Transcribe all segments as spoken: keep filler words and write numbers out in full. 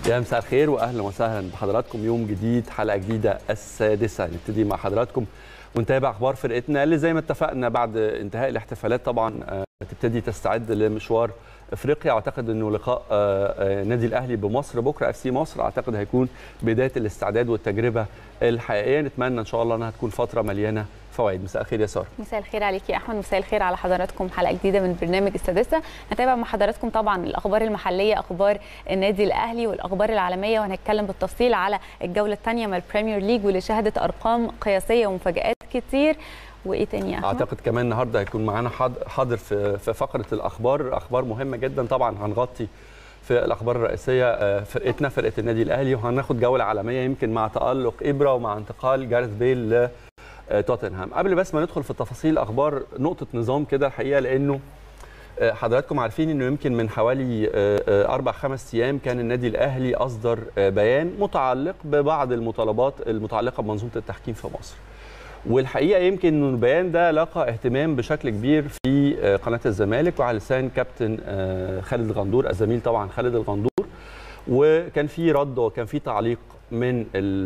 يا مساء الخير واهلا وسهلا بحضراتكم. يوم جديد، حلقه جديده، السادسه نبتدي مع حضراتكم ونتابع اخبار فرقتنا اللي زي ما اتفقنا بعد انتهاء الاحتفالات طبعا تبتدي تستعد لمشوار افريقيا. اعتقد انه لقاء نادي الاهلي بمصر بكره اف سي مصر اعتقد هيكون بدايه الاستعداد والتجربه الحقيقيه. نتمنى ان شاء الله انها تكون فتره مليانه فوائد. مساء الخير يا ساره. مساء الخير عليك يا احمد، مساء الخير على حضراتكم. حلقه جديده من برنامج السادسه نتابع مع حضراتكم طبعا الاخبار المحليه، اخبار النادي الاهلي والاخبار العالميه، وهنتكلم بالتفصيل على الجوله الثانيه من البريمير ليج واللي شهدت ارقام قياسيه ومفاجات كتير. وايه تاني يا احمد؟ اعتقد كمان النهارده هيكون معانا حاضر في في فقره الاخبار، اخبار مهمه جدا طبعا. هنغطي في الاخبار الرئيسيه فرقتنا فرقه النادي الاهلي، وهناخد جوله عالميه يمكن مع تالق ابره ومع انتقال جاريث بيل لتوتنهام. قبل بس ما ندخل في التفاصيل اخبار نقطه نظام كده الحقيقه، لانه حضراتكم عارفين انه يمكن من حوالي اربع خمس ايام كان النادي الاهلي اصدر بيان متعلق ببعض المطالبات المتعلقه بمنظومه التحكيم في مصر. والحقيقه يمكن انه البيان ده لقى اهتمام بشكل كبير في قناه الزمالك وعلى لسان كابتن خالد الغندور الزميل طبعا خالد الغندور، وكان في رد وكان في تعليق من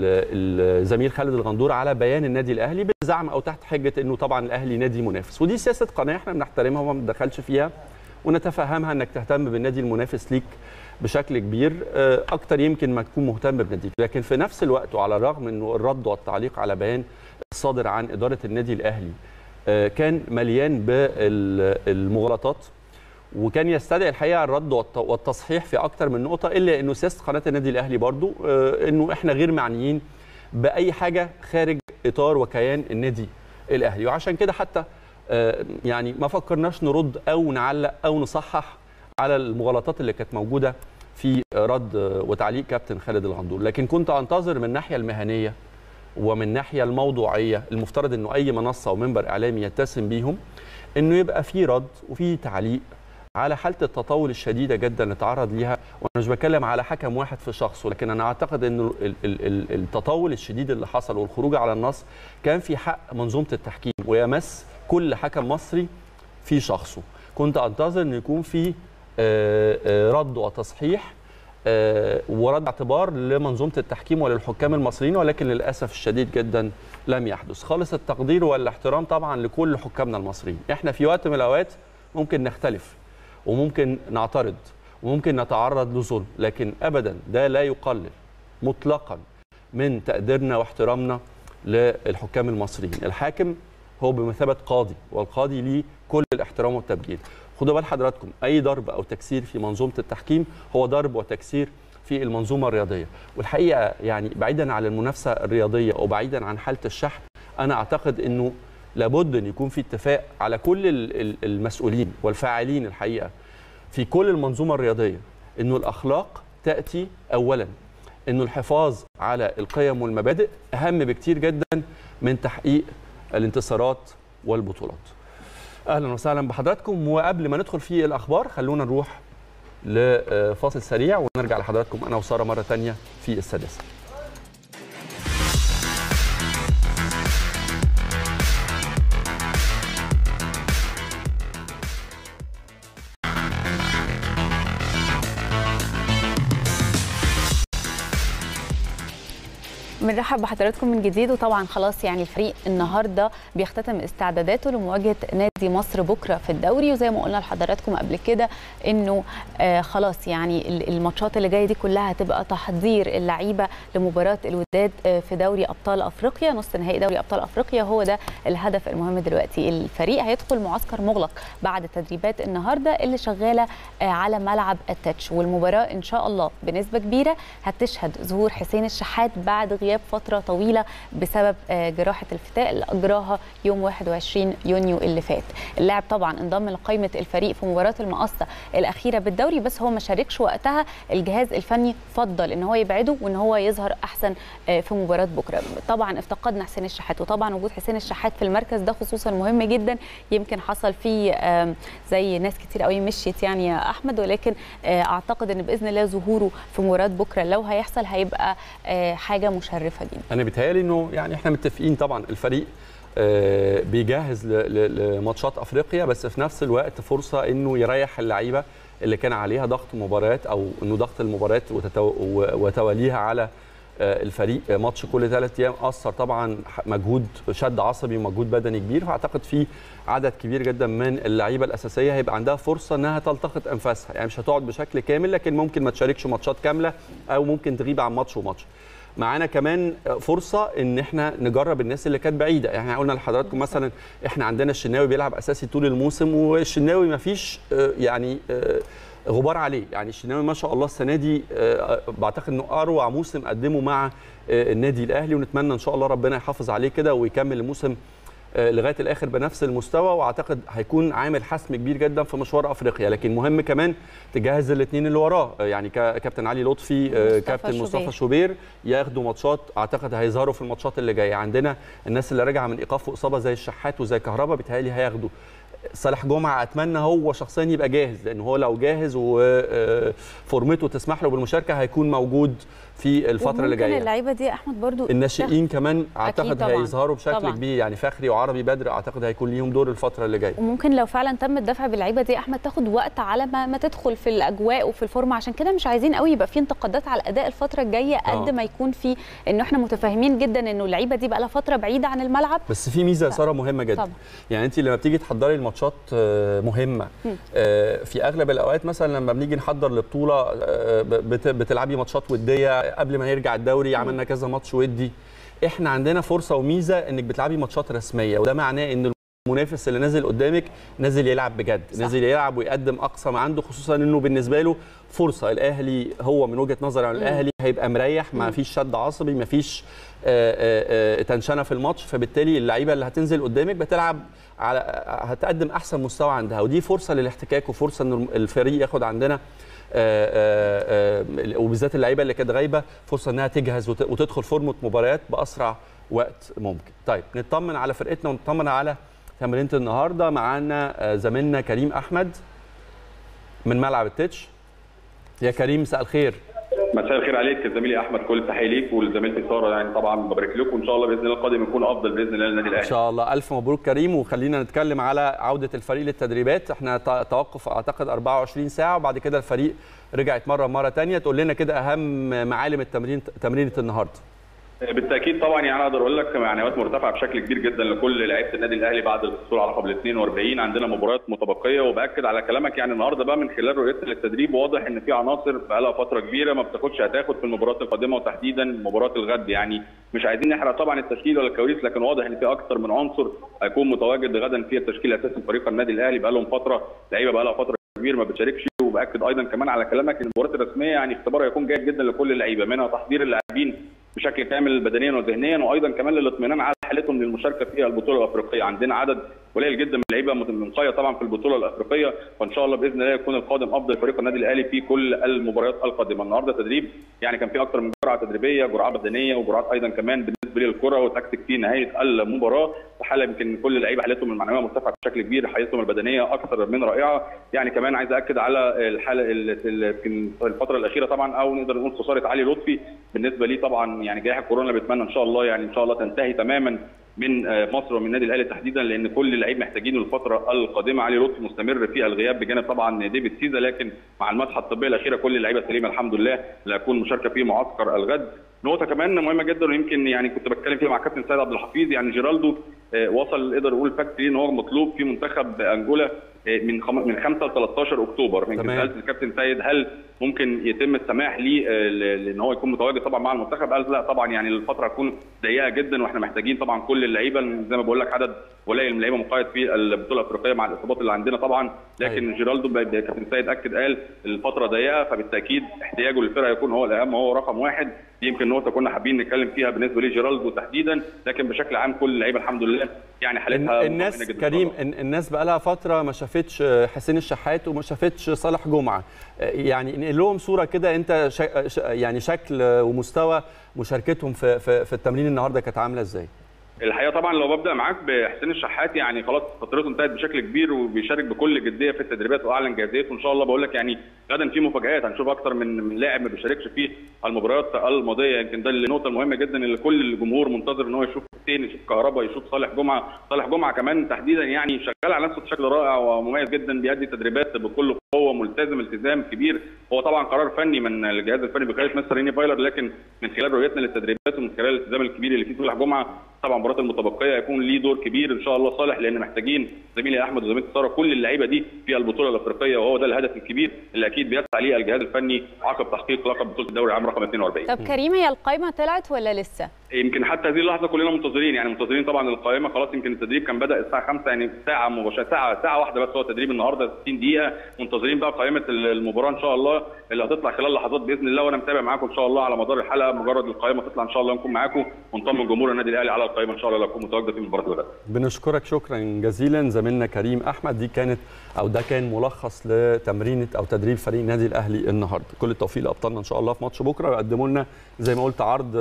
الزميل خالد الغندور على بيان النادي الاهلي بزعم او تحت حجه انه طبعا الاهلي نادي منافس، ودي سياسه قناه احنا بنحترمها وما بندخلش فيها ونتفهمها انك تهتم بالنادي المنافس ليك بشكل كبير اكتر يمكن ما تكون مهتم بناديك. لكن في نفس الوقت وعلى الرغم انه الرد والتعليق على بيان الصادر عن اداره النادي الاهلي كان مليان بالمغالطات وكان يستدعي الحقيقه الرد والتصحيح في اكتر من نقطه، الا انه سياسه قناه النادي الاهلي برضو انه احنا غير معنيين باي حاجه خارج اطار وكيان النادي الاهلي، وعشان كده حتى يعني ما فكرناش نرد او نعلق او نصحح على المغالطات اللي كانت موجوده في رد وتعليق كابتن خالد الغندور. لكن كنت انتظر من الناحيه المهنيه ومن الناحيه الموضوعيه المفترض انه اي منصه ومنبر اعلامي يتسم بيهم انه يبقى في رد وفي تعليق على حاله التطاول الشديده جدا اللي تعرض ليها. وانا مش بتكلم على حكم واحد في شخصه، لكن انا اعتقد انه التطاول الشديد اللي حصل والخروج على النص كان في حق منظومه التحكيم ويمس كل حكم مصري في شخصه. كنت انتظر انه يكون في رد وتصحيح ورد اعتبار لمنظومه التحكيم وللحكام المصريين، ولكن للاسف الشديد جدا لم يحدث. خالص التقدير والاحترام طبعا لكل حكامنا المصريين. احنا في وقت من الاوقات ممكن نختلف وممكن نعترض وممكن نتعرض لظلم، لكن ابدا ده لا يقلل مطلقا من تقديرنا واحترامنا للحكام المصريين. الحاكم هو بمثابه قاضي، والقاضي ليه كل الاحترام والتبجيل. خدوا بال حضراتكم، اي ضرب او تكسير في منظومه التحكيم هو ضرب وتكسير في المنظومه الرياضيه. والحقيقه يعني بعيدا عن المنافسه الرياضيه وبعيدا عن حاله الشحن، انا اعتقد انه لابد ان يكون في اتفاق على كل المسؤولين والفاعلين الحقيقه في كل المنظومه الرياضيه انه الاخلاق تاتي اولا، انه الحفاظ على القيم والمبادئ اهم بكتير جدا من تحقيق الانتصارات والبطولات. اهلا وسهلا بحضراتكم، وقبل ما ندخل في الاخبار خلونا نروح لفاصل سريع ونرجع لحضراتكم انا وساره مره ثانيه في السادسه. بنرحب بحضراتكم من جديد. وطبعا خلاص يعني الفريق النهارده بيختتم استعداداته لمواجهه نادي مصر بكره في الدوري، وزي ما قلنا لحضراتكم قبل كده انه آه خلاص يعني الماتشات اللي جايه دي كلها هتبقى تحضير اللعيبه لمباراه الوداد آه في دوري ابطال افريقيا، نص نهائي دوري ابطال افريقيا. هو ده الهدف المهم دلوقتي. الفريق هيدخل معسكر مغلق بعد تدريبات النهارده اللي شغاله آه على ملعب التتش، والمباراه ان شاء الله بنسبه كبيره هتشهد ظهور حسين الشحات بعد غياب فتره طويله بسبب جراحه الفتاء اللي اجراها يوم واحد وعشرين يونيو اللي فات. اللاعب طبعا انضم لقائمه الفريق في مباراه المقصه الاخيره بالدوري، بس هو ما شاركش وقتها. الجهاز الفني فضل ان هو يبعده وان هو يظهر احسن في مباراه بكره. طبعا افتقدنا حسين الشحات، وطبعا وجود حسين الشحات في المركز ده خصوصا مهم جدا. يمكن حصل فيه زي ناس كتير قوي مشيت يعني يا احمد، ولكن اعتقد ان باذن الله ظهوره في مباراه بكره لو هيحصل هيبقى حاجه مشرفه جدا. انا بيتهيألي انه يعني احنا متفقين طبعا الفريق بيجهز لماتشات افريقيا، بس في نفس الوقت فرصه انه يريح اللعيبه اللي كان عليها ضغط مباريات او انه ضغط المباريات وتواليها على الفريق ماتش كل ثلاث ايام اثر طبعا مجهود شد عصبي ومجهود بدني كبير. فاعتقد في عدد كبير جدا من اللعيبه الاساسيه هيبقى عندها فرصه انها تلتقط انفاسها، يعني مش هتقعد بشكل كامل لكن ممكن ما تشاركش ماتشات كامله او ممكن تغيب عن ماتش وماتش. معانا كمان فرصه ان احنا نجرب الناس اللي كانت بعيده، يعني احنا قلنا لحضراتكم مثلا احنا عندنا الشناوي بيلعب اساسي طول الموسم، والشناوي ما فيش يعني غبار عليه، يعني الشناوي ما شاء الله السنه دي بعتقد انه اروع موسم قدمه مع النادي الاهلي، ونتمنى ان شاء الله ربنا يحافظ عليه كده ويكمل الموسم لغايه الاخر بنفس المستوى، واعتقد هيكون عامل حسم كبير جدا في مشوار افريقيا. لكن مهم كمان تجهز الاثنين اللي وراه، يعني كابتن علي لطفي كابتن مصطفى شوبير ياخدوا ماتشات، اعتقد هيظهروا في الماتشات اللي جايه. عندنا الناس اللي راجعه من ايقاف واصابه زي الشحات وزي كهربا بيتهيألي هياخدوا. صالح جمعه اتمنى هو شخصيا يبقى جاهز، لان هو لو جاهز وفورمته تسمح له بالمشاركه هيكون موجود في الفتره اللي جايه. ممكن اللعيبه دي احمد برضو الناشئين كمان اعتقد هيظهروا بشكل طبعًا. كبير، يعني فخري وعربي بدر اعتقد هيكون ليهم دور الفتره اللي جايه. وممكن لو فعلا تم الدفع باللعيبه دي احمد تاخد وقت على ما, ما تدخل في الاجواء وفي الفورمه، عشان كده مش عايزين قوي يبقى في انتقادات على الاداء الفتره الجايه قد ما يكون في انه احنا متفاهمين جدا انه اللعيبه دي بقى لها فتره بعيده عن الملعب. بس في ميزه ساره مهمه جدا طبعًا. يعني انت لما بتيجي تحضري الماتشات مهمه م. في اغلب الاوقات مثلا لما بنيجي نحضر لبطوله بتلعبي ماتشات وديه قبل ما يرجع الدوري، عملنا كذا ماتش ودي. احنا عندنا فرصه وميزه انك بتلعبي ماتشات رسميه، وده معناه ان المنافس اللي نازل قدامك نازل يلعب بجد، صح. نازل يلعب ويقدم اقصى ما عنده، خصوصا انه بالنسبه له فرصه. الاهلي هو من وجهه نظري عن الاهلي هيبقى مريح، ما فيش شد عصبي، ما فيش تنشنه في الماتش، فبالتالي اللعيبه اللي هتنزل قدامك بتلعب على هتقدم احسن مستوى عندها، ودي فرصه للاحتكاك وفرصه ان الفريق ياخد عندنا وبالذات اللعيبه اللي كانت غايبه فرصه انها تجهز وتدخل فورمه مباريات باسرع وقت ممكن. طيب نطمن على فرقتنا ونطمن على تمرينه النهارده. معانا زميلنا كريم احمد من ملعب التتش. يا كريم مساء الخير. مساء الخير عليك زميلي احمد، كل التحيه ليك ولزميلتي ساره، يعني طبعا ببارك لكم وان شاء الله باذن الله القادم يكون افضل باذن الله للنادي الاهلي. ان شاء الله. الف مبروك كريم، وخلينا نتكلم على عوده الفريق للتدريبات. احنا توقف اعتقد أربعة وعشرين ساعه وبعد كده الفريق رجع يتمرن مره ثانيه، تقول لنا كده اهم معالم التمرين تمرينه النهارده. بالتاكيد طبعا، يعني اقدر اقول لك معنويات مرتفعه بشكل كبير جدا لكل لعيبه النادي الاهلي بعد الحصول على قبل اثنين وأربعين. عندنا مباريات متبقيه، وباكد على كلامك يعني النهارده بقى من خلال رؤيتنا للتدريب واضح ان في عناصر بقى لها فتره كبيره ما بتاخدش هتاخد في المباريات القادمه، وتحديدا مباراه الغد. يعني مش عايزين نحرق طبعا التشكيل ولا الكواليس، لكن واضح ان في اكثر من عنصر هيكون متواجد غدا في التشكيل الاساسي لفريق النادي الاهلي. بقى لهم فتره لعيبه بقى لها فتره كبير ما بتشاركش، وباكد ايضا كمان على كلامك ان المباريات الرسميه يعني اختبار هيكون جيد جدا لكل اللعيبه، منها تحضير اللاعبين بشكل كامل بدنيا وذهنيا، وايضا كمان للاطمئنان على حالتهم للمشاركه في البطوله الافريقيه. عندنا عدد قليل جدا من اللعيبه منقيه طبعا في البطوله الافريقيه، وان شاء الله باذن الله يكون القادم افضل فريق النادي الاهلي في كل المباريات القادمه. النهارده تدريب يعني كان في اكثر من جرعه تدريبيه، جرعه بدنيه وجرعات ايضا كمان بالنسبه للكره وتكتيك في نهايه المباراه. في حاله يمكن كل اللعيبه حالتهم المعنويه مرتفعه بشكل كبير، حالتهم البدنيه اكثر من رائعه. يعني كمان عايز اكد على الحاله في الفتره الاخيره طبعا، او نقدر نقول خساره علي لطفي بالنسبه لي طبعا، يعني جائحه كورونا بتمنى ان شاء الله يعني ان شاء الله تنتهي تماما من مصر ومن النادي الاهلي تحديدا، لان كل اللعيب محتاجينه الفتره القادمه. علي لطفي مستمر في الغياب بجانب طبعا ديفيد سيزا، لكن مع المسحه الطبيه الاخيره كل اللعيبه سليمه الحمد لله، اللي هتكون مشاركه في معسكر الغد. نقطه كمان مهمه جدا ويمكن يعني كنت بتكلم فيها مع كابتن سيد عبد الحفيظ، يعني جيرالدو وصل نقدر نقول فاكتوري ان هو مطلوب في منتخب انجولا من من خمسة ل ثلاثة عشر اكتوبر. يمكن سالت الكابتن سيد هل ممكن يتم السماح ليه ان هو يكون متواجد طبعا مع المنتخب، قال لا طبعا، يعني الفتره هتكون ضيقه جدا واحنا محتاجين طبعا كل اللعيبه، زي ما بقول لك عدد قليل من اللعيبه مقيد في البطوله الافريقيه مع الاصابات اللي عندنا طبعا، لكن أيوة. جيرالدو كابتن سيد اكد قال الفتره ضيقه، فبالتاكيد احتياجه للفرقه يكون هو الاهم، هو رقم واحد. يمكن نقطه كنا حابين نتكلم فيها بالنسبه لجيرالدو تحديدا، لكن بشكل عام كل اللعيبه الحمد لله يعني حالتها الناس كريم طبعا. الناس بقى لها فتره ما شافتش حسين الشحات وما شافتش صالح جمعه، يعني نقل لهم صوره كده انت شا يعني شكل ومستوى مشاركتهم في في, في التمرين النهارده كانت عامله ازاي؟ الحقيقه طبعا لو ببدا معاك بحسين الشحات، يعني خلاص فترته انتهت بشكل كبير وبيشارك بكل جديه في التدريبات واعلن جاهزيته، وان شاء الله بقول لك يعني غدا في مفاجات، هنشوف اكتر من من لاعب ما بيشاركش في المباريات الماضيه. يمكن ده النقطه المهمه جدا اللي كل الجمهور منتظر ان هو يشوف حسين، يشوف كهربا، يشوف صالح جمعه. صالح جمعه كمان تحديدا يعني شغال على نفسه بشكل رائع ومميز جدا، بيأدي تدريبات بكل هو ملتزم التزام كبير. هو طبعا قرار فني من الجهاز الفني بقياده مستر ريني فايلر، لكن من خلال رؤيتنا للتدريبات ومن خلال الالتزام الكبير اللي فيه صالح جمعه طبعا المباراه المتبقيه هيكون ليه دور كبير ان شاء الله صالح، لان محتاجين زميلي احمد وزميلتي ساره كل اللعيبه دي في البطوله الافريقيه، وهو ده الهدف الكبير اللي اكيد بيسعى ليه الجهاز الفني عقب تحقيق لقب بطوله الدوري العام رقم اثنين وأربعين. طب كريم، هي القائمه طلعت ولا لسه؟ يمكن حتى هذه اللحظه كلنا منتظرين، يعني منتظرين طبعا القائمه خلاص. يمكن التدريب كان بدا الساعه خمسة، يعني ساعه مباشره، ساعه ساعه واحده بس هو التدريب النهارده ستين دقيقه. منتظرين بقى قائمه المباراه ان شاء الله اللي هتطلع خلال لحظات باذن الله، وانا متابع معاكم ان شاء الله على مدار الحلقه. مجرد القائمه تطلع ان شاء الله نكون معاكم ونطمن جمهور النادي الاهلي على القائمه ان شاء الله لو يكون متواجد في مباراه الوداد. بنشكرك شكرا جزيلا زميلنا كريم احمد. دي كانت او ده كان ملخص لتمرينه او تدريب فريق النادي الاهلي النهارده. كل التوفيق لابطالنا ان شاء الله في ماتش بكره، ويقدموا لنا زي ما قلت عرض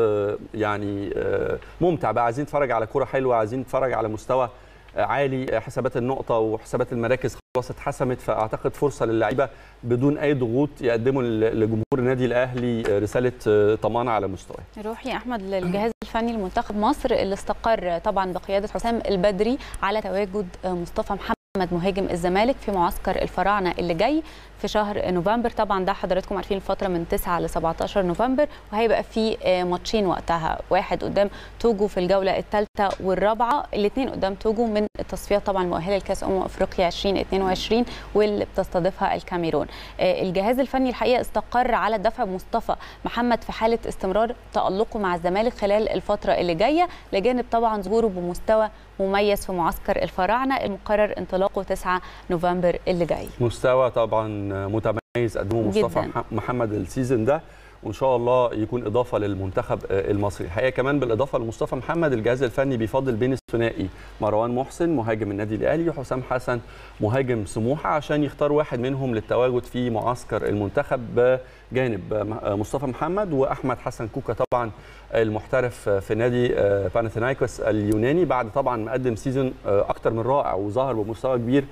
يعني ممتع بقى. عايزين نتفرج على كوره حلوه، عايزين نتفرج على مستوى عالي. حسابات النقطه وحسابات المراكز خلاص اتحسمت، فاعتقد فرصه للاعيبه بدون اي ضغوط يقدموا لجمهور النادي الاهلي رساله طمانه على مستواه. نروح يا احمد للجهاز الفني لمنتخب مصر اللي استقر طبعا بقياده حسام البدري على تواجد مصطفى محمد مهاجم الزمالك في معسكر الفراعنه اللي جاي في شهر نوفمبر. طبعا ده حضراتكم عارفين الفتره من تسعة ل سبعتاشر نوفمبر، وهيبقى في ماتشين وقتها، واحد قدام توجو في الجوله الثالثه والرابعه، الاثنين قدام توجو من التصفيات طبعا مؤهله لكاس امم افريقيا ألفين واثنين وعشرين واللي بتستضيفها الكاميرون. الجهاز الفني الحقيقه استقر على دفع مصطفى محمد في حاله استمرار تالقه مع الزمالك خلال الفتره اللي جايه، لجانب طبعا ظهوره بمستوى مميز في معسكر الفراعنه المقرر انطلاقه تسعة نوفمبر اللي جاي. مستوى طبعا متميز قدمه مصطفى جداً. محمد السيزون ده، وان شاء الله يكون اضافه للمنتخب المصري. الحقيقه كمان بالاضافه لمصطفى محمد الجهاز الفني بيفضل بين الثنائي مروان محسن مهاجم النادي الاهلي وحسام حسن مهاجم سموحه، عشان يختار واحد منهم للتواجد في معسكر المنتخب بجانب مصطفى محمد واحمد حسن كوكا طبعا المحترف في نادي باناثينايكوس اليوناني، بعد طبعا مقدم سيزون اكتر من رائع وظهر بمستوى كبير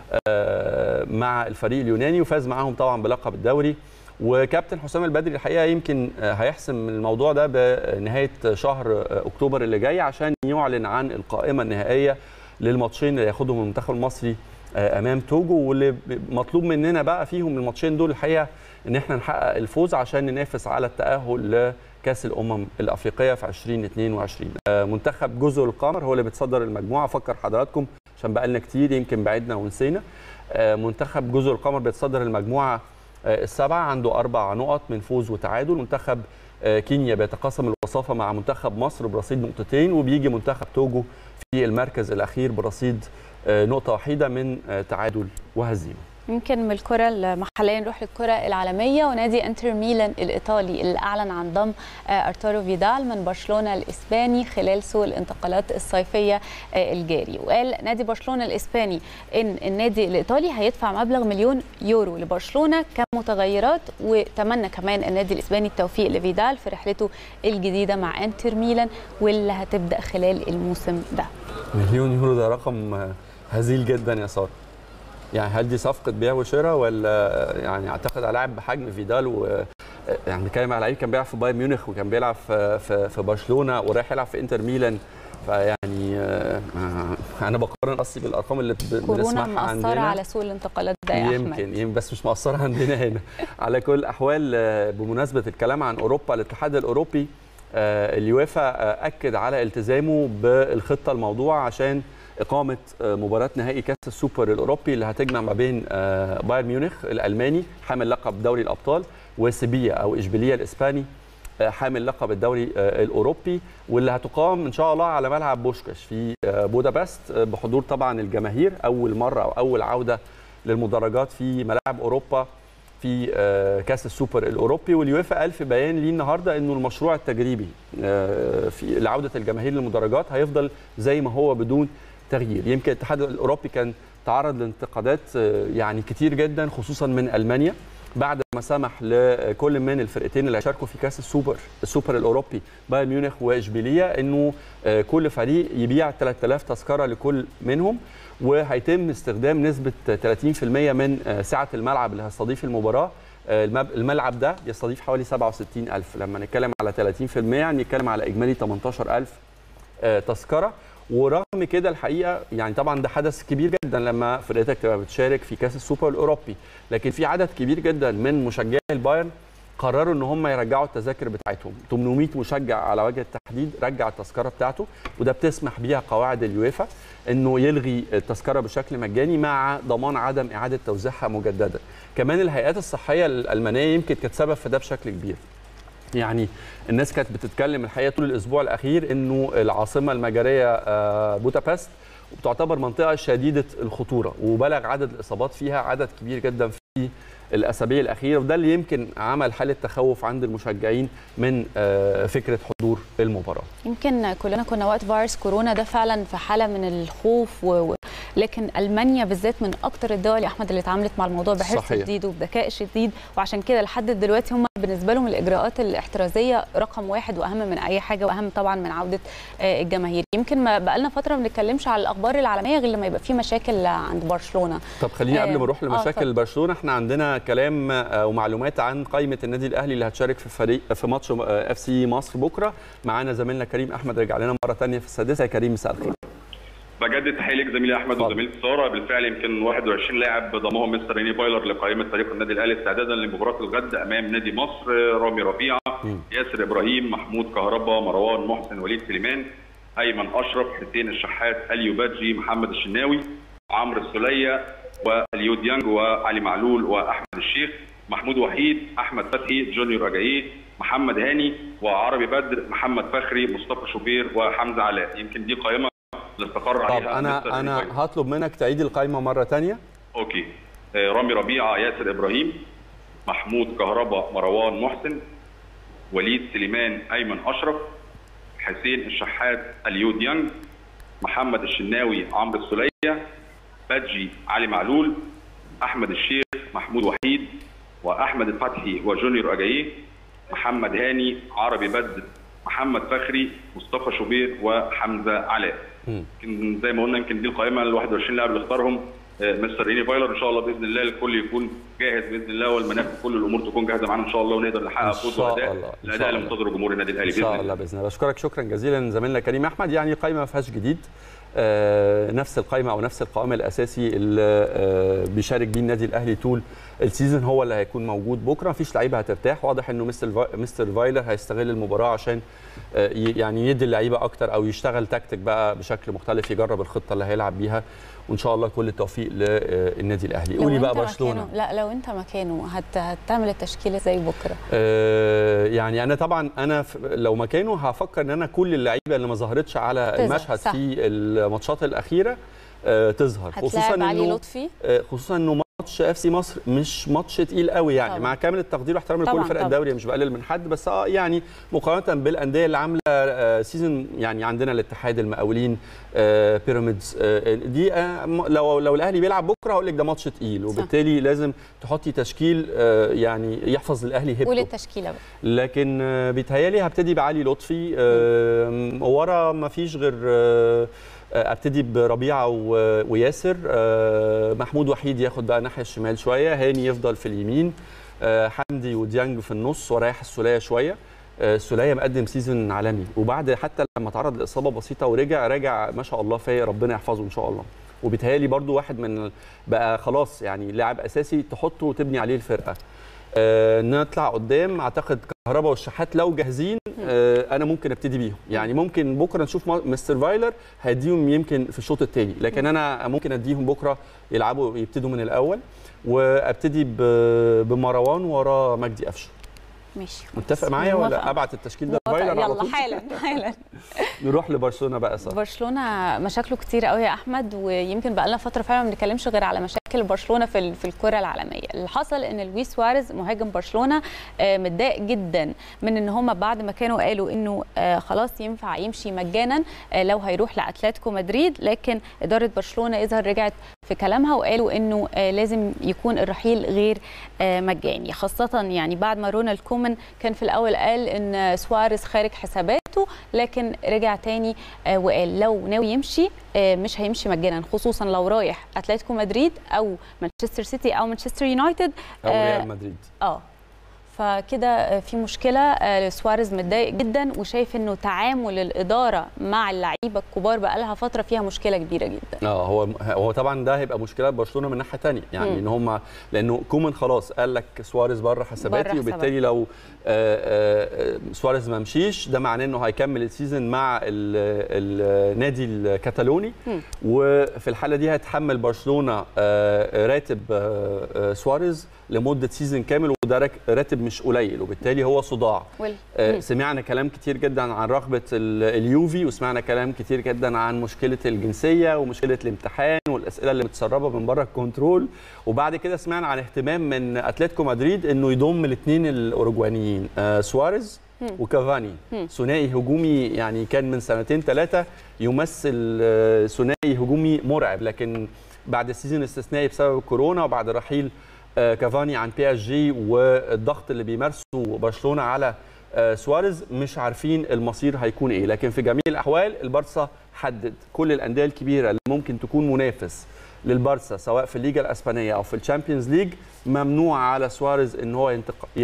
مع الفريق اليوناني وفاز معاهم طبعا بلقب الدوري. وكابتن حسام البدري الحقيقه يمكن هيحسم الموضوع ده بنهايه شهر اكتوبر اللي جاي عشان يعلن عن القائمه النهائيه للماتشين اللي هياخدهم المنتخب المصري امام توجو، واللي مطلوب مننا بقى فيهم الماتشين دول الحقيقه ان احنا نحقق الفوز عشان ننافس على التاهل لكاس الامم الافريقيه في ألفين واثنين وعشرين. منتخب جزر القمر هو اللي بيتصدر المجموعه، افكر حضراتكم عشان بقى لنا كتير يمكن بعدنا ونسينا. منتخب جزر القمر بيتصدر المجموعه السبعه، عنده اربع نقط من فوز وتعادل. منتخب كينيا بيتقاسم الوصافه مع منتخب مصر برصيد نقطتين، وبيجي منتخب توجو في المركز الاخير برصيد نقطه وحيده من تعادل وهزيمه. يمكن من الكره المحليه نروح للكره العالميه، ونادي انتر ميلان الايطالي اللي اعلن عن ضم ارتورو فيدال من برشلونه الاسباني خلال سوق الانتقالات الصيفيه الجاري. وقال نادي برشلونه الاسباني ان النادي الايطالي هيدفع مبلغ مليون يورو لبرشلونه كمتغيرات، وتمنى كمان النادي الاسباني التوفيق لفيدال في رحلته الجديده مع انتر ميلان واللي هتبدا خلال الموسم ده. مليون يورو ده رقم هزيل جدا يا ساره. يعني هل دي صفقه بيع وشراء ولا يعني اعتقد على لاعب بحجم فيدال، و يعني بنتكلم على لعيب كان بيلعب في بايرن ميونخ وكان بيلعب في في, في برشلونه ورايح يلعب في انتر ميلان، فيعني انا بقارن اصلي بالارقام اللي بنسمعها عندنا. كورونا مأثره على سوق الانتقالات ده يا يمكن احمد. يمكن بس مش مأثره عندنا هنا. على كل الاحوال بمناسبه الكلام عن اوروبا، الاتحاد الاوروبي اليويفا اكد على التزامه بالخطه الموضوعه عشان إقامة مباراة نهائي كأس السوبر الأوروبي اللي هتجمع ما بين بايرن ميونخ الألماني حامل لقب دوري الأبطال وسيبيا أو إشبيلية الإسباني حامل لقب الدوري الأوروبي، واللي هتقام إن شاء الله على ملعب بوشكاش في بودابست بحضور طبعا الجماهير. أول مرة أو أول عودة للمدرجات في ملاعب أوروبا في كاس السوبر الاوروبي. واليويفا قال في بيان ليه النهارده انه المشروع التجريبي في لعوده الجماهير للمدرجات هيفضل زي ما هو بدون تغيير. يمكن الاتحاد الاوروبي كان تعرض لانتقادات يعني كتير جدا خصوصا من المانيا بعد ما سمح لكل من الفرقتين اللي هيشاركوا في كاس السوبر السوبر الاوروبي بايرن ميونخ واشبيليه انه كل فريق يبيع ثلاثة آلاف تذكره لكل منهم، وهيتم استخدام نسبه ثلاثين بالمئة من سعه الملعب اللي هيستضيف المباراه. الملعب ده يستضيف حوالي سبعة وستين ألف، لما نتكلم على ثلاثين بالمئة يعني نتكلم على اجمالي ثمانية عشر ألف تذكره. ورغم كده الحقيقه يعني طبعا ده حدث كبير جدا لما فرقتك تبقى بتشارك في كاس السوبر الاوروبي، لكن في عدد كبير جدا من مشجعي البايرن قرروا ان هم يرجعوا التذاكر بتاعتهم. ثمانمائة مشجع على وجه التحديد رجع التذكره بتاعته، وده بتسمح بيها قواعد اليويفا انه يلغي التذكره بشكل مجاني مع ضمان عدم اعاده توزيعها مجددا. كمان الهيئات الصحيه الالمانيه يمكن كانت سبب في ده بشكل كبير. يعني الناس كانت بتتكلم الحقيقه طول الاسبوع الاخير انه العاصمه المجريه بودابست وبتعتبر منطقه شديده الخطوره، وبلغ عدد الاصابات فيها عدد كبير جدا في الاسابيع الاخيره، وده اللي يمكن عمل حاله تخوف عند المشجعين من فكره حضور المباراه. يمكن كلنا كنا وقت فيروس كورونا ده فعلا في حاله من الخوف، و... لكن المانيا بالذات من اكتر الدول يا احمد اللي اتعاملت مع الموضوع بحرص شديد وبذكاء شديد، وعشان كده لحد دلوقتي هم بالنسبه لهم الاجراءات الاحترازيه رقم واحد واهم من اي حاجه، واهم طبعا من عوده الجماهير. يمكن ما بقالنا فتره ما بنتكلمش على الاخبار العالميه غير لما يبقى في مشاكل عند برشلونه. طب خليني قبل ما نروح لمشاكل آه برشلونه، احنا عندنا كلام ومعلومات عن قائمه النادي الاهلي اللي هتشارك في فريق في ماتش اف سي مصر بكره. معانا زميلنا كريم احمد رجع لنا مره ثانيه في السادسه. يا كريم مساء الخير. بجدد تحيه لك زميلي احمد وزميلتي ساره. بالفعل يمكن واحد وعشرين لاعب ضمهم مستر ريني بايلر لقائمه فريق النادي الاهلي استعدادا لمباراه الغد امام نادي مصر. رامي ربيعه، م. ياسر ابراهيم، محمود كهربا، مروان محسن، وليد سليمان، ايمن اشرف، حسين الشحات، اليو بادجي، محمد الشناوي، عمرو السوليه، واليو ديانج، وعلي معلول، واحمد الشيخ، محمود وحيد، احمد فتحي، جونيور اجاييه، محمد هاني، وعربي بدر، محمد فخري، مصطفى شوبير، وحمزه علاء. يمكن دي قائمه اللي استقر عليها. طب انا انا هطلب منك تعيد القائمه مره ثانيه. اوكي. رامي ربيعه، ياسر ابراهيم، محمود كهربا، مروان محسن، وليد سليمان، ايمن اشرف، حسين الشحات، اليو ديانج، محمد الشناوي، عمرو السوليه، بادجي، علي معلول، احمد الشيخ، محمود وحيد، واحمد الفتحي، وجونيور اجاييه، محمد هاني، عربي بدر، محمد فخري، مصطفى شوبير، وحمزه علاء. يمكن زي ما قلنا يمكن دي القائمه ال واحد وعشرين لاعب اللي اختارهم مستر ريني بايلر. ان شاء الله باذن الله الكل يكون جاهز باذن الله، والمنافس كل الامور تكون جاهزه معانا ان شاء الله، ونقدر نحقق فوز واداء الاداء اللي منتظره جمهور النادي الاهلي باذن الله. ان شاء الله باذن الله. بشكرك شكرا جزيلا زميلنا كريم احمد. يعني قائمه ما فيهاش جديد، آه نفس القائمه او نفس القائم الاساسي اللي آه بيشارك بيه النادي الاهلي طول السيزون هو اللي هيكون موجود بكره. مفيش لعيبه هترتاح، واضح انه مستر مستر فايلر هيستغل المباراه عشان آه يعني يدي اللعيبه اكتر او يشتغل تكتيك بقى بشكل مختلف، يجرب الخطه اللي هيلعب بيها، وان شاء الله كل التوفيق للنادي الاهلي. قولي بقى برشلونه. لا لو انت مكانه هت... هتعمل التشكيله زي بكره. آه يعني انا طبعا انا لو مكانه هفكر ان انا كل اللعيبه اللي ما ظهرتش على المشهد صح. في الماتشات الاخيره آه تظهر، خصوصا انه آه خصوصا انه ماتش اف سي مصر مش ماتش تقيل قوي يعني طبعا. مع كامل التقدير واحترام لكل فرق الدوري، مش بقلل من حد، بس اه يعني مقارنه بالانديه اللي عامله آه سيزون، يعني عندنا الاتحاد، المقاولين، آه بيراميدز، آه دي آه لو لو الاهلي بيلعب بكره هقول لك ده ماتش تقيل، وبالتالي صح. لازم تحطي تشكيل آه يعني يحفظ الاهلي هيبته. قولي التشكيله بقى. لكن آه بيتهيالي هبتدي بعلي لطفي، آه ورا ما فيش غير آه ابتدي بربيعه وياسر، محمود وحيد ياخد بقى الناحيه الشمال شويه، هاني يفضل في اليمين، حمدي وديانج في النص، ورايح السوليه شويه. السوليه مقدم سيزون عالمي، وبعد حتى لما تعرض لاصابه بسيطه ورجع راجع ما شاء الله فايق، ربنا يحفظه ان شاء الله. وبيتهيالي برضو واحد من بقى خلاص يعني لاعب اساسي تحطه وتبني عليه الفرقه. آه نطلع قدام، اعتقد كهربا والشحات لو جاهزين آه انا ممكن ابتدي بيهم، يعني ممكن بكره نشوف مستر فايلر هيديهم يمكن في الشوط الثاني، لكن انا ممكن اديهم بكره يلعبوا يبتدوا من الاول، وابتدي بمروان ورا مجدي قفشه. ماشي، متفق معايا ولا ابعت التشكيل ده فايلر على طول؟ يلا حالا حالا. نروح لبرشلونه بقى. صح، برشلونه مشاكله كتير قوي يا احمد، ويمكن بقى لنا فتره فعلا ما بنتكلمش غير على مشاكل برشلونه في في الكره العالميه. اللي حصل ان لويس سواريز مهاجم برشلونه متضايق جدا من ان هم بعد ما كانوا قالوا انه خلاص ينفع يمشي مجانا لو هيروح لاتلتيكو مدريد، لكن اداره برشلونه يظهر رجعت في كلامها وقالوا انه لازم يكون الرحيل غير مجاني، خاصه يعني بعد ما رونالد كومان كان في الاول قال ان سواريز خارج حساباته، لكن رجع تاني وقال لو ناوي يمشي مش هيمشي مجانا، خصوصا لو رايح اتلتيكو مدريد او مانشستر سيتي او مانشستر يونايتد او ريال مدريد. اه فكده في مشكله. سواريز متضايق جدا وشايف انه تعامل الاداره مع اللعيبه الكبار بقى لها فتره فيها مشكله كبيره جدا. اه هو هو طبعا ده هيبقى مشكله برشلونه من ناحيه ثانيه، يعني م. ان هم لانه كومان خلاص قال لك سواريز بره حساباتي، وبالتالي لو آآ آآ سواريز ما مشيش ده معناه انه هيكمل السيزون مع النادي الكتالوني، م. وفي الحاله دي هيتحمل برشلونه راتب سواريز لمده سيزون كامل، وده راتب مش قليل، وبالتالي هو صداع. آه سمعنا كلام كتير جدا عن رغبه اليوفي، وسمعنا كلام كتير جدا عن مشكله الجنسيه ومشكله الامتحان والاسئله اللي متسربه من بره الكنترول، وبعد كده سمعنا عن اهتمام من اتلتيكو مدريد انه يضم الاثنين الاوروجوانيين آه سواريز وكافاني، ثنائي هجومي يعني كان من سنتين ثلاثه يمثل آه ثنائي هجومي مرعب، لكن بعد السيزون الاستثنائي بسبب الكورونا وبعد رحيل كافاني عن بي اس جي والضغط اللي بيمارسه برشلونه على سواريز مش عارفين المصير هيكون ايه. لكن في جميع الاحوال البارسا حدد كل الانديه الكبيره اللي ممكن تكون منافس للبارسا سواء في الليجا الاسبانيه او في الشامبيونز ليج ممنوع على سواريز ان هو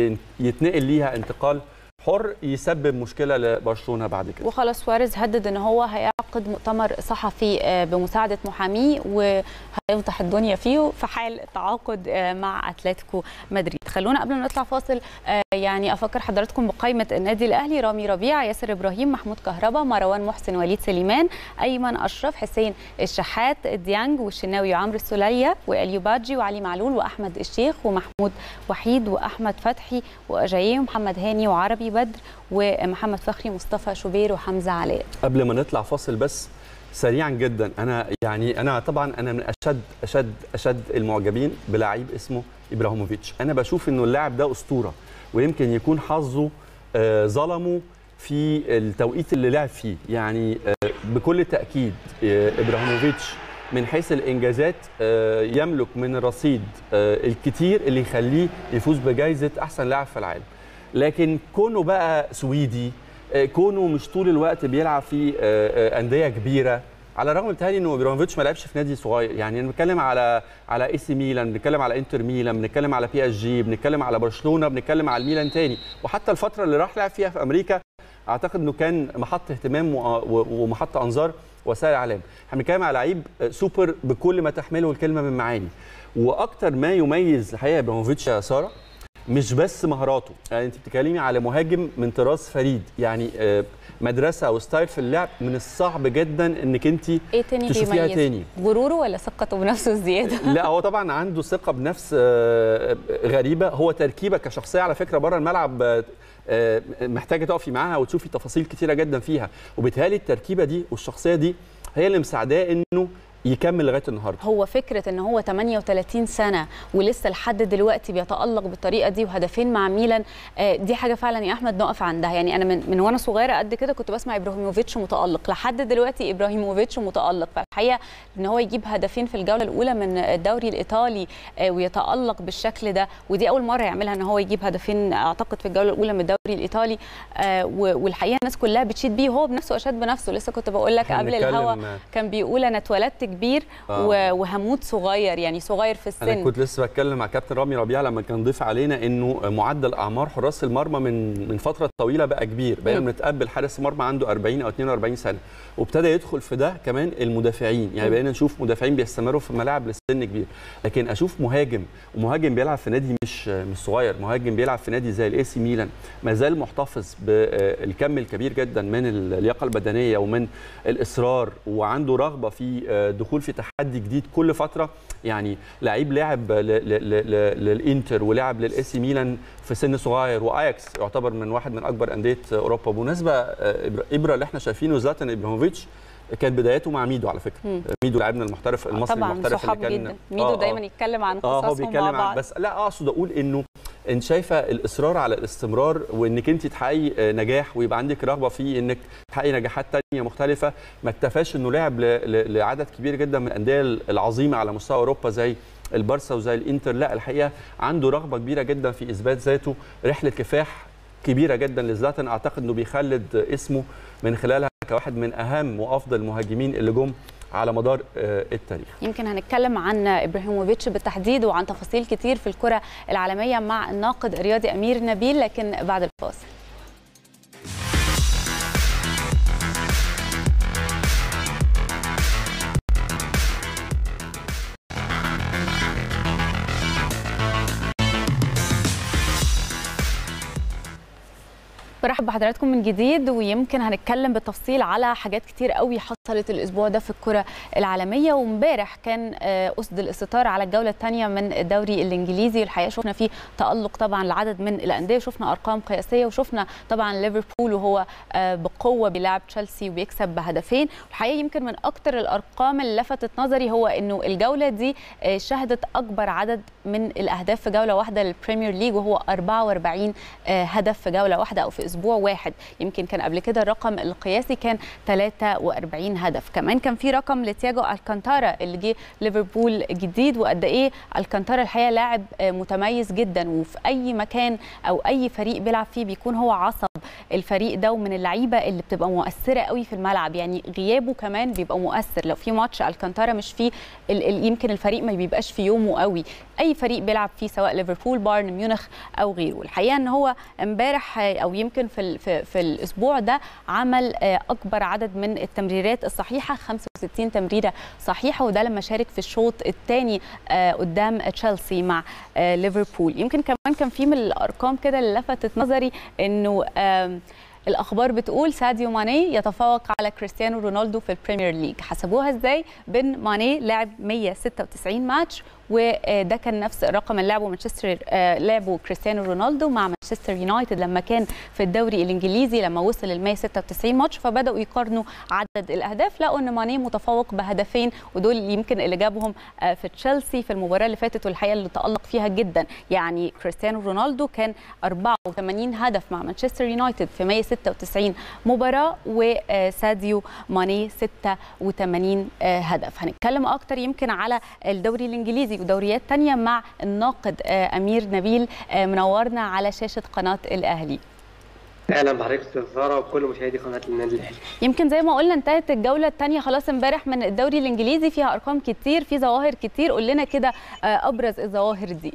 يتنقل ليها انتقال حر يسبب مشكله لبرشلونه بعد كده. وخلاص سواريز هدد ان هو هيعقد مؤتمر صحفي بمساعده محاميه وهيوضح الدنيا فيه في حال التعاقد مع اتلتيكو مدريد. خلونا قبل ما نطلع فاصل يعني افكر حضراتكم بقائمه النادي الاهلي: رامي ربيعه، ياسر ابراهيم، محمود كهربا، مروان محسن، وليد سليمان، ايمن اشرف، حسين الشحات، ديانج والشناوي وعمرو السوليه واليو بادجي وعلي معلول واحمد الشيخ ومحمود وحيد واحمد فتحي واجاييه ومحمد هاني وعربي بدر ومحمد فخري، مصطفى شوبير وحمزه علاء. قبل ما نطلع فاصل بس سريعا جدا، انا يعني انا طبعا انا من اشد اشد اشد المعجبين بلاعيب اسمه ابراهيموفيتش. انا بشوف انه اللاعب ده اسطوره، ويمكن يكون حظه آه ظلمه في التوقيت اللي لعب فيه، يعني آه بكل تاكيد آه ابراهيموفيتش من حيث الانجازات آه يملك من الرصيد آه الكتير اللي يخليه يفوز بجائزه احسن لاعب في العالم. لكن كونه بقى سويدي، كونه مش طول الوقت بيلعب في انديه كبيره، على الرغم بتهيألي انه ابراهيموفيتش ما لعبش في نادي صغير، يعني بنتكلم على على اي سي ميلان، بنتكلم على انتر ميلان، بنتكلم على بي اس جي، بنتكلم على برشلونه، بنتكلم على الميلان تاني، وحتى الفتره اللي راح لعب فيها في امريكا اعتقد انه كان محط اهتمام ومحط انظار وسائل الاعلام. احنا بنتكلم على لعيب سوبر بكل ما تحمله الكلمه من معاني، واكتر ما يميز الحقيقه ابراهيموفيتش يا ساره مش بس مهاراته، يعني انت بتتكلمي على مهاجم من طراز فريد، يعني مدرسه وستايل في اللعب من الصعب جدا انك انت ايه تاني تشوفيها تاني. غروره ولا ثقته بنفسه الزياده؟ لا هو طبعا عنده ثقه بنفس غريبه، هو تركيبه كشخصيه على فكره بره الملعب محتاجه تقفي معاها وتشوفي تفاصيل كتيره جدا فيها، وبالتالي التركيبه دي والشخصيه دي هي اللي مساعداه انه يكمل لغايه النهارده. هو فكره ان هو ثمانية وثلاثين سنه ولسه لحد دلوقتي بيتالق بالطريقه دي وهدفين مع ميلان، دي حاجه فعلا يا احمد نقف عندها. يعني انا من, من وانا صغيره قد كده كنت بسمع ابراهيموفيتش متالق، لحد دلوقتي ابراهيموفيتش متالق. فالحقيقه ان هو يجيب هدفين في الجوله الاولى من الدوري الايطالي ويتالق بالشكل ده، ودي اول مره يعملها ان هو يجيب هدفين اعتقد في الجوله الاولى من الدوري الايطالي، والحقيقه الناس كلها بتشيد بيه وهو بنفسه اشاد بنفسه. لسه كنت بقول لك قبل الهوا كان بيقول انا اتولدت كبير آه. وهموت صغير، يعني صغير في السن. انا كنت لسه بتكلم مع كابتن رامي ربيعه لما كان ضيف علينا انه معدل اعمار حراس المرمى من من فتره طويله بقى كبير، بقينا بنتقبل حارس مرمى عنده أربعين او اثنين وأربعين سنه، وابتدى يدخل في ده كمان المدافعين، يعني بقينا نشوف مدافعين بيستمروا في الملاعب لسن كبير. لكن اشوف مهاجم ومهاجم بيلعب في نادي مش مش صغير، مهاجم بيلعب في نادي زي الاي سي ميلان ما زال محتفظ بالكم الكبير جدا من اللياقه البدنيه ومن الاصرار، وعنده رغبه في دخول في تحدي جديد كل فتره. يعني لعيب لعب للانتر ولعب للاي سي ميلان في سن صغير، واياكس يعتبر من واحد من اكبر انديه اوروبا. بالمناسبه ابره اللي احنا شايفينه زلاتان ابراهيموفيتش كان بدايته مع ميدو على فكره. مم. ميدو لاعبنا المحترف المصري طبعا المحترف اللي كان جدا. ميدو آه دايما يتكلم عن قصصهم آه هو بيتكلم مع بعض. بس لا اقصد اقول انه انت شايفه الاصرار على الاستمرار، وانك انت تحققي نجاح ويبقى عندك رغبه في انك تحققي نجاحات ثانيه مختلفه. ما اكتفاش انه لعب لعدد كبير جدا من الانديه العظيمه على مستوى اوروبا زي البارسا وزي الانتر، لا الحقيقه عنده رغبه كبيره جدا في اثبات ذاته. رحله كفاح كبيره جدا لزلاتان، اعتقد انه بيخلد اسمه من خلالها كواحد من اهم وافضل المهاجمين اللي جم على مدار التاريخ. يمكن هنتكلم عن ابراهيموفيتش بالتحديد وعن تفاصيل كتير في الكرة العالمية مع الناقد الرياضي أمير نبيل، لكن بعد الفاصل. برحب بحضراتكم من جديد، ويمكن هنتكلم بالتفصيل على حاجات كتير قوي حصلت الاسبوع ده في الكره العالميه. وامبارح كان اسد الاستطار على الجوله الثانيه من الدوري الانجليزي، الحقيقه شفنا فيه تالق طبعا لعدد من الانديه، وشفنا ارقام قياسيه، وشفنا طبعا ليفربول وهو بقوه بيلعب تشيلسي وبيكسب بهدفين. الحقيقه يمكن من اكثر الارقام اللي لفتت نظري هو انه الجوله دي شهدت اكبر عدد من الاهداف في جوله واحده للبريمير ليج، وهو أربعة وأربعين هدف في جوله واحده او في اسبوع واحد. يمكن كان قبل كده الرقم القياسي كان ثلاثة وأربعين هدف. كمان كان في رقم لتياجو الكانتارا اللي جه ليفربول جديد، وقد ايه الكانتارا الحقيقه لاعب متميز جدا، وفي اي مكان او اي فريق بيلعب فيه بيكون هو عصب الفريق ده، ومن اللعيبه اللي بتبقى مؤثره قوي في الملعب، يعني غيابه كمان بيبقى مؤثر. لو في ماتش الكانتارا مش فيه ال ال يمكن الفريق ما بيبقاش في يومه قوي، اي فريق بيلعب فيه سواء ليفربول بايرن ميونخ او غيره. الحقيقه ان هو امبارح او يمكن في في, في الاسبوع ده عمل اكبر عدد من التمريرات الصحيحه، خمسة وستين تمريره صحيحه، وده لما شارك في الشوط الثاني قدام تشيلسي مع ليفربول. يمكن كمان كان في من الارقام كده اللي لفتت نظري انه الأخبار بتقول ساديو ماني يتفوق على كريستيانو رونالدو في البريمير ليج. حسبوها ازاي؟ بن ماني لعب مية وستة وتسعين ماتش، وده كان نفس الرقم اللي لعبه مانشستر لعبه كريستيانو رونالدو مع مانشستر يونايتد لما كان في الدوري الانجليزي لما وصل ل مية وستة وتسعين ماتش. فبداوا يقارنوا عدد الاهداف، لقوا ان ماني متفوق بهدفين، ودول يمكن اللي جابهم في تشيلسي في المباراه اللي فاتت، والحقيقه اللي تالق فيها جدا. يعني كريستيانو رونالدو كان أربعة وثمانين هدف مع مانشستر يونايتد في مية وستة وتسعين مباراه، وساديو ماني ستة وثمانين هدف. هنتكلم اكتر يمكن على الدوري الانجليزي ودوريات تانية مع الناقد أمير نبيل، منورنا على شاشة قناة الأهلي. اهلا بحضرتك استاذ ساره وكل مشاهدي قناه النادي الاهلي. يمكن زي ما قلنا انتهت الجوله الثانيه خلاص امبارح من الدوري الانجليزي، فيها ارقام كتير، في ظواهر كتير، قول لنا كده ابرز الظواهر دي.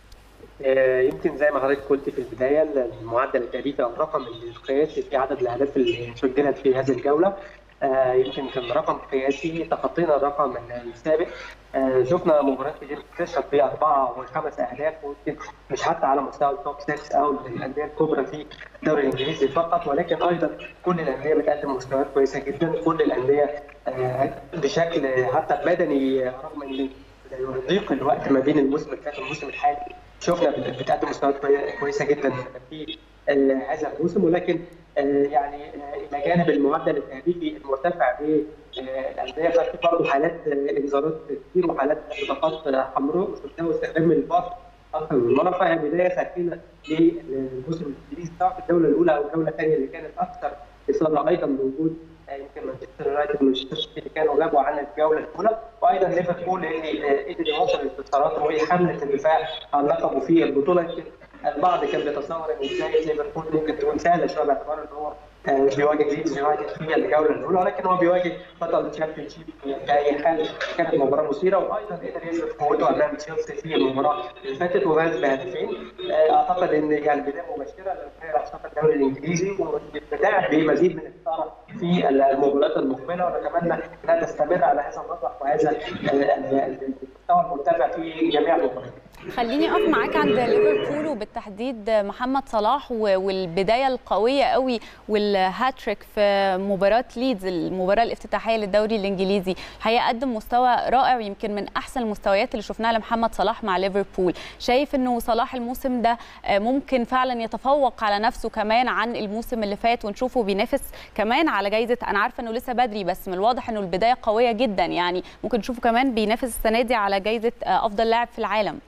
يمكن زي ما حضرتك قلت في البدايه، المعدل التهديفي او الرقم القياسي في عدد الاهداف اللي سجلت في هذه الجوله آه يمكن كان رقم قياسي، تخطينا الرقم السابق. آه شفنا مباريات كتير بتشهد باربعه وخمس اهداف، ويمكن مش حتى على مستوى التوب ستة او الانديه الكبرى في الدوري الانجليزي فقط، ولكن ايضا كل الانديه بتقدم مستويات كويسه جدا، كل الانديه آه بشكل حتى بدني، رغم ان ضيق الوقت ما بين الموسم اللي فات والموسم الحالي شفنا بتقدم مستويات كويسه جدا في هذا الموسم. ولكن يعني الى جانب المعدل التهديفي المرتفع بالانديه، ففي برضه حالات انذارات كتير وحالات بطاقات حمراء شفناها واستخدام الفار اكثر من مره، فهي بدايه ساخنه للموسم الانجليزي سواء في الجوله الاولى او الجوله الثانيه اللي كانت اكثر اثاره ايضا بوجود يمكن مانشستر يونايتد ومانشستر سيتي اللي كانوا غابوا عن الجوله الاولى، وايضا ليفربول اللي قدر يواصل انتصاراته وحمله الدفاع عن لقبه في البطوله. يمكن البعض كان بيتصور ان ازاي ليفربول ممكن تكون سهله شويه باعتبار ان هو مش بيواجه ليدز يونايتد في الجوله الاولى، ولكن هو بيواجه بطل الشامبيون شيب في اي حال. كانت مباراه مثيره، وايضا قدر يثبت قوته امام تشيلسي في المباراه اللي فاتت وفاز بهدفين. اعتقد ان يعني بدايه مبشره للفريق على الدوري الانجليزي، وبدايه بمزيد من الاثاره في المباريات المقبله، ونتمنى انها تستمر على هذا المسرح وهذا المستوى المرتفع في جميع المباريات. خليني اقف معاك عند ليفربول وبالتحديد محمد صلاح والبدايه القويه قوي والهاتريك في مباراه ليدز، المباراه الافتتاحيه للدوري الانجليزي. الحقيقه قدم مستوى رائع ويمكن من احسن المستويات اللي شفناها لمحمد صلاح مع ليفربول. شايف انه صلاح الموسم ده ممكن فعلا يتفوق على نفسه كمان عن الموسم اللي فات، ونشوفه بينافس كمان على جائزه، انا عارفه انه لسه بدري بس من الواضح انه البدايه قويه جدا، يعني ممكن نشوفه كمان بينافس السنه دي على جائزه افضل لاعب في العالم.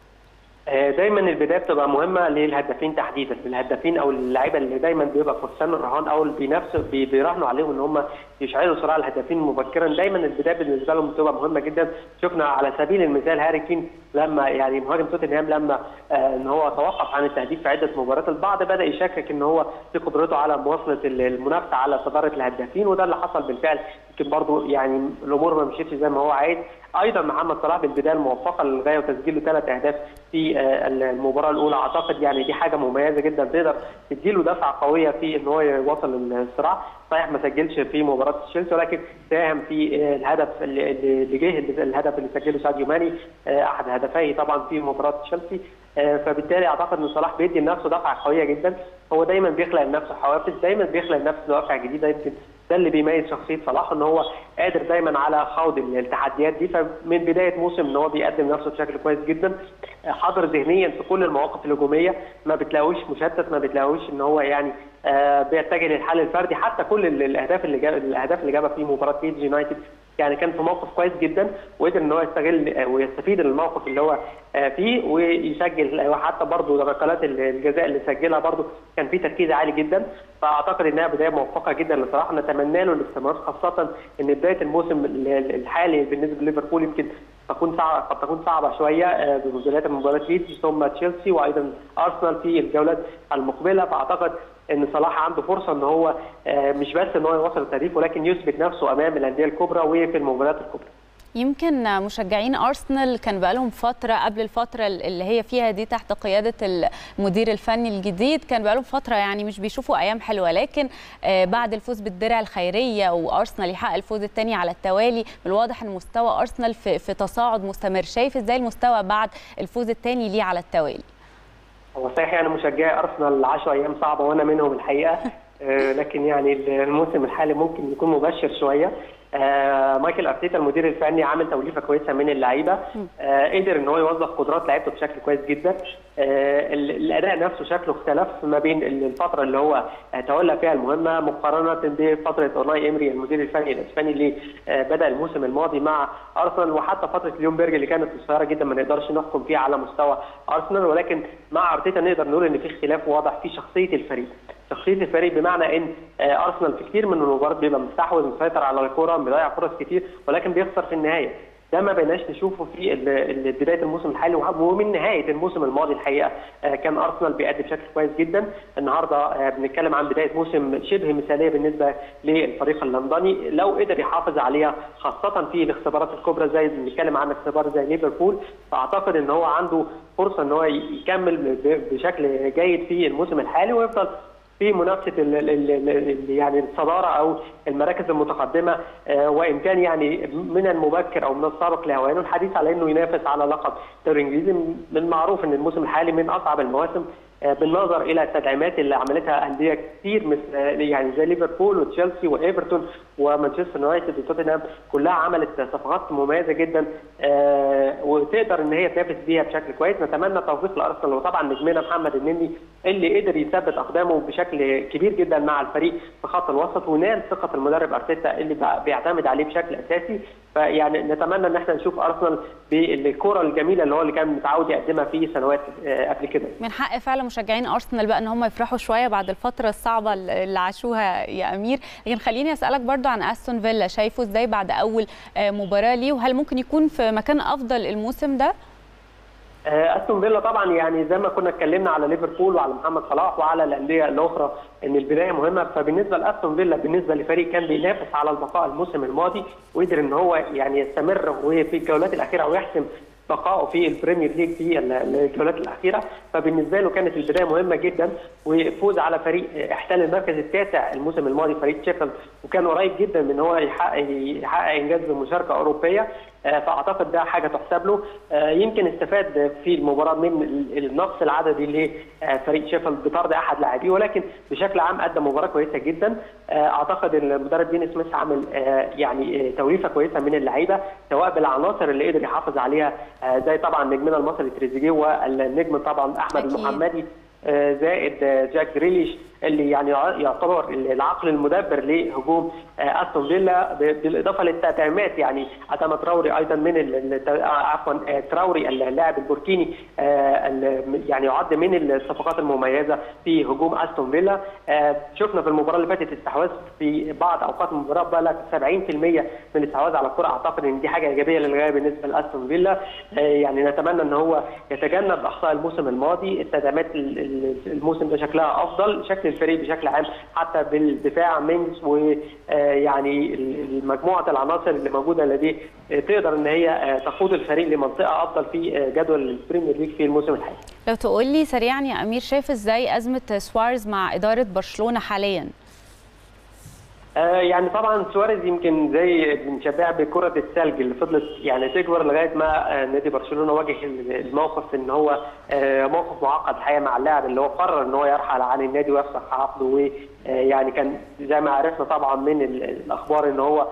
دايما البدايه بتبقى مهمه للهدافين تحديدا، الهدافين او اللعيبه اللي دايما بيبقى فرسان الرهان او اللي بينافسوا بيراهنوا عليهم ان هم يشعلوا صراع الهدافين مبكرا، دايما البدايه بالنسبه لهم بتبقى مهمه جدا. شفنا على سبيل المثال هاري كين لما يعني مهاجم توتنهام لما آه ان هو توقف عن التهديف في عده مباريات، البعض بدا يشكك ان هو في قدرته على مواصله المنافسه على صداره الهدافين، وده اللي حصل بالفعل. يمكن برضه يعني الامور ما مشيتش زي ما هو عايز. ايضا محمد صلاح بالبدايه الموفقه للغايه وتسجيله ثلاث اهداف في المباراه الاولى، اعتقد يعني دي حاجه مميزه جدا تقدر تديله دفعه قويه في ان هو يواصل الصراع. صحيح ما سجلش في مباراه تشيلسي، ولكن ساهم في الهدف اللي جه الهدف اللي سجله ساديو ماني، احد هدفيه طبعا في مباراه تشيلسي. فبالتالي اعتقد ان صلاح بيدي لنفسه دفعه قويه جدا. هو دايما بيخلق لنفسه حوافز، دايما بيخلق لنفسه دوافع جديده. يمكن ده اللي بيميز شخصيه صلاح، ان هو قادر دايما على خوض التحديات دي. فمن بدايه موسم ان هو بيقدم نفسه بشكل كويس جدا، حاضر ذهنيا في كل المواقف الهجوميه، ما بتلاقوش مشتت، ما بتلاقوش ان هو يعني آه بيتجه للحل الفردي. حتى كل الاهداف اللي جاب الاهداف اللي جابها في مباراه ليدز يونايتد يعني كان في موقف كويس جدا، وقدر ان هو يستغل ويستفيد من الموقف اللي هو فيه ويسجل. وحتى برضه ركلات الجزاء اللي سجلها برضه كان في تركيز عالي جدا. فاعتقد انها بدايه موفقه جدا لصلاح، نتمنى له الاستمرار، خاصه ان بدايه الموسم الحالي بالنسبه لليفربول يمكن تكون صعبه، قد تكون صعبه شويه ببدايه مباراه ليدز ثم تشيلسي وايضا ارسنال في الجولات المقبله. فاعتقد ان صلاح عنده فرصه ان هو مش بس ان هو يوصل التهديف، ولكن يثبت نفسه امام الانديه الكبرى وفي المباريات الكبرى. يمكن مشجعين أرسنال كان بقالهم فترة قبل الفترة اللي هي فيها دي تحت قيادة المدير الفني الجديد، كان بقالهم فترة يعني مش بيشوفوا أيام حلوة، لكن بعد الفوز بالدرع الخيرية وأرسنال يحقق الفوز الثاني على التوالي، من الواضح أن مستوى أرسنال في, في تصاعد مستمر. شايف إزاي المستوى بعد الفوز الثاني ليه على التوالي؟ هو صحيح يعني مشجعي أرسنال عشر أيام صعبة وأنا منهم الحقيقة، لكن يعني الموسم الحالي ممكن يكون مبشر شوية. آه مايكل ارتيتا المدير الفني عامل توليفه كويسه من اللعيبه، آه قدر ان هو يوظف قدرات لعيبته بشكل كويس جدا. آه الاداء نفسه شكله اختلف ما بين الفتره اللي هو تولى فيها المهمه مقارنه بفتره اوناي امري المدير الفني الاسباني اللي آه بدا الموسم الماضي مع ارسنال، وحتى فتره ليونبرج اللي كانت قصيره جدا ما نقدرش نحكم فيها على مستوى ارسنال. ولكن مع ارتيتا نقدر نقول ان في اختلاف واضح في شخصيه الفريق. شخصيه الفريق بمعنى ان ارسنال في كتير من المباريات بيبقى مستحوذ مسيطر على الكره، بيضيع فرص كتير، ولكن بيخسر في النهايه. ده ما بقيناش نشوفه في بدايه الموسم الحالي ومن نهايه الموسم الماضي. الحقيقه كان ارسنال بيأدي بشكل كويس جدا. النهارده بنتكلم عن بدايه موسم شبه مثاليه بالنسبه للفريق اللندني، لو قدر يحافظ عليها خاصه في الاختبارات الكبرى زي بنتكلم عن اختبار زي ليفربول، فاعتقد ان هو عنده فرصه ان هو يكمل بشكل جيد في الموسم الحالي ويفضل في منافسه يعني الصداره او المراكز المتقدمه. وان كان يعني من المبكر او من السابق لهوانه الحديث على انه ينافس على لقب الدوري الانجليزي. من المعروف ان الموسم الحالي من اصعب المواسم بالنظر الى التدعيمات اللي عملتها انديه كتير مثل يعني زي ليفربول وتشيلسي وايفرتون ومانشستر يونايتد وتوتنهام، كلها عملت صفقات مميزه جدا وتقدر ان هي تنافس بيها بشكل كويس. نتمنى توفيق لارسنال، وطبعا نجمنا محمد النني اللي قدر يثبت اقدامه بشكل كبير جدا مع الفريق في خط الوسط ونال ثقه المدرب ارتيتا اللي بيعتمد عليه بشكل اساسي. فيعني نتمنى ان احنا نشوف ارسنال بالكره الجميله اللي هو اللي كان متعود يقدمها في سنوات قبل كده. من حق فعلا مشجعين ارسنال بقى ان هم يفرحوا شويه بعد الفتره الصعبه اللي عاشوها يا امير. لكن خليني اسالك برضو عن استون فيلا، شايفه ازاي بعد اول مباراه ليه، وهل ممكن يكون في مكان افضل الموسم ده؟ استون فيلا طبعا يعني زي ما كنا اتكلمنا على ليفربول وعلى محمد صلاح وعلى الانديه الاخرى ان البدايه مهمه، فبالنسبه لاستون فيلا بالنسبه لفريق كان بينافس على البقاء الموسم الماضي وقدر ان هو يعني يستمر وفي الجولات الاخيره ويحسم بقائه في البريمير ليج في الجولات الاخيره، فبالنسبه له كانت البدايه مهمه جدا. وفوز على فريق احتل المركز التاسع الموسم الماضي فريق شيفيلد، وكان قريب جدا من ان هو يحقق يحقق انجاز بمشاركه اوروبيه، فاعتقد ده حاجه تحسب له. يمكن استفاد في المباراه من النقص العددي لفريق شيفيلد بطرد احد لاعبيه، ولكن بشكل عام ادى مباراه كويسه جدا. اعتقد المدرب دين سميث عمل يعني توليفه كويسه من اللعيبه، سواء بالعناصر اللي قدر يحافظ عليها زي طبعا نجمنا المصري تريزيجيه والنجم طبعا احمد المحمدي زائد جاك جريليش. اللي يعني يعتبر العقل المدبر لهجوم استون فيلا، بالاضافه للتدعيمات يعني عدم تراوري ايضا من عفوا تراوري اللاعب البوركيني يعني يعد من الصفقات المميزه في هجوم استون فيلا. شفنا في المباراه اللي فاتت استحواذ في بعض اوقات المباراه بلغ سبعين بالمئة من الاستحواذ على الكره، اعتقد ان دي حاجه ايجابيه للغايه بالنسبه لاستون فيلا. يعني نتمنى ان هو يتجنب اخطاء الموسم الماضي، التدعيمات الموسم ده شكلها افضل، شكل الفريق بشكل عام حتى بالدفاع مينجز ويعني مجموعه العناصر اللي موجوده لديه تقدر ان هي تقود الفريق لمنطقه افضل في جدول البريمير ليج في الموسم الحالي. لو تقول لي سريعا يا امير، شايف ازاي ازمه سواريز مع اداره برشلونه حاليا؟ يعني طبعا سواريز يمكن زي بنشبهها بكره الثلج اللي فضلت يعني تكبر لغايه ما نادي برشلونه واجه الموقف ان هو موقف معقد الحقيقه مع اللاعب اللي هو قرر ان هو يرحل عن النادي ويفسخ عقده. ويعني كان زي ما عرفنا طبعا من الاخبار ان هو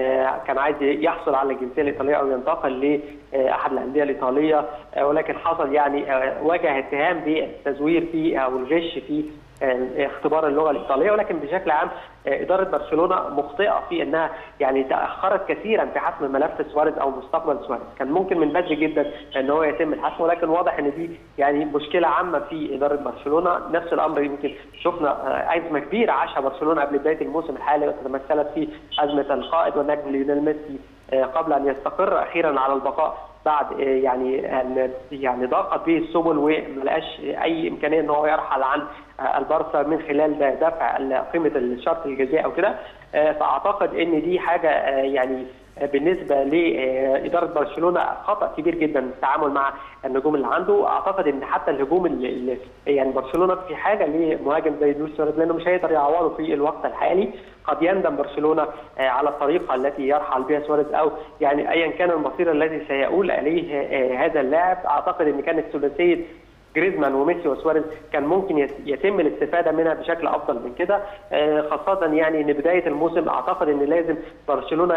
كان عايز يحصل على الجنسيه الايطاليه او ينتقل لاحد الانديه الايطاليه، ولكن حصل يعني واجه اتهام بالتزوير في او الغش في اختبار اللغه الايطاليه. ولكن بشكل عام اداره برشلونه مخطئه في انها يعني تاخرت كثيرا في حسم ملف سواريز او مستقبل سواريز، كان ممكن من بدري جدا ان هو يتم الحسم، ولكن واضح ان دي يعني مشكله عامه في اداره برشلونه. نفس الامر يمكن شفنا ازمه كبيره عاشها برشلونه قبل بدايه الموسم الحالي وتمثلت في ازمه القائد والنجم ليونيل ميسي قبل ان يستقر اخيرا على البقاء بعد يعني يعني ضاقت به السبل وما لقاش اي امكانيه ان هو يرحل عن البارسا من خلال دفع قيمه الشرط الجزائي او كده. فاعتقد ان دي حاجه يعني بالنسبه لاداره برشلونه خطا كبير جدا في التعامل مع النجوم اللي عنده. اعتقد ان حتى الهجوم اللي يعني برشلونه في حاجه لمهاجم زي لويس سواريز لانه مش هيقدر يعوضه في الوقت الحالي. قد يندم برشلونه على الطريقه التي يرحل بها سواريز او يعني ايا كان المصير الذي سيؤول اليه هذا اللاعب. اعتقد ان كانت ثلاثيه جريزمان وميسي وسواريز كان ممكن يتم الاستفاده منها بشكل افضل من كده، خاصه يعني ان بدايه الموسم اعتقد ان لازم برشلونه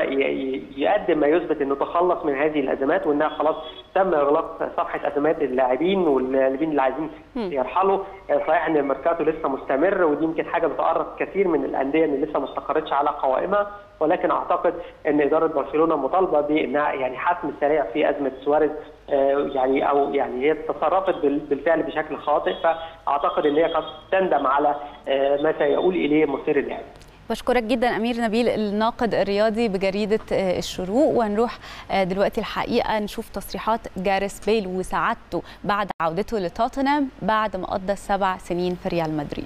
يقدم ما يثبت انه تخلص من هذه الازمات وانها خلاص تم اغلاق صفحه ازمات اللاعبين واللاعبين اللي عايزين يرحلوا. صحيح ان الميركاتو لسه مستمر ودي يمكن حاجه بتقرب كثير من الانديه اللي لسه ما استقرتش على قوائمها، ولكن اعتقد ان اداره برشلونه مطالبه بانها يعني حسم سريع في ازمه سواريز يعني او يعني هي تصرفت بالفعل بشكل خاطئ، فاعتقد ان هي قد تندم على ما سيؤول اليه مصير اللاعب. بشكرك جدا امير نبيل الناقد الرياضي بجريده الشروق. وهنروح دلوقتي الحقيقه نشوف تصريحات جاريث بيل وسعادته بعد عودته لتوتنهام بعد ما قضى سبع سنين في ريال مدريد.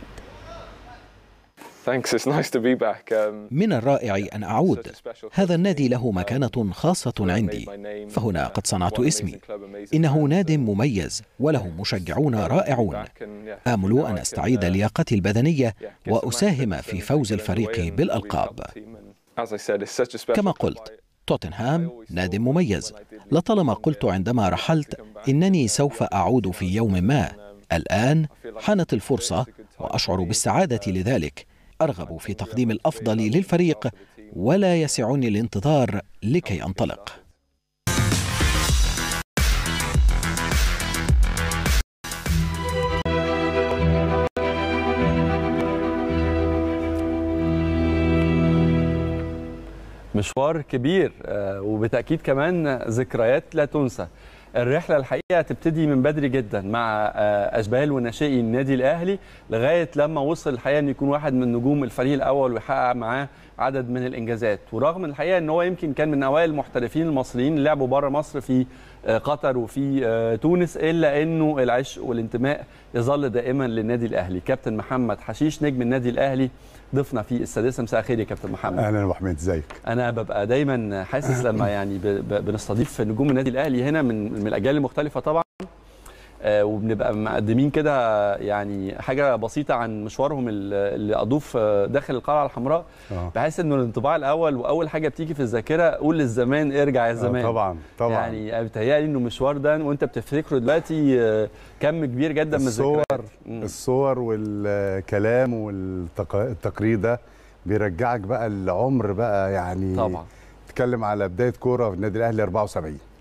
من الرائع أن أعود. هذا النادي له مكانة خاصة عندي، فهنا قد صنعت اسمي. إنه ناد مميز وله مشجعون رائعون. آمل أن أستعيد لياقتي البدنية وأساهم في فوز الفريق بالألقاب. كما قلت، توتنهام ناد مميز. لطالما قلت عندما رحلت إنني سوف أعود في يوم ما. الآن حانت الفرصة وأشعر بالسعادة لذلك. أرغب في تقديم الأفضل للفريق ولا يسعني الانتظار لكي أنطلق. مشوار كبير وبالتأكيد كمان ذكريات لا تنسى. الرحلة الحقيقة تبتدي من بدري جدا مع أشبال وناشئي النادي الأهلي لغاية لما وصل الحقيقة أن يكون واحد من نجوم الفريق الأول ويحقق معاه عدد من الإنجازات. ورغم الحقيقة أن هو يمكن كان من أوائل المحترفين المصريين اللي لعبوا بره مصر في قطر وفي تونس، إلا أنه العشق والانتماء يظل دائما للنادي الأهلي. كابتن محمد حشيش نجم النادي الأهلي ضفنا في السادسه. مساء الخير يا كابتن محمد. اهلا يا ابو حميد، ازيك؟ انا ببقى دايما حاسس لما يعني بنستضيف نجوم النادي الاهلي هنا من من الاجيال المختلفه طبعا، آه وبنبقى مقدمين كده يعني حاجه بسيطه عن مشوارهم اللي اضوف داخل القلعه الحمراء. أوه. بحس انه الانطباع الاول واول حاجه بتيجي في الذاكره قول للزمان ارجع يا زمان. طبعا طبعا يعني بتهيألي انه المشوار ده وانت بتفتكره دلوقتي كم كبير جدا من الذكريات. الصور الصور والكلام والتقرير ده بيرجعك بقى العمر بقى يعني. طبعا تتكلم على بدايه كوره في النادي الاهلي أربعة وسبعين. ايوه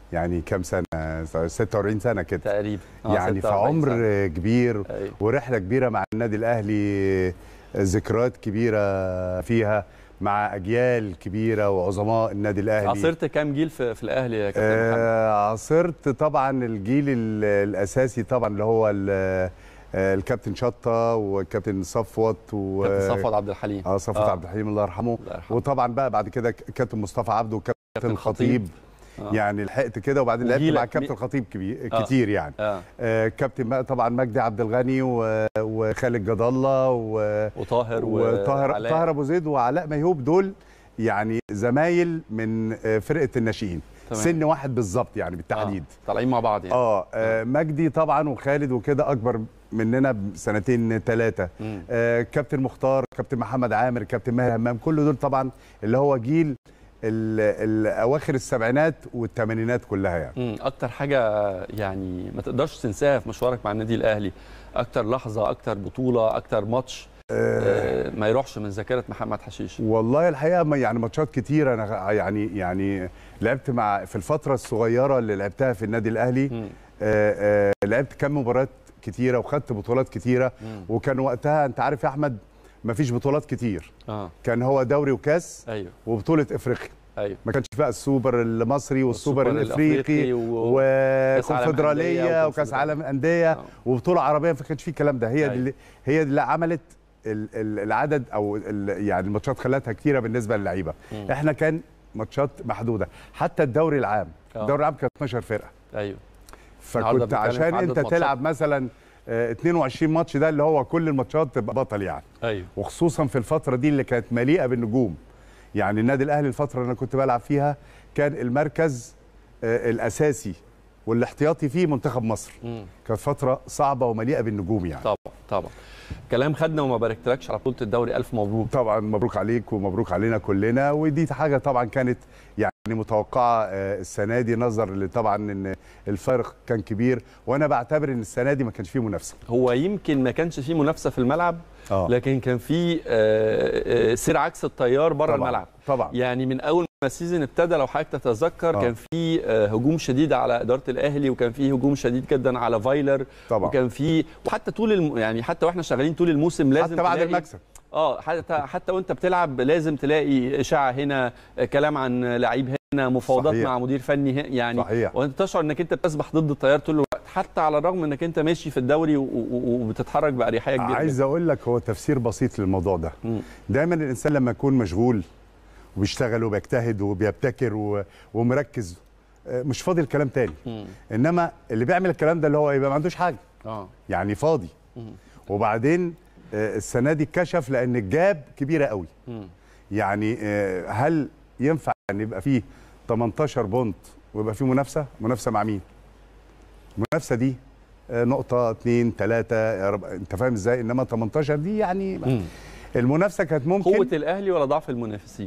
يعني كام سنه؟ ستة وأربعين سنه كده تقريبا. يعني في عمر سنة. كبير. أيوة. ورحله كبيره مع النادي الاهلي، ذكريات كبيره فيها مع اجيال كبيره وعظماء النادي الاهلي. عاصرت كام جيل في, في الاهلي يا كابتن محمد؟ آه عاصرت طبعا الجيل الاساسي طبعا اللي هو الكابتن شطه والكابتن صفوت و كابتن صفوت عبد الحليم. اه صفوت آه. عبد الحليم الله يرحمه. الله يرحمه. وطبعا بقى بعد كده كابتن مصطفى عبده وكابتن الخطيب. آه. يعني لحقت كده، وبعدين لعبت مع كابتن الخطيب كبير آه. كتير يعني. آه. آه كابتن بقى طبعا مجدي عبد الغني وخالد جد الله وطاهر وطاهر طاهر ابو زيد وعلاء ميهوب، دول يعني زمايل من فرقه الناشئين، سن واحد بالظبط يعني بالتحديد. آه. طالعين مع بعض يعني. آه. اه مجدي طبعا وخالد وكده اكبر مننا بسنتين ثلاثه. آه كابتن مختار، كابتن محمد عامر، كابتن ماهر همام، كل دول طبعا اللي هو جيل الاواخر السبعينات والثمانينات كلها يعني. امم اكتر حاجه يعني ما تقدرش تنساها في مشوارك مع النادي الاهلي، اكتر لحظه، اكتر بطوله، اكتر ماتش آه ما يروحش من ذاكره محمد حشيش؟ والله الحقيقه يعني ماتشات كتير. انا يعني يعني لعبت مع في الفتره الصغيره اللي لعبتها في النادي الاهلي آه آه لعبت كام مباريات كتيره وخدت بطولات كتيره. مم. وكان وقتها انت عارف يا احمد ما فيش بطولات كتير. آه. كان هو دوري وكاس. أيوه. وبطوله افريقيا. أيوه. ما كانش بقى السوبر المصري والسوبر الافريقي وكونفدراليه وكاس عالم الانديه آه. وبطوله عربيه، ما كانش فيه الكلام ده. هي أيوه. دي هي دي اللي عملت العدد او يعني الماتشات خلتها كتيره بالنسبه للعيبه. احنا كان ماتشات محدوده، حتى الدوري العام آه. الدوري العام كان اتناشر فرقه. ايوه. فكنت عشان انت تلعب مثلا اتنين وعشرين ماتش، ده اللي هو كل الماتشات تبقى بطل يعني. ايوه. وخصوصا في الفتره دي اللي كانت مليئه بالنجوم. يعني النادي الاهلي الفتره اللي انا كنت بلعب فيها كان المركز الاساسي والاحتياطي فيه منتخب مصر. مم. كانت فتره صعبه ومليئه بالنجوم يعني. طبعا طبعا. كلام خدنا وما باركتلكش على بطوله الدوري، الف مبروك. طبعا مبروك عليك ومبروك علينا كلنا، ودي حاجه طبعا كانت يعني متوقعه السنه دي، نظر طبعا ان الفارق كان كبير، وانا بعتبر ان السنه دي ما كانش فيه منافسه. هو يمكن ما كانش فيه منافسه في الملعب أوه. لكن كان فيه سير عكس التيار بره الملعب طبعا. يعني من اول ما السيزون ابتدى لو حضرتك تتذكر أوه. كان فيه هجوم شديد على اداره الاهلي، وكان فيه هجوم شديد جدا على فايلر طبعا. وكان فيه وحتى طول الم... يعني حتى واحنا شغالين طول الموسم لازم حتى بعد المكسب اه حتى حتى وانت بتلعب لازم تلاقي اشاعه هنا، كلام عن لعيب هنا، مفاوضات مع مدير فني هنا يعني. صحيح. وانت تشعر انك انت بتسبح ضد التيار طول الوقت، حتى على الرغم انك انت ماشي في الدوري وبتتحرك باريحيه كبيره. عايز اقول لك هو تفسير بسيط للموضوع ده. م. دايما الانسان لما يكون مشغول وبيشتغل وبيجتهد وبيبتكر ومركز مش فاضي الكلام تاني. م. انما اللي بيعمل الكلام ده اللي هو يبقى ما عندوش حاجه اه يعني فاضي. م. وبعدين السنه دي اتكشف لان الجاب كبيره قوي. م. يعني هل ينفع ان يبقى فيه تمنتاشر بونت ويبقى فيه منافسه؟ منافسه مع مين؟ المنافسه دي نقطه اتنين تلاته يا رب، انت فاهم ازاي؟ انما تمنتاشر دي يعني م. المنافسه كانت ممكن. قوه الاهلي ولا ضعف المنافسين؟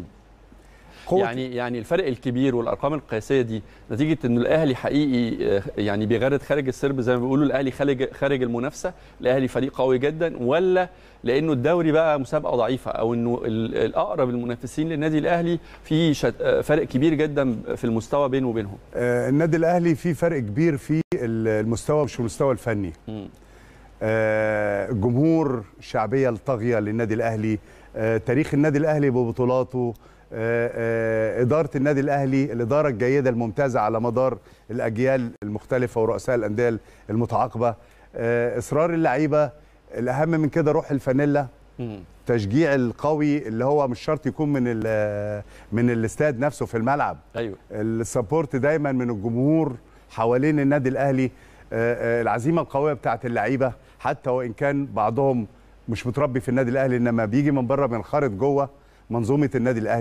يعني يعني الفرق الكبير والارقام القياسيه دي نتيجه ان الاهلي حقيقي يعني بيغرد خارج السرب زي ما بيقولوا، الاهلي خارج خارج المنافسه، الاهلي فريق قوي جدا، ولا لانه الدوري بقى مسابقه ضعيفه، او انه الاقرب المنافسين للنادي الاهلي في فرق كبير جدا في المستوى بينه وبينهم؟ آه النادي الاهلي في فرق كبير في المستوى، مش المستوى الفني. آه الجمهور، الشعبيه الطاغيه للنادي الاهلي، آه تاريخ النادي الاهلي ببطولاته، آآ آآ إدارة النادي الأهلي، الإدارة الجيدة الممتازة على مدار الأجيال المختلفة ورؤساء الأندية المتعاقبة، إصرار اللعيبة، الأهم من كده روح الفانيلا، تشجيع القوي اللي هو مش شرط يكون من من الاستاد نفسه في الملعب. أيوه. السبورت دايما من الجمهور حوالين النادي الأهلي، العزيمة القوية بتاعت اللعيبة، حتى وإن كان بعضهم مش متربي في النادي الأهلي إنما بيجي من بره بينخرط جوه منظومه النادي الاهلي،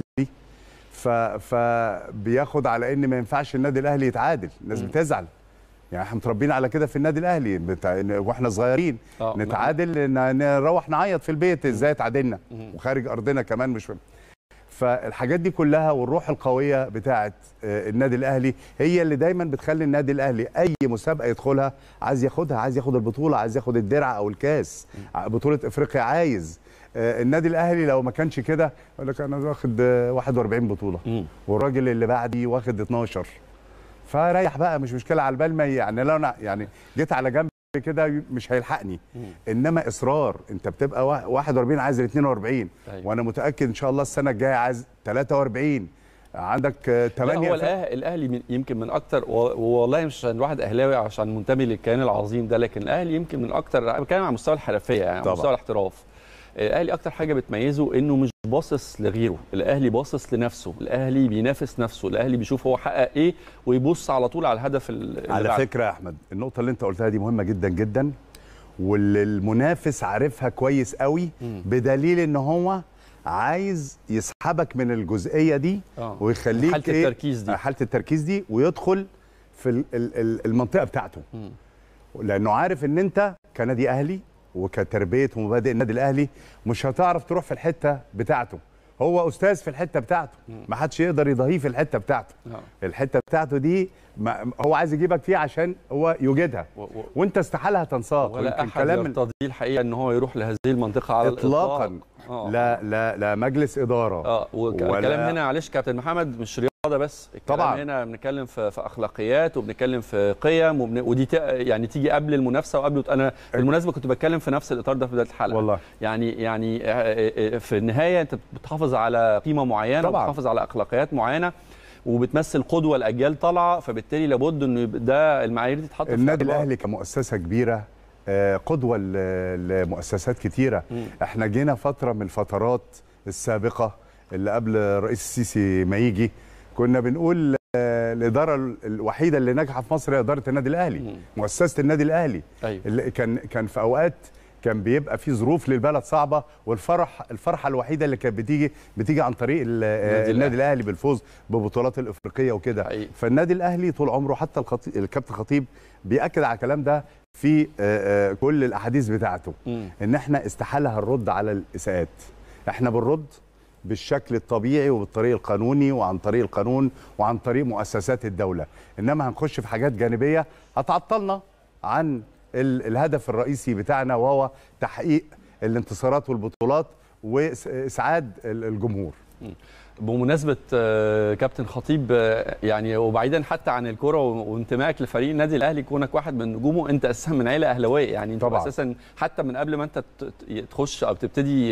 فبياخد على ان ما ينفعش النادي الاهلي يتعادل، الناس بتزعل. يعني احنا متربيين على كده في النادي الاهلي بتاع واحنا صغيرين، نتعادل نروح نعيط في البيت ازاي اتعادلنا وخارج ارضنا كمان. مش فالحاجات دي كلها والروح القويه بتاعه النادي الاهلي هي اللي دايما بتخلي النادي الاهلي اي مسابقه يدخلها عايز ياخدها، عايز ياخد البطوله، عايز ياخد الدرع او الكاس، بطوله افريقيا عايز. النادي الاهلي لو ما كانش كده يقول لك انا واخد واحد واربعين بطوله والراجل اللي بعدي واخد اتناشر، فريح بقى، مش مشكله، على البال ما يعني لو انا يعني جيت على جنب كده مش هيلحقني. مم. انما اصرار، انت بتبقى واحد وأربعين عايز اتنين وأربعين. أيوة. وانا متاكد ان شاء الله السنه الجايه عايز تلاتة وأربعين، عندك ثمانية. هو الاهلي يمكن من اكتر، والله مش عشان الواحد اهلاوي عشان منتمي للكيان العظيم ده، لكن الاهلي يمكن من اكتر، بتكلم على مستوى الحرفيه يعني على مستوى الاحتراف. الاهلي اكتر حاجه بتميزه انه مش باصص لغيره، الاهلي باصص لنفسه، الاهلي بينافس نفسه، الاهلي بيشوف هو حقق ايه ويبص على طول على الهدف اللي على بعد. فكره يا احمد، النقطه اللي انت قلتها دي مهمه جدا جدا، والمنافس عارفها كويس قوي، بدليل ان هو عايز يسحبك من الجزئيه دي آه. ويخليك حاله إيه؟ التركيز دي حاله التركيز دي ويدخل في المنطقه بتاعته. م. لانه عارف ان انت كنادي اهلي وكتربيه ومبادئ النادي الاهلي مش هتعرف تروح في الحته بتاعته، هو استاذ في الحته بتاعته، ما حدش يقدر يضاهيه في الحته بتاعته. آه. الحته بتاعته دي هو عايز يجيبك فيها عشان هو يوجدها، و... و... وانت استحاله هتنساق. ولا احد كلام يرتضي الحقيقه ان هو يروح لهذه المنطقه على الاطلاق اطلاقا. آه. لا لا لا مجلس اداره. اه والكلام ولا... هنا معلش كابتن محمد مش رياضه بس، الكلام طبعا هنا بنتكلم في, في اخلاقيات وبنتكلم في قيم وبن... ودي ت... يعني تيجي قبل المنافسه وقبل. انا بالمناسبه كنت بتكلم في نفس الاطار ده في بدايه الحلقه والله. يعني يعني في النهايه انت بتحافظ على قيمه معينه وبتحافظ على اخلاقيات معينه وبتمثل قدوه لاجيال طالعه، فبالتالي لابد ان ده المعايير دي تتحط في النادي الاهلي كمؤسسه كبيره قدوه لمؤسسات كتيره. م. احنا جينا فتره من الفترات السابقه اللي قبل الرئيس السيسي ما يجي كنا بنقول الاداره الوحيده اللي ناجحه في مصر هي اداره النادي الاهلي. م. مؤسسه النادي الاهلي. أيوة. اللي كان كان في اوقات كان بيبقى في ظروف للبلد صعبه، والفرح الفرحه الوحيده اللي كانت بتيجي بتيجي عن طريق النادي, النادي الاهلي بالفوز ببطولات الافريقيه وكده. فالنادي الاهلي طول عمره، حتى الكابتن خطيب بياكد على الكلام ده في كل الاحاديث بتاعته. م. ان احنا استحاله هنرد على الاساءات، احنا بنرد بالشكل الطبيعي وبالطريق القانوني وعن طريق القانون وعن طريق مؤسسات الدوله، انما هنخش في حاجات جانبيه هتعطلنا عن الهدف الرئيسي بتاعنا، وهو تحقيق الانتصارات والبطولات واسعاد الجمهور. بمناسبه كابتن خطيب، يعني وبعيدا حتى عن الكره وانتمائك لفريق النادي الاهلي، كونك واحد من نجومه، انت اساسا من عيله اهلاويه، يعني انت اساسا حتى من قبل ما انت تخش او تبتدي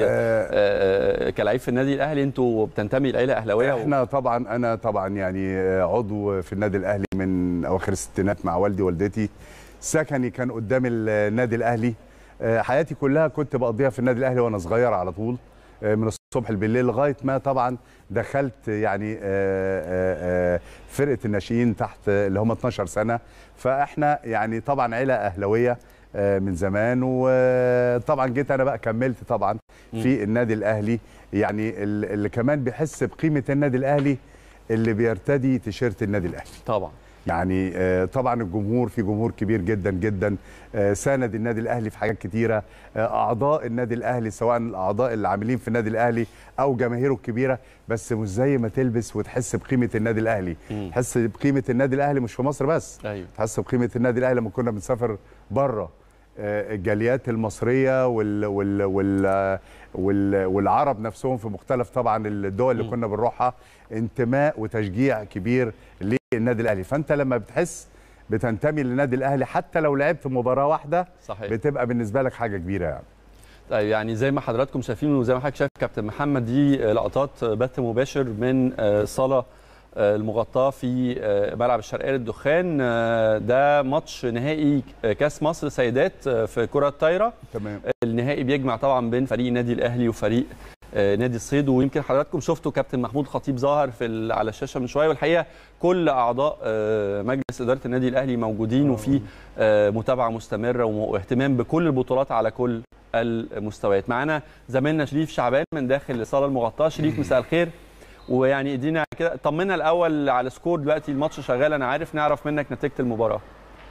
آه كلاعب في النادي الاهلي انتوا بتنتمي لعيله اهلاويه. احنا و... طبعا انا طبعا يعني عضو في النادي الاهلي من اواخر الستينات مع والدي ووالدتي، سكني كان قدام النادي الاهلي، حياتي كلها كنت بقضيها في النادي الاهلي وانا صغير على طول، من الصبح بالليل لغايه ما طبعا دخلت يعني فرقه الناشئين تحت اللي هم اتناشر سنه. فاحنا يعني طبعا عيله اهلاويه من زمان، وطبعا جيت انا بقى كملت طبعا في النادي الاهلي. يعني اللي كمان بيحس بقيمه النادي الاهلي اللي بيرتدي تيشيرت النادي الاهلي طبعا. يعني طبعا الجمهور، في جمهور كبير جدا جدا ساند النادي الاهلي في حاجات كتيره، اعضاء النادي الاهلي سواء الاعضاء اللي عاملين في النادي الاهلي او جماهيره الكبيره، بس مش زي ما تلبس وتحس بقيمه النادي الاهلي. م. تحس بقيمه النادي الاهلي مش في مصر بس. أيوه. تحس بقيمه النادي الاهلي لما كنا بنسافر بره، الجاليات المصريه وال وال وال وال والعرب نفسهم في مختلف طبعا الدول اللي كنا بنروحها، انتماء وتشجيع كبير للنادي الاهلي. فانت لما بتحس بتنتمي للنادي الاهلي حتى لو لعبت مباراه واحده، صحيح، بتبقى بالنسبه لك حاجه كبيره يعني. طيب يعني زي ما حضراتكم شايفين وزي ما حضرتك شايف كابتن محمد، دي لقطات بث مباشر من صاله المغطاه في ملعب الشرقيه للدخان. ده ماتش نهائي كاس مصر سيدات في كره الطايره. تمام. النهائي بيجمع طبعا بين فريق النادي الاهلي وفريق نادي الصيد، ويمكن حضراتكم شفتوا كابتن محمود خطيب ظاهر في على الشاشه من شويه، والحقيقه كل اعضاء مجلس اداره النادي الاهلي موجودين، وفي متابعه مستمره واهتمام بكل البطولات على كل المستويات. معانا زميلنا شريف شعبان من داخل الصاله المغطاه. شريف مساء الخير، ويعني ادينا كده طمنا الاول على السكور. دلوقتي الماتش شغال انا عارف، نعرف منك نتيجه المباراه.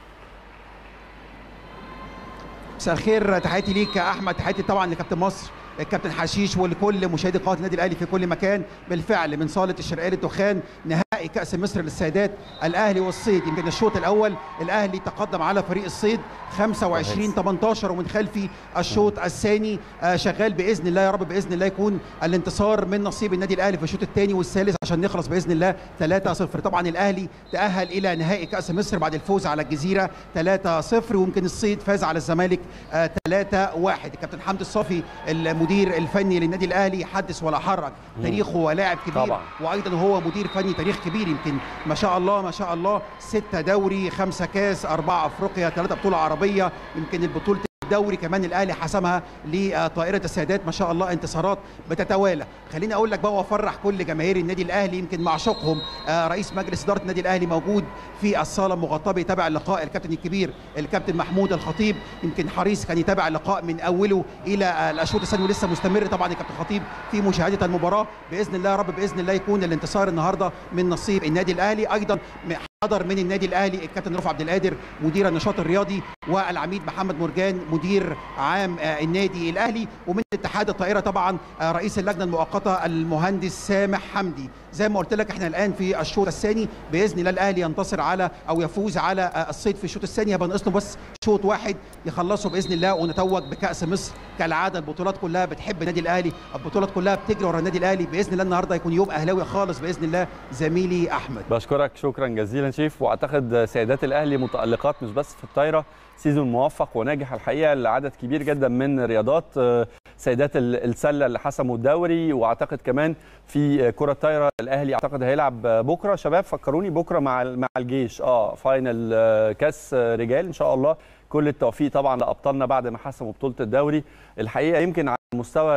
مساء الخير، تحياتي ليك يا احمد، تحياتي طبعا لكابتن مصر الكابتن حشيش ولكل مشاهدي قناه النادي الاهلي في كل مكان. بالفعل من صاله الشرقيه للدخان نهائي كاس مصر للسيدات الاهلي والصيد. يمكن الشوط الاول الاهلي تقدم على فريق الصيد خمسة وعشرين ثمانية عشر، ومن خلفي الشوط الثاني شغال باذن الله، يا رب باذن الله يكون الانتصار من نصيب النادي الاهلي في الشوط الثاني والثالث عشان نخلص باذن الله ثلاثة صفر. طبعا الاهلي تاهل الى نهائي كاس مصر بعد الفوز على الجزيره ثلاثة صفر، ويمكن الصيد فاز على الزمالك ثلاثة واحد. الكابتن حمدي الصافي المدير الفني للنادي الاهلي حدث ولا حرج، تاريخه ولاعب كبير طبعا. وايضا هو مدير فني تاريخ كبير، يمكن ما شاء الله ما شاء الله ستة دوري، خمسة كاس، أربعة افريقيا، ثلاثة بطوله عربيه. يمكن البطوله الدوري كمان الاهلي حسمها لطائره السيدات، ما شاء الله انتصارات بتتوالى. خليني اقول لك بقى وافرح كل جماهير النادي الاهلي، يمكن معشوقهم رئيس مجلس اداره النادي الاهلي موجود في الصاله المغطاه بيتابع اللقاء، الكابتن الكبير الكابتن محمود الخطيب، يمكن حريص كان يتابع اللقاء من اوله الى الاشواط الثانيه ولسه مستمر طبعا الكابتن الخطيب في مشاهده المباراه. باذن الله يا رب باذن الله يكون الانتصار النهارده من نصيب النادي الاهلي. ايضا حضر من النادي الاهلي الكابتن رفعت عبد القادر مدير النشاط الرياضي، والعميد محمد مرجان مدير عام النادي الاهلي، ومن اتحاد الطائره طبعا رئيس اللجنه المؤقته المهندس سامح حمدي. زي ما قلت لك احنا الان في الشوط الثاني، باذن الله الاهلي ينتصر على او يفوز على الصيد في الشوط الثاني، يبقى ناقص له بس شوط واحد يخلصه باذن الله ونتوج بكاس مصر. كالعاده البطولات كلها بتحب النادي الاهلي، البطولات كلها بتجري ورا النادي الاهلي. باذن الله النهارده يكون يوم اهلاوي خالص باذن الله زميلي احمد. بشكرك شكرا جزيلا شيف، واعتقد سيدات الاهلي متالقات مش بس في الطايره، سيزون موفق وناجح الحقيقه لعدد كبير جدا من رياضات. سيدات السله اللي حسموا الدوري، واعتقد كمان في كره الطايره الاهلي اعتقد هيلعب بكره. شباب فكروني بكره مع مع الجيش اه فاينل كاس رجال ان شاء الله. كل التوفيق طبعا لابطالنا بعد ما حسموا بطوله الدوري. الحقيقه يمكن على المستوى ال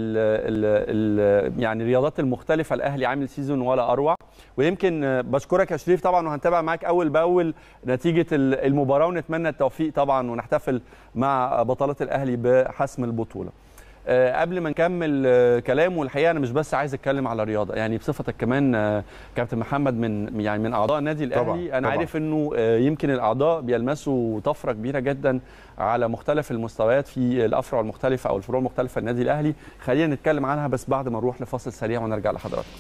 ال ال يعني الرياضات المختلفه الاهلي عامل سيزون ولا اروع. ويمكن بشكرك يا شريف طبعا، وهنتابع معاك اول باول نتيجه المباراه، ونتمنى التوفيق طبعا ونحتفل مع بطلات الاهلي بحسم البطوله. قبل ما نكمل كلام، والحقيقه انا مش بس عايز اتكلم على رياضه، يعني بصفتك كمان كابتن محمد من يعني من اعضاء النادي الاهلي طبعًا. انا طبعًا. عارف انه يمكن الاعضاء بيلمسوا طفره كبيره جدا على مختلف المستويات في الافرع المختلفه او الفروع المختلفه النادي الاهلي. خلينا نتكلم عنها بس بعد ما نروح لفاصل سريع ونرجع لحضراتكم.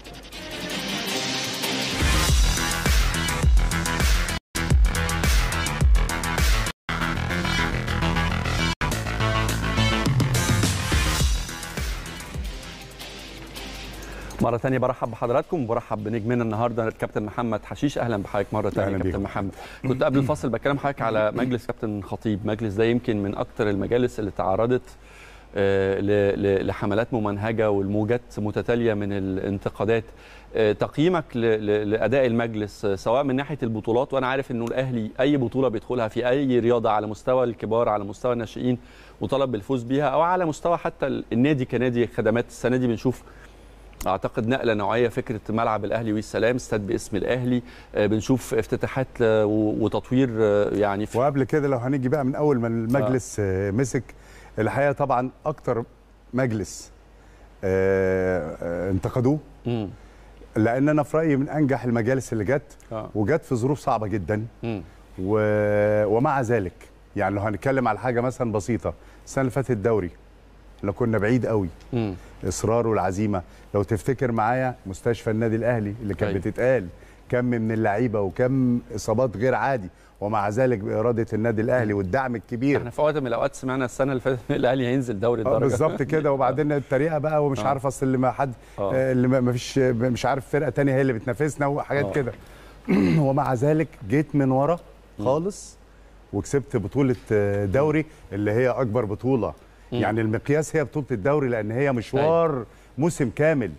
مرة ثانية برحب بحضراتكم وبرحب بنجمنا النهارده الكابتن محمد حشيش. اهلا بحضرتك مرة ثانية كابتن محمد. كنت قبل الفاصل بكلم حضرتك على مجلس كابتن خطيب، مجلس ده يمكن من أكثر المجالس اللي تعرضت لحملات ممنهجة والموجات متتالية من الانتقادات. تقييمك لأداء المجلس سواء من ناحية البطولات، وأنا عارف إنه الأهلي أي بطولة بيدخلها في أي رياضة على مستوى الكبار على مستوى الناشئين وطلب بالفوز بيها، أو على مستوى حتى النادي كنادي خدمات. السنة دي بنشوف اعتقد نقله نوعيه، فكره ملعب الاهلي والسلام، استاد باسم الاهلي، بنشوف افتتاحات وتطوير يعني. وقبل كده لو هنيجي بقى من اول ما المجلس آه. مسك الحقيقه طبعا اكتر مجلس آه آه انتقدوه، م. لان انا في رايي من انجح المجالس اللي جت آه. وجت في ظروف صعبه جدا، و... ومع ذلك يعني لو هنتكلم على حاجه مثلا بسيطه، السنه اللي فاتت الدوري لو كنا بعيد قوي، م. اصرار والعزيمه. لو تفتكر معايا مستشفى النادي الاهلي اللي كانت بتتقال كم من اللعيبه وكم اصابات غير عادي، ومع ذلك باراده النادي الاهلي والدعم الكبير. احنا في وقت من الاوقات سمعنا السنه اللي فاتت الاهلي هينزل دوري الدرجه بالظبط كده، وبعدين الطريقه بقى ومش آه. عارف اصل اللي ما حد آه. اللي ما فيش مش عارف فرقه ثانيه هي اللي بتنافسنا وحاجات آه. كده. ومع ذلك جيت من ورا خالص وكسبت بطوله دوري اللي هي اكبر بطوله. م. يعني المقياس هي بطوله الدوري لان هي مشوار أي. موسم كامل.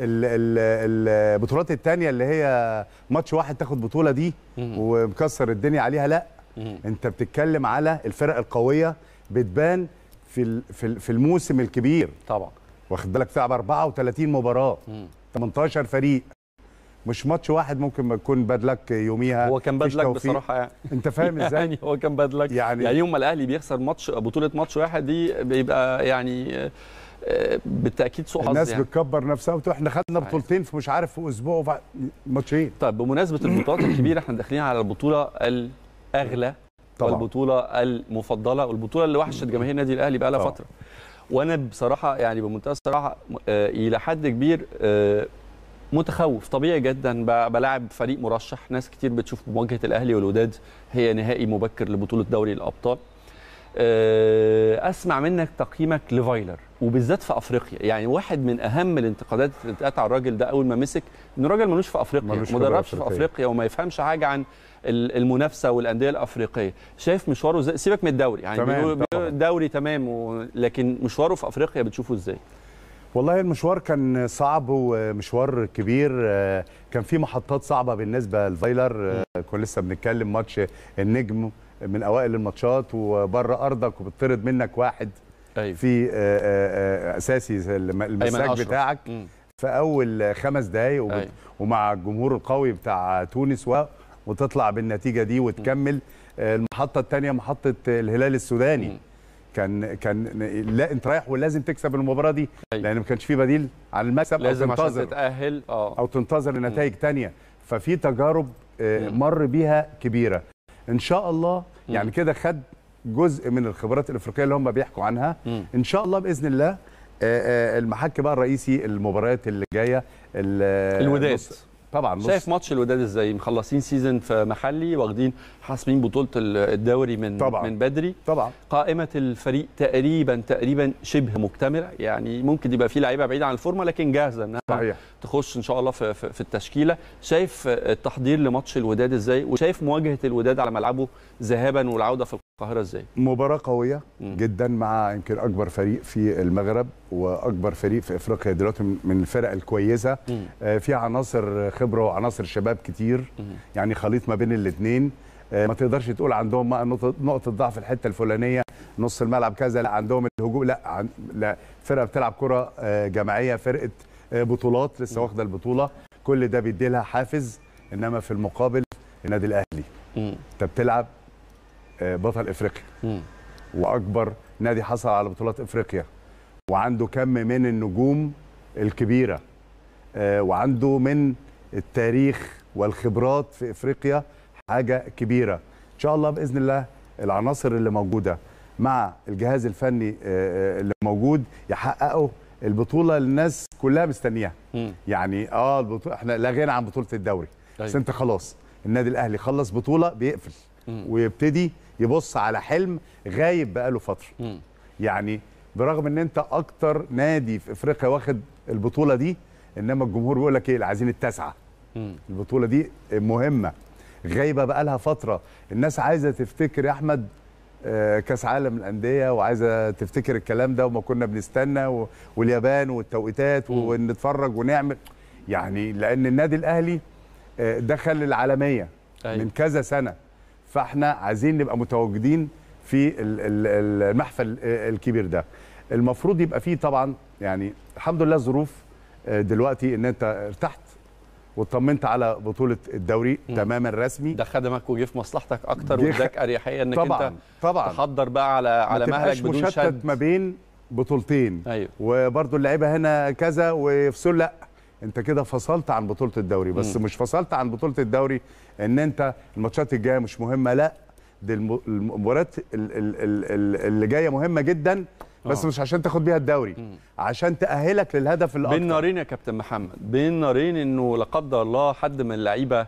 البطولات الثانيه اللي هي ماتش واحد تاخد بطوله دي مم. ومكسر الدنيا عليها، لا مم. انت بتتكلم على الفرق القويه بتبان في في الموسم الكبير طبعا، واخد بالك بتلعب أربعة وثلاثين مباراه، مم. ثمانية عشر فريق، مش ماتش واحد ممكن ما يكون بادلك يوميها. هو كان بادلك بصراحه يعني انت فاهم ازاي؟ يعني هو كان بادلك يعني يعني يوم ما الاهلي بيخسر ماتش بطوله ماتش واحد دي بيبقى يعني بالتاكيد سوء حظ. الناس يعني بتكبر نفسها وتقول احنا خدنا بطولتين في مش عارف في اسبوع ماتشين. طيب بمناسبه البطولات الكبيره احنا داخلين على البطوله الاغلى طبعا. والبطوله المفضله والبطوله اللي وحشت جماهير النادي الاهلي بقى لها فتره، وانا بصراحه يعني بمنتهى الصراحه الى حد كبير متخوف. طبيعي جدا بلاعب فريق مرشح، ناس كتير بتشوف مواجهه الاهلي والوداد هي نهائي مبكر لبطوله دوري الابطال. اسمع منك تقييمك لفايلر وبالذات في افريقيا. يعني واحد من اهم الانتقادات اللي اتقالت على الراجل ده اول ما مسك ان الراجل ملوش في افريقيا، ما دربش في افريقيا وما يفهمش حاجه عن المنافسه والانديه الافريقيه. شايف مشواره ازاي؟ سيبك من الدوري، يعني بيقولوا الدوري تمام و... لكن مشواره في افريقيا بتشوفه ازاي؟ والله المشوار كان صعب ومشوار كبير، كان في محطات صعبه بالنسبه لفايلر. كنا لسه بنتكلم ماتش النجم من اوائل الماتشات وبره ارضك وبتطرد منك واحد أيوة. في اساسي المساك بتاعك م. في اول خمس دقائق وبت... أيوة. ومع الجمهور القوي بتاع تونس و... وتطلع بالنتيجه دي وتكمل. م. المحطه الثانيه محطه الهلال السوداني م. كان كان لا انت رايح ولازم تكسب المباراه دي أيوة. لان ما كانش في بديل عن المكسب، لازم او تنتظر عشان تتاهل اه او تنتظر نتائج ثانيه. ففي تجارب مر بيها كبيره ان شاء الله. يعني كده خد جزء من الخبرات الافريقيه اللي هم بيحكوا عنها. م. ان شاء الله باذن الله. المحك بقى الرئيسي المباريات اللي جايه الوداد طبعا. شايف ماتش الوداد ازاي؟ مخلصين سيزون في محلي، واخدين حاسمين بطوله الدوري من طبعًا. من بدري طبعا. قائمه الفريق تقريبا تقريبا شبه مكتمله، يعني ممكن يبقى في لعيبه بعيده عن الفورمه لكن جاهزه انها صحيح. تخش ان شاء الله في, في, في التشكيله. شايف التحضير لماتش الوداد ازاي؟ وشايف مواجهه الوداد على ملعبه ذهابا والعوده في القاهره ازاي؟ مباراه قويه م. جدا مع يمكن اكبر فريق في المغرب واكبر فريق في افريقيا دلوقتي من الفرق الكويسه. آه فيها عناصر خبره وعناصر شباب كتير. م. يعني خليط ما بين الاثنين. آه ما تقدرش تقول عندهم نقطه نقطه ضعف الحته الفلانيه نص الملعب كذا، لا عندهم الهجوم، لا عن لا فرقه بتلعب كره آه جماعيه، فرقه آه بطولات لسه واخده البطوله، كل ده بيدي لها حافز. انما في المقابل النادي الاهلي انت بتلعب آه بطل افريقيا م. واكبر نادي حصل على بطولات افريقيا، وعنده كم من النجوم الكبيره، آه وعنده من التاريخ والخبرات في افريقيا حاجه كبيره. ان شاء الله باذن الله العناصر اللي موجوده مع الجهاز الفني آه اللي موجود يحققوا البطوله اللي الناس كلها مستنياها. يعني اه البطوله احنا لا غنى عن بطوله الدوري. أيوة. بس انت خلاص النادي الاهلي خلص بطوله بيقفل مم. ويبتدي يبص على حلم غايب بقاله فتره. مم. يعني برغم ان انت اكتر نادي في افريقيا واخد البطوله دي، انما الجمهور بيقول لك ايه اللي عايزين التاسعه. مم. البطوله دي مهمه غايبه بقالها فتره. الناس عايزه تفتكر يا احمد آه كاس عالم الانديه، وعايزه تفتكر الكلام ده وما كنا بنستنى واليابان والتوقيتات ونتفرج ونعمل، يعني لان النادي الاهلي آه دخل العالميه أيوة. من كذا سنه، فاحنا عايزين نبقى متواجدين في المحفل الكبير ده. المفروض يبقى فيه طبعا يعني الحمد لله الظروف دلوقتي ان انت ارتحت واطمنت على بطوله الدوري م. تماما رسمي. ده خدمك وجه في مصلحتك اكتر واداك اريحيه انك طبعًا انت طبعا تحضر بقى على على مهلك بدون مشتت شد ما بين بطولتين. أيوة. وبرده اللعيبه هنا كذا ويفصل، لا انت كده فصلت عن بطوله الدوري. بس م. مش فصلت عن بطوله الدوري ان انت الماتشات الجايه مش مهمه، لا دي المباريات اللي جايه مهمه جدا، بس أوه. مش عشان تاخد بيها الدوري، م. عشان تاهلك للهدف الاكبر. بين نارين يا كابتن محمد، بين نارين انه لا قدر الله حد من اللعيبه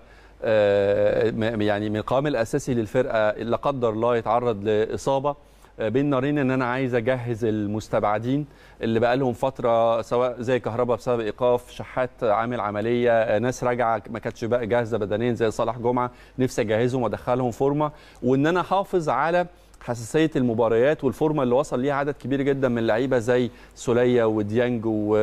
آه يعني من القوام الاساسي للفرقه لا قدر الله يتعرض لاصابه، بين نارين ان انا عايز اجهز المستبعدين اللي بقى لهم فتره، سواء زي كهربا بسبب ايقاف، شحات عامل عمليه، ناس راجعه ما كانتش بقى جاهزه بدنيا زي صالح جمعه، نفسي اجهزهم وادخلهم فورمه، وان انا احافظ على حساسيه المباريات والفورمه اللي وصل ليها عدد كبير جدا من اللعيبه زي سوليه وديانج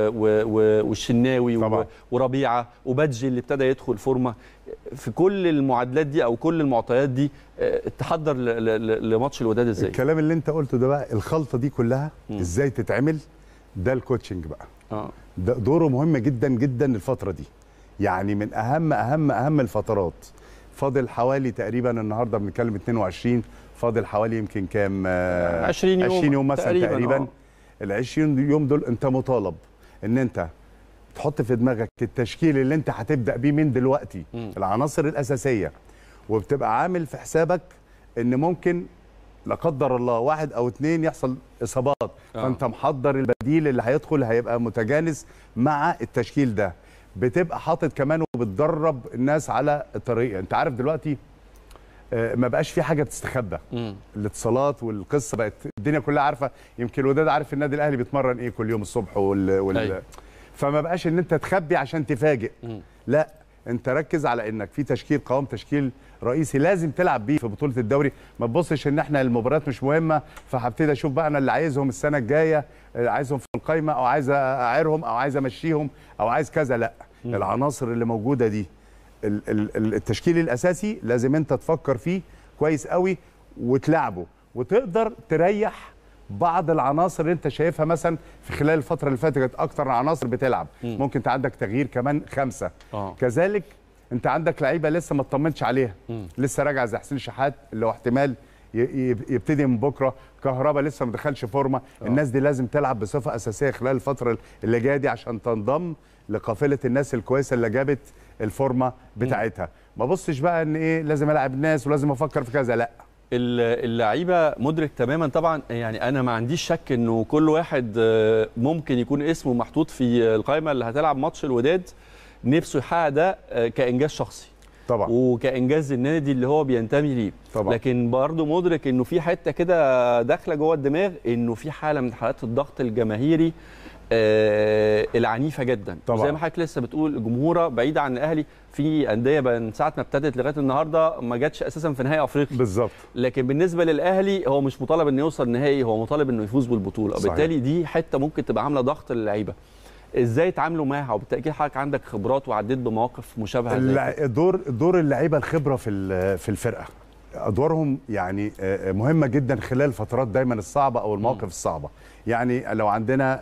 والشناوي وربيعه وبادجي اللي ابتدى يدخل فورمه. في كل المعادلات دي او كل المعطيات دي تحضر لماتش الوداد ازاي؟ الكلام اللي انت قلته ده بقى، الخلطه دي كلها م. ازاي تتعمل، ده الكوتشنج بقى. اه ده دوره مهم جدا جدا الفتره دي، يعني من اهم اهم اهم الفترات. فاضل حوالي تقريبا النهارده بنتكلم اتنين وعشرين، فاضل حوالي يمكن كام آه عشرين يوم عشرين يوم مثلا تقريبا, تقريبا. ال عشرين يوم دول انت مطالب ان انت تحط في دماغك التشكيل اللي انت هتبدا بيه من دلوقتي، م. العناصر الاساسيه، وبتبقى عامل في حسابك ان ممكن لا قدر الله واحد او اتنين يحصل اصابات، آه. فانت محضر البديل اللي هيدخل هيبقى متجانس مع التشكيل ده، بتبقى حاطط كمان وبتدرب الناس على الطريقه. انت عارف دلوقتي ما بقاش في حاجه بتستخبى، الاتصالات والقصه بقت الدنيا كلها عارفه. يمكن الوداد عارف النادي الاهلي بيتمرن ايه كل يوم الصبح وال, وال... أيوة. فما بقاش ان انت تخبي عشان تفاجئ، مم. لا انت ركز على انك في تشكيل قوام، تشكيل رئيسي لازم تلعب بيه في بطوله الدوري. ما تبصش ان احنا المباريات مش مهمه فهبتدي اشوف بقى انا اللي عايزهم السنه الجايه، عايزهم في القايمه او عايز اعيرهم او عايز امشيهم او عايز كذا، لا. مم. العناصر اللي موجوده دي التشكيل الاساسي لازم انت تفكر فيه كويس قوي وتلعبه، وتقدر تريح بعض العناصر اللي انت شايفها مثلا في خلال الفتره اللي فاتت كانت اكتر عناصر بتلعب. مم. ممكن انت عندك تغيير كمان خمسه. أوه. كذلك انت عندك لعيبه لسه ما اطمنتش عليها. مم. لسه راجع زي حسين شحات اللي هو احتمال يبتدي من بكره، كهربا لسه ما دخلش فورمه. أوه. الناس دي لازم تلعب بصفه اساسيه خلال الفتره اللي جايه دي عشان تنضم لقافله الناس الكويسه اللي جابت الفورمه بتاعتها. ما بصش بقى ان ايه لازم العب الناس ولازم افكر في كذا، لا. اللعيبه مدرك تماما طبعا. يعني انا ما عنديش شك انه كل واحد ممكن يكون اسمه محطوط في القائمه اللي هتلعب ماتش الوداد نفسه يحقق ده كانجاز شخصي طبعا، وكانجاز النادي اللي هو بينتمي ليه طبعا. لكن برضه مدرك انه في حته كده داخله جوه الدماغ انه في حاله من حالات الضغط الجماهيري آه العنيفه جدا طبعا. زي ما حضرتك لسه بتقول الجمهوره بعيده عن الاهلي، في انديه من ساعه ما ابتدت لغايه النهارده ما جاتش اساسا في نهائي افريقيا بالظبط. لكن بالنسبه للاهلي هو مش مطالب انه يوصل نهائي، هو مطالب انه يفوز بالبطوله. وبالتالي دي حته ممكن تبقى عامله ضغط للعيبه. ازاي يتعاملوا معاها؟ وبالتاكيد حضرتك عندك خبرات وعديت بمواقف مشابهه زي دور دور اللعيبه الخبره في في الفرقه، ادوارهم يعني مهمه جدا خلال الفترات دايما الصعبه او المواقف م. الصعبه. يعني لو عندنا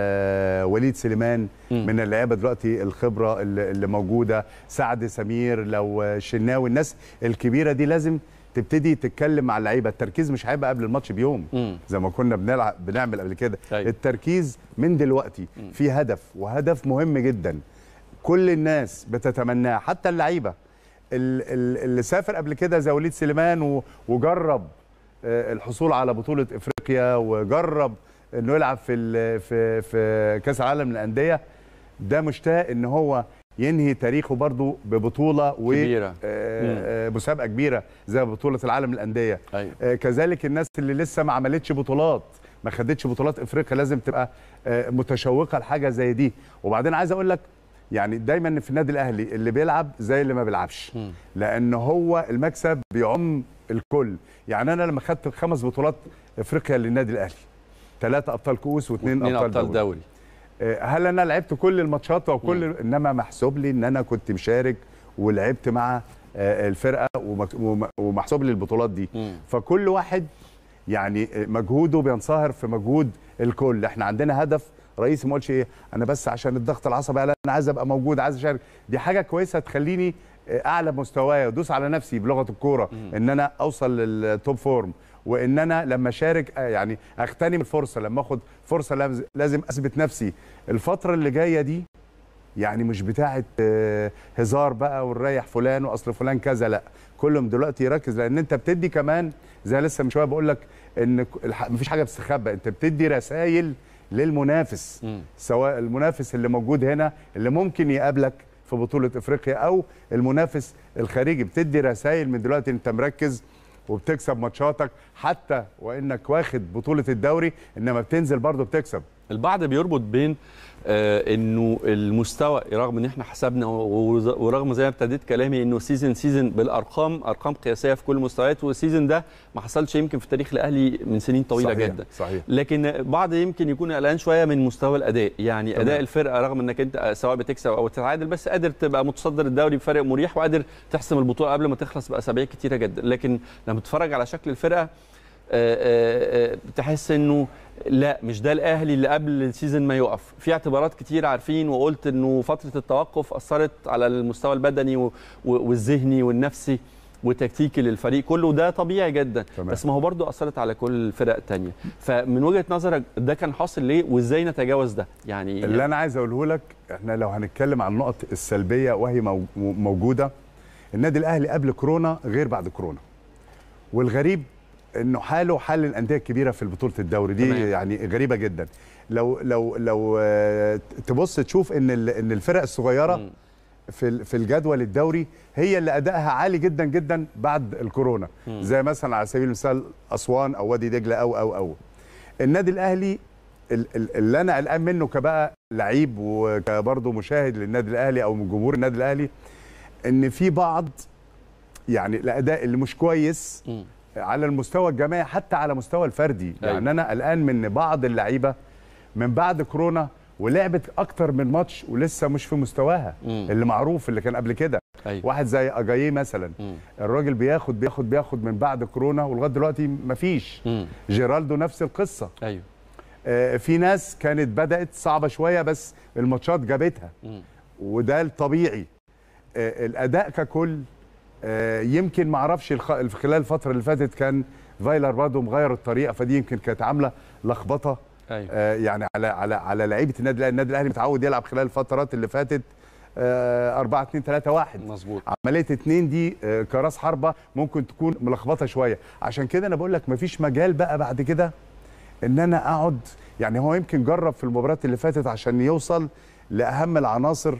وليد سليمان م. من اللعيبه دلوقتي الخبره اللي موجوده، سعد سمير، لو شناوي، الناس الكبيره دي لازم تبتدي تتكلم مع اللعيبه. التركيز مش هيبقى قبل الماتش بيوم م. زي ما كنا بنلعب بنعمل قبل كده. التركيز من دلوقتي م. في هدف، وهدف مهم جدا كل الناس بتتمناه، حتى اللعيبه اللي سافر قبل كده زي وليد سليمان وجرب الحصول على بطوله افريقيا وجرب انه يلعب في في في كاس العالم للانديه، ده مشتاق ان هو ينهي تاريخه برضو ببطوله كبيره ومسابقه كبيره زي بطوله العالم للانديه. أيوة. كذلك الناس اللي لسه ما عملتش بطولات، ما خدتش بطولات افريقيا، لازم تبقى متشوقه لحاجه زي دي. وبعدين عايز اقول لك يعني دايما في النادي الاهلي اللي بيلعب زي اللي ما بيلعبش، م. لان هو المكسب بيعم الكل. يعني انا لما خدت خمس بطولات افريقيا للنادي الاهلي، ثلاثه ابطال كؤوس واثنين ابطال, أبطال دوري. دوري. هل انا لعبت كل الماتشات وكل م. انما محسوب لي ان انا كنت مشارك ولعبت مع الفرقه ومحسوب لي البطولات دي. م. فكل واحد يعني مجهوده بينصهر في مجهود الكل. احنا عندنا هدف رئيسي، ما قلتش ايه انا بس عشان الضغط العصبي، لا انا عايز ابقى موجود، عايز اشارك. دي حاجه كويسه تخليني اعلى مستوايا وادوس على نفسي بلغه الكوره، ان انا اوصل للتوب فورم، وان انا لما اشارك يعني اغتنم الفرصه، لما اخد فرصه لازم اثبت نفسي. الفتره اللي جايه دي يعني مش بتاعه هزار بقى ونريح فلان واصل فلان كذا، لا، كلهم دلوقتي يركز، لان انت بتدي كمان زي لسه من شويه بقول لك ان مفيش حاجه بتستخبى، انت بتدي رسائل للمنافس. م. سواء المنافس اللي موجود هنا اللي ممكن يقابلك في بطوله افريقيا او المنافس الخارجي، بتدي رسائل من دلوقتي انت مركز وبتكسب ماتشاتك، حتى وانك واخد بطوله الدوري انما بتنزل برضه بتكسب. البعض بيربط بين آه انه المستوى، رغم ان احنا حسبنا ورغم زي ما ابتديت كلامي انه سيزن سيزن بالارقام، ارقام قياسيه في كل المستويات، والسيزن ده ما حصلش يمكن في تاريخ الاهلي من سنين طويله صحيح. جدا. صحيح. لكن بعض يمكن يكون قلقان شويه من مستوى الاداء، يعني تمام. اداء الفرقه رغم انك انت سواء بتكسب او تتعادل بس قادر تبقى متصدر الدوري بفرق مريح، وقادر تحسم البطوله قبل ما تخلص باسابيع كتيره جدا. لكن لما تتفرج على شكل الفرقه بتحس انه لا، مش ده الاهلي اللي قبل السيزون ما يقف. في اعتبارات كتير عارفين، وقلت انه فتره التوقف اثرت على المستوى البدني والذهني والنفسي والتكتيكي للفريق كله، وده طبيعي جدا. تمام. بس ما هو برضه اثرت على كل الفرق الثانيه. فمن وجهه نظرك ده كان حاصل ليه وازاي نتجاوز ده؟ يعني اللي انا عايز اقوله لك، احنا لو هنتكلم عن النقط السلبيه وهي موجوده، النادي الاهلي قبل كورونا غير بعد كورونا. والغريب انه حاله حال الانديه الكبيره في بطوله الدوري دي. تمام. يعني غريبه جدا. لو لو لو تبص تشوف ان ان الفرق الصغيره م. في في الجدول الدوري هي اللي ادائها عالي جدا جدا بعد الكورونا. م. زي مثلا على سبيل المثال اسوان او وادي دجله او او او النادي الاهلي اللي انا قلقان منه كبقى لعيب وكبرضه مشاهد للنادي الاهلي او من جمهور النادي الاهلي، ان في بعض يعني الاداء اللي مش كويس م. على المستوى الجماعي حتى على مستوى الفردي. أيوة. يعني انا قلقان من بعض اللعيبه من بعد كورونا ولعبت اكتر من ماتش ولسه مش في مستواها مم. اللي معروف اللي كان قبل كده. أيوة. واحد زي اجاييه مثلا، مم. الراجل بياخد بياخد بياخد من بعد كورونا ولغايه دلوقتي مفيش. مم. جيرالدو نفس القصه. ايوه. آه في ناس كانت بدات صعبه شويه بس الماتشات جابتها. مم. وده الطبيعي. آه الاداء ككل آه يمكن ما اعرفش خلال الفتره اللي فاتت كان فايلر برضه مغير الطريقه، فدي يمكن كانت عامله لخبطه. أيوة. آه يعني على على على لعيبه النادي الاهلي. النادي الاهلي متعود يلعب خلال الفترات اللي فاتت آه أربعة اتنين تلاتة واحد. مظبوط. عمليه اتنين دي آه كراس حربه ممكن تكون ملخبطه شويه، عشان كده انا بقول لك مفيش مجال بقى بعد كده ان انا اقعد. يعني هو يمكن جرب في المباريات اللي فاتت عشان يوصل لاهم العناصر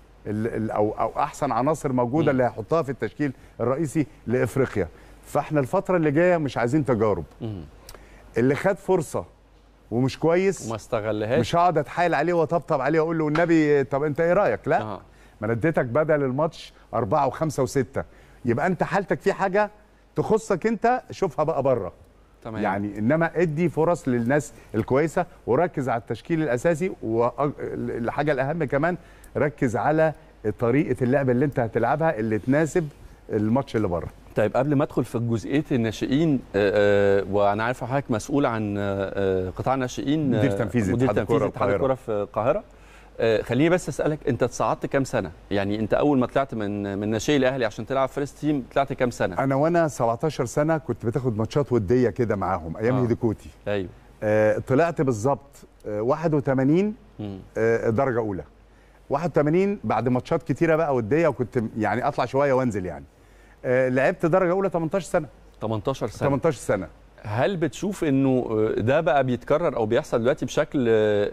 او او احسن عناصر موجوده م. اللي هيحطها في التشكيل الرئيسي لافريقيا. فاحنا الفتره اللي جايه مش عايزين تجارب. م. اللي خد فرصه ومش كويس وما استغلهاش مش هقعد اتحايل عليه واطبطب عليه واقول له والنبي طب انت ايه رايك؟ لا. أه. ما انا اديتك بدل الماتش أربعة وخمسة وستة، يبقى انت حالتك في حاجه تخصك انت شوفها بقى بره. تمام. يعني انما ادي فرص للناس الكويسه وركز على التشكيل الاساسي، والحاجه الاهم كمان ركز على طريقه اللعب اللي انت هتلعبها اللي تناسب الماتش اللي بره. طيب قبل ما ادخل في جزئيه الناشئين آه وانا عارف حضرتك مسؤول عن آه قطاع الناشئين، مدير تنفيذي مدير تنفيذي اتحاد الكوره في القاهره. آه خليني بس اسالك، انت اتصعدت كام سنه؟ يعني انت اول ما طلعت من من ناشئي الاهلي عشان تلعب فيرست تيم طلعت كام سنه؟ انا وانا سبعتاشر سنه كنت بتاخد ماتشات وديه كده معاهم ايام آه. هيديكوتي. ايوه. آه طلعت بالظبط آه واحد وتمانين آه درجه اولى. واحد وتمانين بعد ماتشات كتيره بقى وديه، وكنت يعني اطلع شويه وانزل يعني. آه لعبت درجه اولى تمنتاشر سنه. تمنتاشر سنه. تمنتاشر سنه. هل بتشوف انه ده بقى بيتكرر او بيحصل دلوقتي بشكل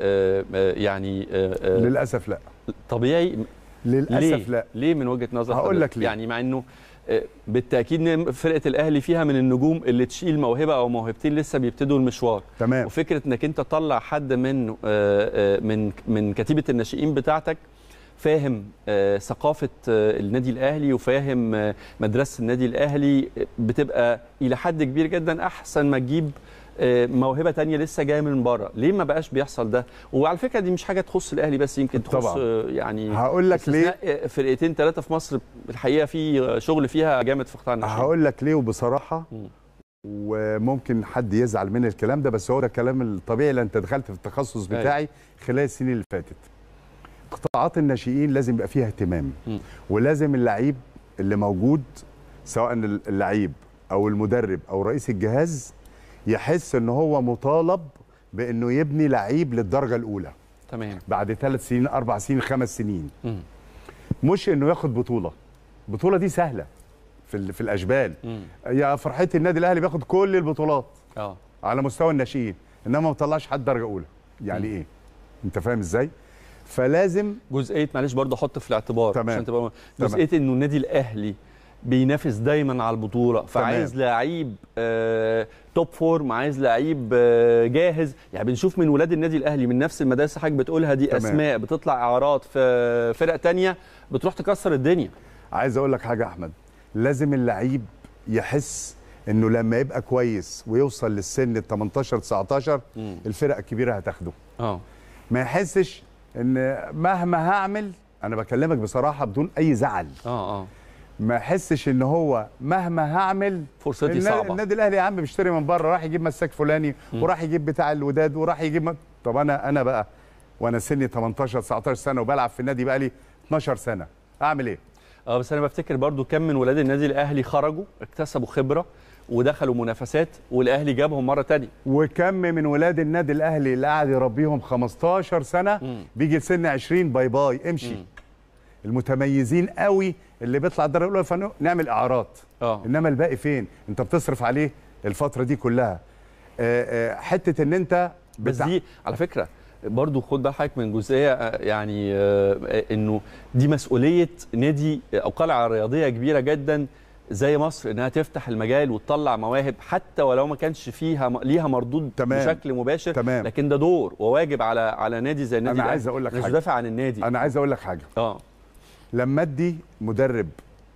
يعني للاسف لا طبيعي؟ للاسف ليه؟ لا. ليه من وجهه نظرك؟ هقول لك ليه. يعني مع انه بالتاكيد فرقه الاهلي فيها من النجوم اللي تشيل موهبه او موهبتين لسه بيبتدوا المشوار. تمام. وفكره انك انت تطلع حد من من من كتيبه الناشئين بتاعتك فاهم آه ثقافه آه النادي الاهلي وفاهم آه مدرسه النادي الاهلي، بتبقى الى حد كبير جدا احسن ما تجيب آه موهبه ثانيه لسه جايه من بره. ليه ما بقاش بيحصل ده؟ وعلى فكره دي مش حاجه تخص الاهلي بس، يمكن تخص آه يعني هقول لك ليه فرقتين ثلاثه في مصر الحقيقه في شغل فيها جامد في قطاع الناشئين. هقول لك ليه وبصراحه م. وممكن حد يزعل من الكلام ده بس هو ده الكلام الطبيعي لان انت دخلت في التخصص بتاعي خلال السنين اللي فاتت. قطاعات الناشئين لازم يبقى فيها اهتمام، م. ولازم اللعيب اللي موجود سواء اللعيب او المدرب او رئيس الجهاز يحس ان هو مطالب بانه يبني لعيب للدرجه الاولى. تمام. بعد ثلاث سنين اربع سنين خمس سنين. م. مش انه ياخد بطوله. البطوله دي سهله في في الاشبال. م. يا فرحتي النادي الاهلي بياخد كل البطولات اه على مستوى الناشئين، انما ما طلعش حد درجه اولى. يعني م. ايه؟ انت فاهم ازاي؟ فلازم جزئيه معلش برضه احط في الاعتبار تمام. عشان تبقى جزئيه انه النادي الاهلي بينافس دايما على البطوله، فعايز لعيب آه توب فورم، عايز لعيب آه جاهز. يعني بنشوف من ولاد النادي الاهلي من نفس المدارس حضرتك بتقولها دي تمام. اسماء بتطلع اعارات في فرق ثانيه بتروح تكسر الدنيا. عايز اقول لك حاجه يا احمد، لازم اللعيب يحس انه لما يبقى كويس ويوصل للسن ال تمنتاشر تسعتاشر م. الفرق الكبيره هتاخده. اه ما يحسش ان مهما هعمل، انا بكلمك بصراحه بدون اي زعل، اه اه ما يحسش ان هو مهما هعمل فرصتي صعبه. النادي الاهلي يا عم بيشتري من بره، راح يجيب مساك فلاني م. وراح يجيب بتاع الوداد وراح يجيب م... طب انا انا بقى وانا سني تمنتاشر تسعتاشر سنه وبلعب في النادي بقى لي اتناشر سنه اعمل ايه؟ اه بس انا بفتكر برضو كم من ولاد النادي الاهلي خرجوا اكتسبوا خبره ودخلوا منافسات والاهلي جابهم مره ثانيه. وكم من ولاد النادي الاهلي اللي قاعد يربيهم خمستاشر سنه م. بيجي لسن عشرين باي باي امشي. م. المتميزين قوي اللي بيطلع الدرجه الاولى نعمل اعارات. اه انما الباقي فين؟ انت بتصرف عليه الفتره دي كلها. حته ان انت بس دي على فكره برضو خد بالك من جزئيه يعني انه دي مسؤوليه نادي او قلعه رياضيه كبيره جدا زي مصر، انها تفتح المجال وتطلع مواهب حتى ولو ما كانش فيها ليها مردود تمام. بشكل مباشر تمام. لكن ده دور وواجب على على نادي زي النادي. انا عايز اقول لك حاجه، دافع عن النادي. انا عايز اقول لك حاجه اه لما ادي مدرب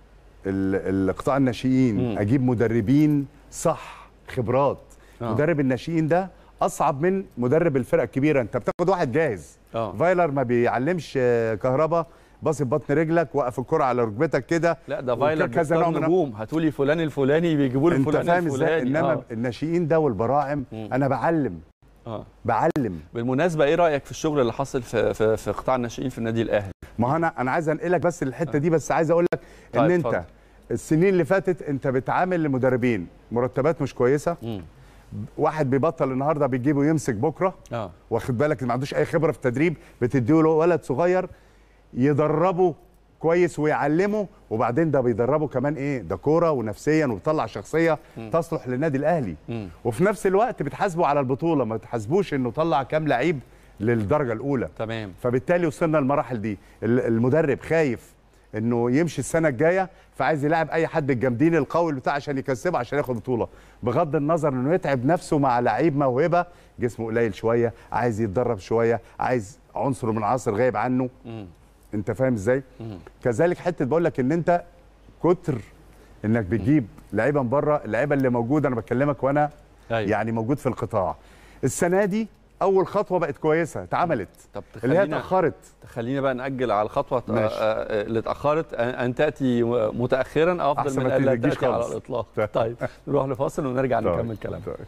القطاع الناشئين م. اجيب مدربين صح خبرات. آه. مدرب الناشئين ده اصعب من مدرب الفرقه الكبيره. انت بتاخد واحد جاهز. آه. فايلر ما بيعلمش كهربا باصي ببطن رجلك، وقف الكره على ركبتك كده. لا ده فايلر بيختار نجوم، هاتولي فلان الفلاني بيجيبوا له فلان الفلاني. انما آه. الناشئين ده والبراعم م. انا بعلم اه بعلم. بالمناسبه ايه رايك في الشغل اللي حصل في في, في قطاع الناشئين في النادي الاهلي؟ ما انا انا عايز انقلك بس الحته دي، بس عايز اقول لك ان طيب انت فضل. السنين اللي فاتت انت بتعامل لمدربين مرتبات مش كويسه. م. واحد بيبطل النهارده بتجيبه يمسك بكره. اه واخد بالك ما عندوش اي خبره في التدريب، بتديله ولد صغير يدربه كويس ويعلمه، وبعدين ده بيدربه كمان ايه ده كوره ونفسيا، وبيطلع شخصيه م. تصلح للنادي الاهلي. م. وفي نفس الوقت بتحاسبه على البطوله، ما تحاسبوش انه طلع كام لعيب للدرجه الاولى. تمام. فبالتالي وصلنا للمراحل دي. المدرب خايف انه يمشي السنه الجايه، فعايز يلاعب اي حد الجامدين القوي بتاعه عشان يكسبه عشان ياخد بطوله، بغض النظر انه يتعب نفسه مع لعيب موهبه جسمه قليل شويه، عايز يتدرب شويه، عايز عنصر من العناصر غايب عنه. م. انت فاهم ازاي؟ كذلك حته بقول لك ان انت كتر انك بتجيب لعيبه من بره، اللعيبه اللي موجوده انا بكلمك وانا أيوة. يعني موجود في القطاع. السنه دي اول خطوه بقت كويسه اتعملت، طب اللي هي اتاخرت. خلينا بقى ناجل على الخطوه اللي اتاخرت، ان تاتي متاخرا افضل من الا تاتي على الاطلاق. طيب نروح لفاصل ونرجع طيب. نكمل كلامنا. طيب.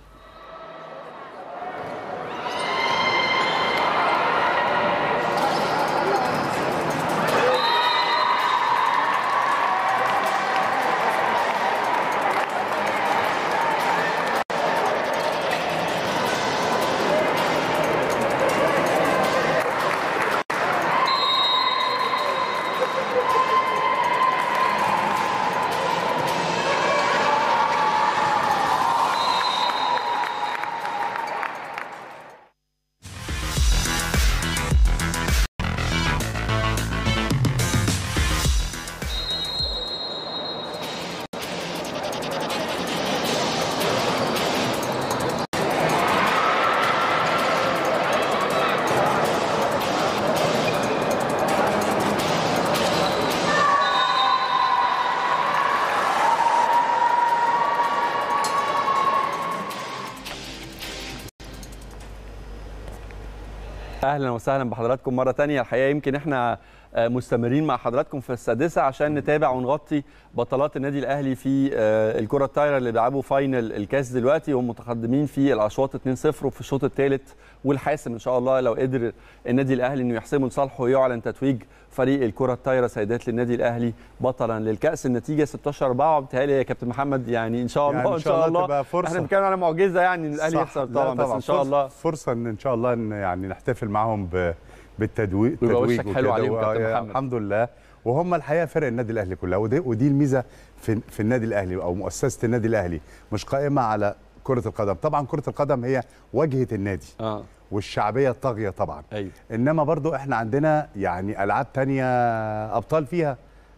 اهلا وسهلا بحضراتكم مره ثانيه. الحقيقه يمكن احنا مستمرين مع حضراتكم في السادسه عشان نتابع ونغطي بطلات النادي الاهلي في الكره الطايره اللي بيلعبوا فاينل الكاس دلوقتي، وهم متقدمين في الاشواط اتنين صفر وفي الشوط الثالث والحاسم ان شاء الله لو قدر النادي الاهلي انه يحسمه لصالحه ويعلن تتويج فريق الكره الطايره سيدات للنادي الاهلي بطلا للكاس. النتيجه ستاشر أربعة وبالتالي يا كابتن محمد يعني ان شاء الله يعني ان شاء الله, الله احنا بنتكلم على معجزه يعني ان الاهلي يخسر طبعا, طبعا بس ان شاء الله فرصه ان ان شاء الله ان يعني نحتفل معاهم ب بالتدويج وشك حلو عليهم كابتن محمد. الحمد لله. وهم الحقيقه فرق النادي الاهلي كلها، ودي, ودي الميزه في في النادي الاهلي او مؤسسه النادي الاهلي، مش قائمه على كره القدم. طبعا كره القدم هي واجهه النادي آه. والشعبيه الطاغيه طبعا. أيوة. انما برضو احنا عندنا يعني العاب ثانيه ابطال فيها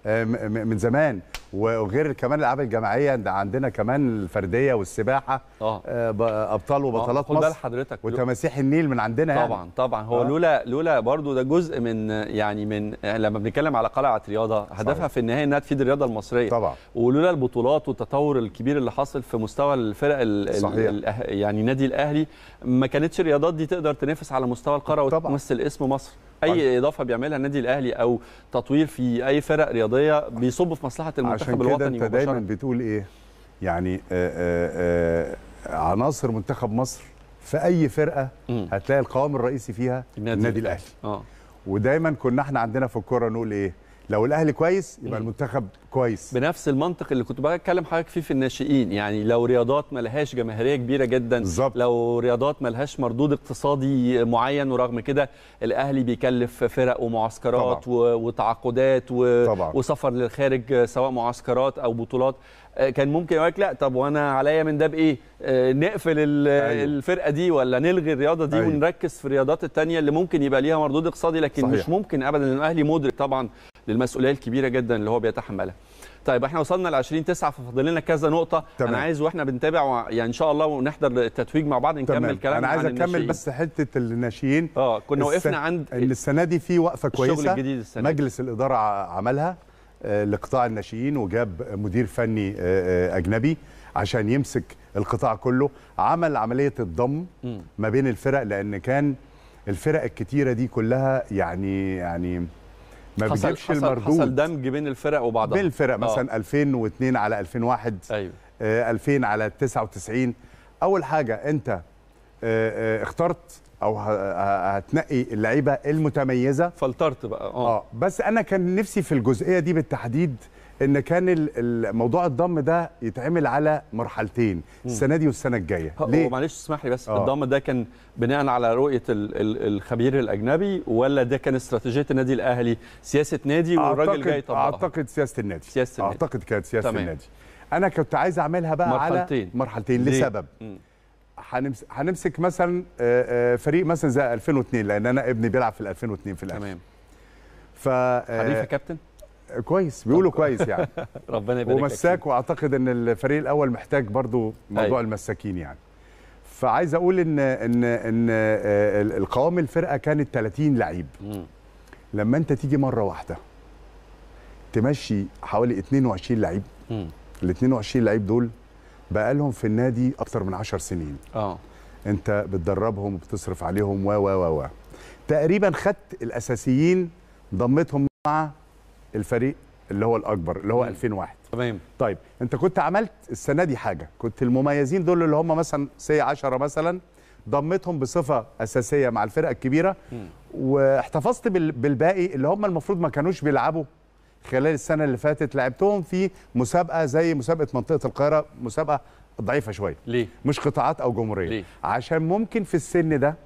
من زمان، وغير كمان الالعاب الجماعيه عندنا كمان الفرديه والسباحه اه ابطال وبطلات مصر. خد بال حضرتك وتماسيح النيل من عندنا طبعا يعني. طبعا هو آه. لولا لولا برضو ده جزء من يعني من لما بنتكلم على قلعه رياضه هدفها صحيح. في النهايه انها تفيد الرياضه المصريه طبعا، ولولا البطولات والتطور الكبير اللي حاصل في مستوى الفرق ال يعني النادي الاهلي ما كانتش الرياضات دي تقدر تنافس على مستوى القاره وتمثل اسم مصر. اي اضافه بيعملها النادي الاهلي او تطوير في اي فرق رياضيه بيصب في مصلحه المنتخب الوطني. عشان كده انت دايما بتقول ايه يعني آآ آآ عناصر منتخب مصر في اي فرقه م. هتلاقي القوام الرئيسي فيها النادي, النادي الاهلي. اه ودايما كنا احنا عندنا في الكوره نقول ايه لو الاهلي كويس يبقى المنتخب كويس. بنفس المنطق اللي كنت بتكلم حضرتك فيه في الناشئين، يعني لو رياضات ما لهاش جماهيريه كبيره جدا بالزبط. لو رياضات ما لهاش مردود اقتصادي معين، ورغم كده الاهلي بيكلف فرق ومعسكرات طبعا. وتعاقدات و... وسفر للخارج سواء معسكرات او بطولات، كان ممكن يقول لك لا طب وانا عليا من ده بايه؟ نقفل أيوه. الفرقه دي ولا نلغي الرياضه دي أيوه. ونركز في الرياضات الثانيه اللي ممكن يبقى ليها مردود اقتصادي، لكن صحيح. مش ممكن ابدا، لان الاهلي مدرك طبعا للمسؤوليه الكبيره جدا اللي هو بيتحملها. طيب احنا وصلنا ل عشرين تسعة، ففاضل لنا كذا نقطه. تمام. انا عايز واحنا بنتابع يعني ان شاء الله ونحضر التتويج مع بعض نكمل كلامنا. انا عايز اكمل بس حته الناشئين. اه كنا وقفنا عند ان السنه دي في وقفه كويسه مجلس الاداره عملها لقطاع الناشئين، وجاب مدير فني اجنبي عشان يمسك القطاع كله. عمل عمليه الضم م. ما بين الفرق، لان كان الفرق الكتيره دي كلها يعني يعني ما بيجيبش المردود. حصل دمج بين الفرق وبعضها، بين الفرق مثلا آه. ألفين واثنين على ألفين وواحد ايوه آه ألفين على تسعة وتسعين. اول حاجه انت آه آه اخترت او هتنقي اللعيبه المتميزه، فلترت بقى اه اه بس انا كان نفسي في الجزئيه دي بالتحديد ان كان الموضوع الضم ده يتعمل على مرحلتين، السنه دي والسنه الجايه. ليه؟ معلش اسمح لي بس آه. الضم ده كان بناء على رؤيه الخبير الاجنبي، ولا ده كان استراتيجيه النادي الاهلي، سياسه نادي والراجل جاي يطبقها؟ اعتقد سياسه النادي. سياسه النادي اعتقد كانت سياسه تمام. النادي. انا كنت عايز اعملها بقى مرحلتين. على مرحلتين لسبب م. هنمسك هنمسك مثلا فريق مثلا زي ألفين واثنين، لان انا ابني بيلعب في ألفين واثنين في الاخر. تمام. ف حريف يا كابتن؟ كويس، بيقولوا كويس يعني. ربنا يبارك لك. ومساك، واعتقد ان الفريق الاول محتاج برضو موضوع أيوة. المساكين يعني. فعايز اقول ان ان ان القوام الفرقه كانت ثلاثين لعيب. م. لما انت تيجي مره واحده تمشي حوالي اثنين وعشرين لعيب، ال اثنين وعشرين لعيب دول بقى لهم في النادي اكتر من عشر سنين. اه انت بتدربهم وبتصرف عليهم و و و و تقريبا خدت الاساسيين ضمتهم مع الفريق اللي هو الاكبر اللي هو م. ألفين وواحد. تمام. طيب انت كنت عملت السنه دي حاجه، كنت المميزين دول اللي هم مثلا سي عشرة مثلا ضمتهم بصفه اساسيه مع الفرقه الكبيره، م. واحتفظت بالباقي اللي هم المفروض ما كانوش بيلعبوا خلال السنه اللي فاتت، لعبتهم في مسابقه زي مسابقه منطقه القاهره، مسابقه ضعيفه شويه. ليه؟ مش قطاعات او جمهوريه. ليه؟ عشان ممكن في السن ده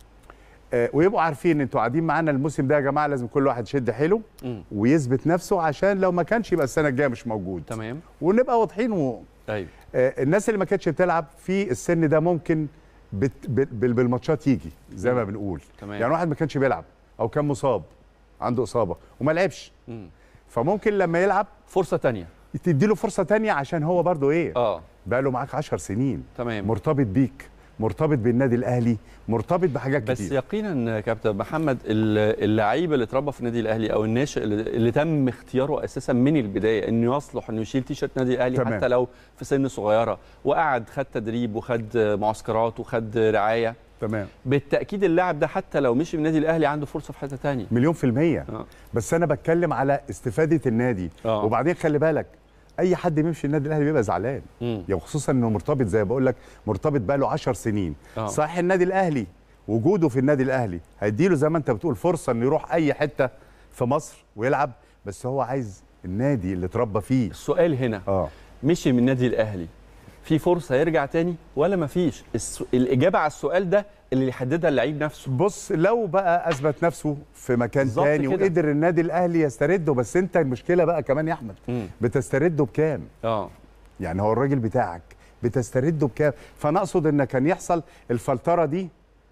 آه ويبقوا عارفين انتوا قاعدين معانا الموسم ده يا جماعه، لازم كل واحد يشد حيله م. ويثبت نفسه، عشان لو ما كانش يبقى السنه الجايه مش موجود. تمام. ونبقى واضحين و... ايوه. آه الناس اللي ما كانتش بتلعب في السن ده ممكن بت... بالماتشات يجي زي م. ما بنقول. تمام. يعني واحد ما كانش بيلعب او كان مصاب عنده اصابه وما لعبش، م. فممكن لما يلعب فرصه ثانيه تدي له فرصه ثانيه، عشان هو برضو ايه اه بقى له معاك عشر سنين. تمام. مرتبط بيك، مرتبط بالنادي الاهلي، مرتبط بحاجات بس كتير. بس يقينا كابتن محمد، اللعيب اللي اتربى في النادي الاهلي او الناشئ اللي, اللي تم اختياره اساسا من البدايه انه يصلح انه يشيل تيشيرت نادي الاهلي، تمام. حتى لو في سن صغيره، وقعد خد تدريب وخد معسكرات وخد رعايه، تمام. بالتاكيد اللاعب ده حتى لو مشي من النادي الاهلي عنده فرصه في حته ثانيه مليون في الميه. آه. بس انا بتكلم على استفاده النادي. آه. وبعدين خلي بالك اي حد بيمشي النادي الاهلي بيبقى زعلان، يعني خصوصا انه مرتبط زي ما بقول لك، مرتبط بقى له عشر سنين. أوه. صحيح النادي الاهلي وجوده في النادي الاهلي هيديله زي ما انت بتقول فرصه انه يروح اي حته في مصر ويلعب، بس هو عايز النادي اللي اتربى فيه. السؤال هنا اه مشي من النادي الاهلي، في فرصه يرجع تاني ولا مفيش؟ الس... الاجابه على السؤال ده اللي يحددها اللعيب نفسه. بص، لو بقى اثبت نفسه في مكان تاني وقدر النادي الاهلي يسترده، بس انت المشكله بقى كمان يا احمد، م. بتسترده بكام؟ اه يعني هو الراجل بتاعك بتسترده بكام؟ فانا اقصد ان كان يحصل الفلتره دي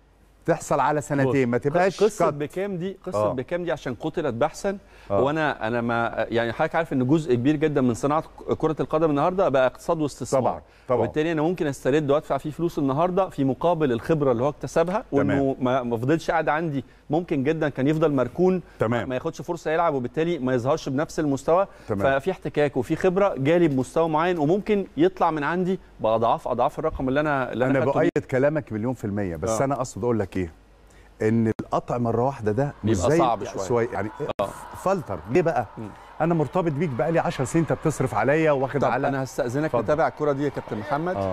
تحصل على سنتين، ما تبقاش قصه كت. بكام دي قصه أوه. بكام دي عشان قتلت بحثا. أوه. وانا انا ما يعني حضرتك عارف ان جزء كبير جدا من صناعه كره القدم النهارده بقى اقتصاد واستثمار. طبعا طبعا. وبالتالي انا ممكن استرد وادفع فيه فلوس النهارده في مقابل الخبره اللي هو اكتسبها، وانه ما فضلش قاعد عندي، ممكن جدا كان يفضل مركون. تمام. ما ياخدش فرصه يلعب، وبالتالي ما يظهرش بنفس المستوى. تمام. ففي احتكاك وفي خبره جالي بمستوى معين، وممكن يطلع من عندي باضعاف اضعاف الرقم اللي انا اللي انا, أنا بؤيد كلامك مليون في الميه. بس أوه. انا اقصد اقول لك ايه، ان القطع مره واحده ده مش زي صعب شويه يعني آه. فلتر ليه بقى؟ م. انا مرتبط بيك بقى لي عشر سنين، انت بتصرف عليا واخد طب على. انا هستاذنك نتابع الكره دي يا كابتن محمد. اه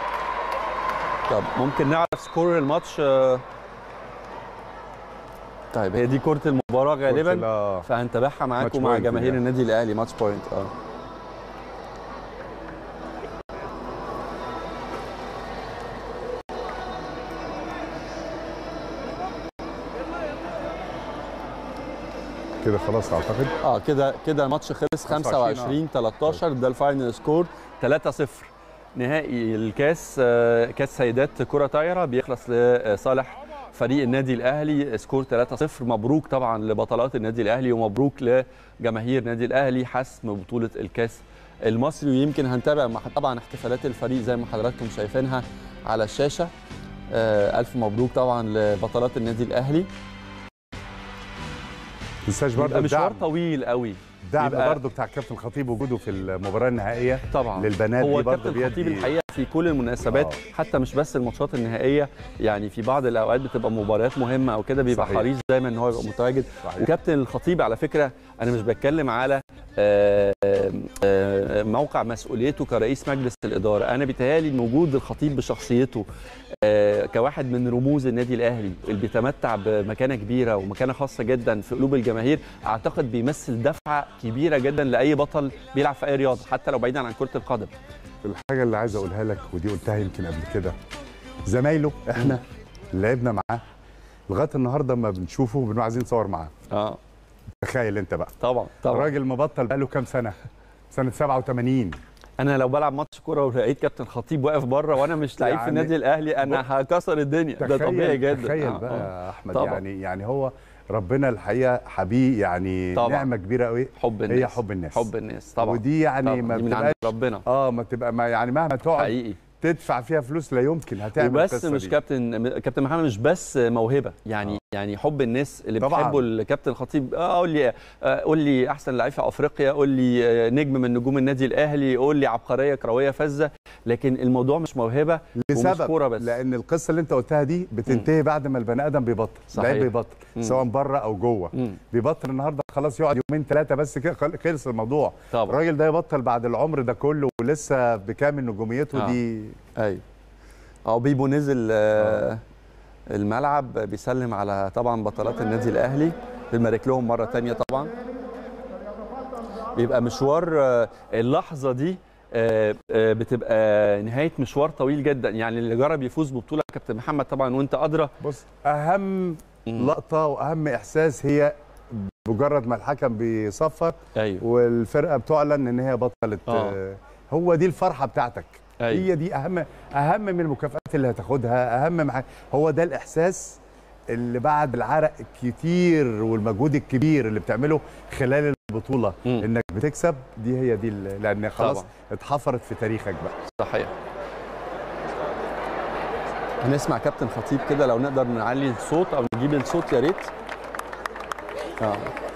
طب ممكن نعرف سكور الماتش؟ آه. طيب هي دي كره المباراه غالبا، فهنتابعها معاكم مع جماهير يعني. النادي الاهلي ماتش بوينت. اه كده خلاص اعتقد اه كده كده الماتش خلص خمسة وعشرين تلتاشر. ده الفاينل سكور ثلاثة صفر. نهائي الكاس كاس سيدات كرة طايرة بيخلص لصالح فريق النادي الاهلي، سكور ثلاثة صفر. مبروك طبعا لبطلات النادي الاهلي ومبروك لجماهير النادي الاهلي حسم بطولة الكاس المصري. ويمكن هنتابع طبعا احتفالات الفريق زي ما حضراتكم شايفينها على الشاشة. الف مبروك طبعا لبطلات النادي الاهلي. تنساش برضه مشوار طويل قوي. الدعم برضه بتاع كابتن الخطيب وجوده في المباراه النهائيه طبعا للبنات هو دي برضه كابتن الخطيب الحقيقه في كل المناسبات أوه. حتى مش بس الماتشات النهائيه، يعني في بعض الاوقات بتبقى مباريات مهمه او كده بيبقى صحيح. حريص دايما ان هو يبقى متواجد. صحيح. وكابتن الخطيب على فكره انا مش بتكلم على موقع مسؤوليته كرئيس مجلس الاداره، انا بيتهيألي ان وجود الخطيب بشخصيته كواحد من رموز النادي الاهلي اللي بيتمتع بمكانه كبيره ومكانه خاصه جدا في قلوب الجماهير، اعتقد بيمثل دفعه كبيره جدا لاي بطل بيلعب في اي رياضه حتى لو بعيدا عن كره القدم. الحاجه اللي عايز اقولها لك ودي قلتها يمكن قبل كده، زمايله احنا لعبنا معاه لغايه النهارده ما بنشوفه بنبقى عايزين نصور معاه. اه تخيل انت بقى. طبعا طبعا الراجل مبطل بقاله كام سنه؟ سنه سبعة وثمانين. انا لو بلعب ماتش كوره ولقيت كابتن خطيب واقف بره وانا مش لعيب يعني في النادي الاهلي انا هكسر الدنيا. ده طبيعي جدا. تخيل آه بقى يا احمد طبعا. يعني يعني هو ربنا الحقيقه حبيب يعني طبعا. نعمه كبيره قوي. حب الناس. هي حب الناس. حب الناس طبعا. ودي يعني طبعا. ما بتبقاش ربنا اه ما تبقى ما يعني مهما تقعد حقيقي تدفع فيها فلوس لا يمكن هتعمل وبس مش دي. كابتن كابتن محمد مش بس موهبه يعني آه. يعني حب الناس اللي طبعاً. بيحبوا الكابتن الخطيب. اه قول لي آه قول لي احسن لعيب في افريقيا، قول لي آه نجم من نجوم النادي الاهلي، قول لي عبقريه كرويه فذه، لكن الموضوع مش موهبه ومش كوره بس. لان القصه اللي انت قلتها دي بتنتهي م. بعد ما البني ادم بيبطل. لعيب بيبطل م. سواء بره او جوه م. بيبطل النهارده خلاص يقعد يومين ثلاثه بس كده خلص الموضوع. طبعا. الراجل ده يبطل بعد العمر ده كله ولسه بكامل نجوميته آه. دي. ايوه اه بيبو نزل آه الملعب بيسلم على طبعا بطلات النادي الاهلي، بنبارك لهم مره ثانيه. طبعا بيبقى مشوار آه اللحظه دي آه آه بتبقى نهايه مشوار طويل جدا. يعني اللي جرب يفوز ببطوله كابتن محمد طبعا وانت ادرى. بص اهم لقطه واهم احساس هي مجرد ما الحكم بيصفر أيوه. والفرقه بتعلن ان هي بطلت آه. هو دي الفرحه بتاعتك. أيوة. هي دي اهم اهم من المكافآت اللي هتاخدها، اهم مع... هو ده الاحساس اللي بعد العرق الكتير والمجهود الكبير اللي بتعمله خلال البطوله م. انك بتكسب. دي هي دي اللي... لان خلاص طبعا. اتحفرت في تاريخك بقى. صحيح. هنسمع كابتن خطيب كده لو نقدر نعلي الصوت او نجيب الصوت يا ريت. اه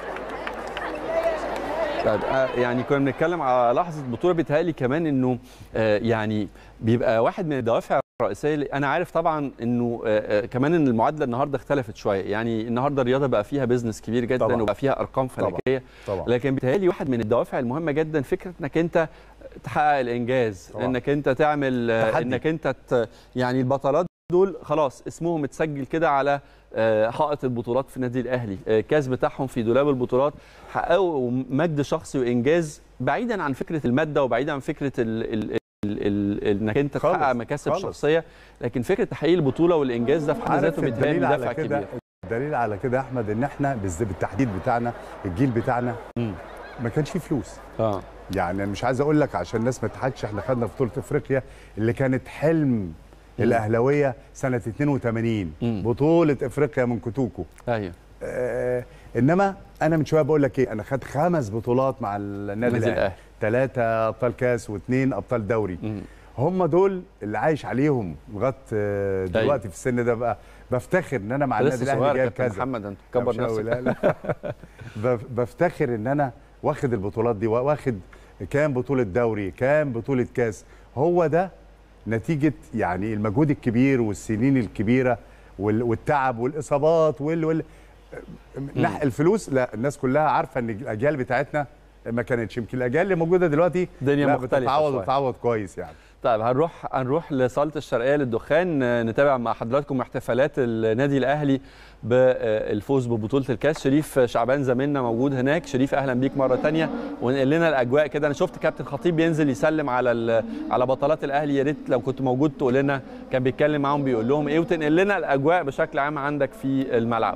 طيب يعني كنا بنتكلم على لحظه بطوله بيتهيألي كمان انه آه يعني بيبقى واحد من الدوافع الرئيسيه. انا عارف طبعا انه آه كمان ان المعادله النهارده اختلفت شويه، يعني النهارده الرياضه بقى فيها بيزنس كبير جدا طبعا. وبقى فيها ارقام فلكيه طبعا. طبعا. لكن بيتهيألي واحد من الدوافع المهمه جدا فكره انك انت تحقق الانجاز طبعا. انك انت تعمل آه انك انت يعني البطلات دول خلاص اسمهم اتسجل كده على حائط البطولات في النادي الاهلي. الكاس بتاعهم في دولاب البطولات حققوا مجد شخصي وانجاز بعيدا عن فكره الماده وبعيدا عن فكره ال ال ال انك انت تحقق مكاسب شخصيه، لكن فكره تحقيق البطوله والانجاز ده في حد ذاته بيتهيألي دافع كبير. الدليل على كده يا احمد ان احنا بالتحديد بتاعنا الجيل بتاعنا م. ما كانش فيه فلوس. اه يعني مش عايز اقول لك عشان الناس ما تضحكش، احنا خدنا بطوله افريقيا اللي كانت حلم الاهلاويه سنه اتنين وتمانين مم. بطوله افريقيا من كوتوكو. ايوه آه انما انا من شويه بقول لك ايه، انا خدت خمس بطولات مع النادي الاهلي، ثلاثه ابطال كاس واثنين ابطال دوري. مم. هم دول اللي عايش عليهم لغايه دلوقتي. أيوة. في السن ده بقى بفتخر ان انا مع النادي الاهلي جايب كذا. محمد انت كبر نفسك. لا لا بفتخر ان انا واخد البطولات دي، واخد كام بطوله دوري، كام بطوله كاس. هو ده نتيجه يعني المجهود الكبير والسنين الكبيره والتعب والاصابات وال وال نحق الفلوس. لا الناس كلها عارفه ان الاجيال بتاعتنا ما كانتش، يمكن الاجيال اللي موجوده دلوقتي الدنيا مختلفه بتتعوض وتتعوض كويس يعني. طيب هنروح هنروح لصاله الشرقيه للدخان، نتابع مع حضراتكم احتفالات النادي الاهلي بالفوز ببطوله الكاس. شريف شعبان زميلنا موجود هناك. شريف اهلا بيك مره ثانيه، ونقل لنا الاجواء كده. انا شفت كابتن خطيب بينزل يسلم على على بطلات الاهلي، يا ريت لو كنت موجود تقول لنا كان بيتكلم معاهم بيقول لهم ايه، وتنقل لنا الاجواء بشكل عام عندك في الملعب.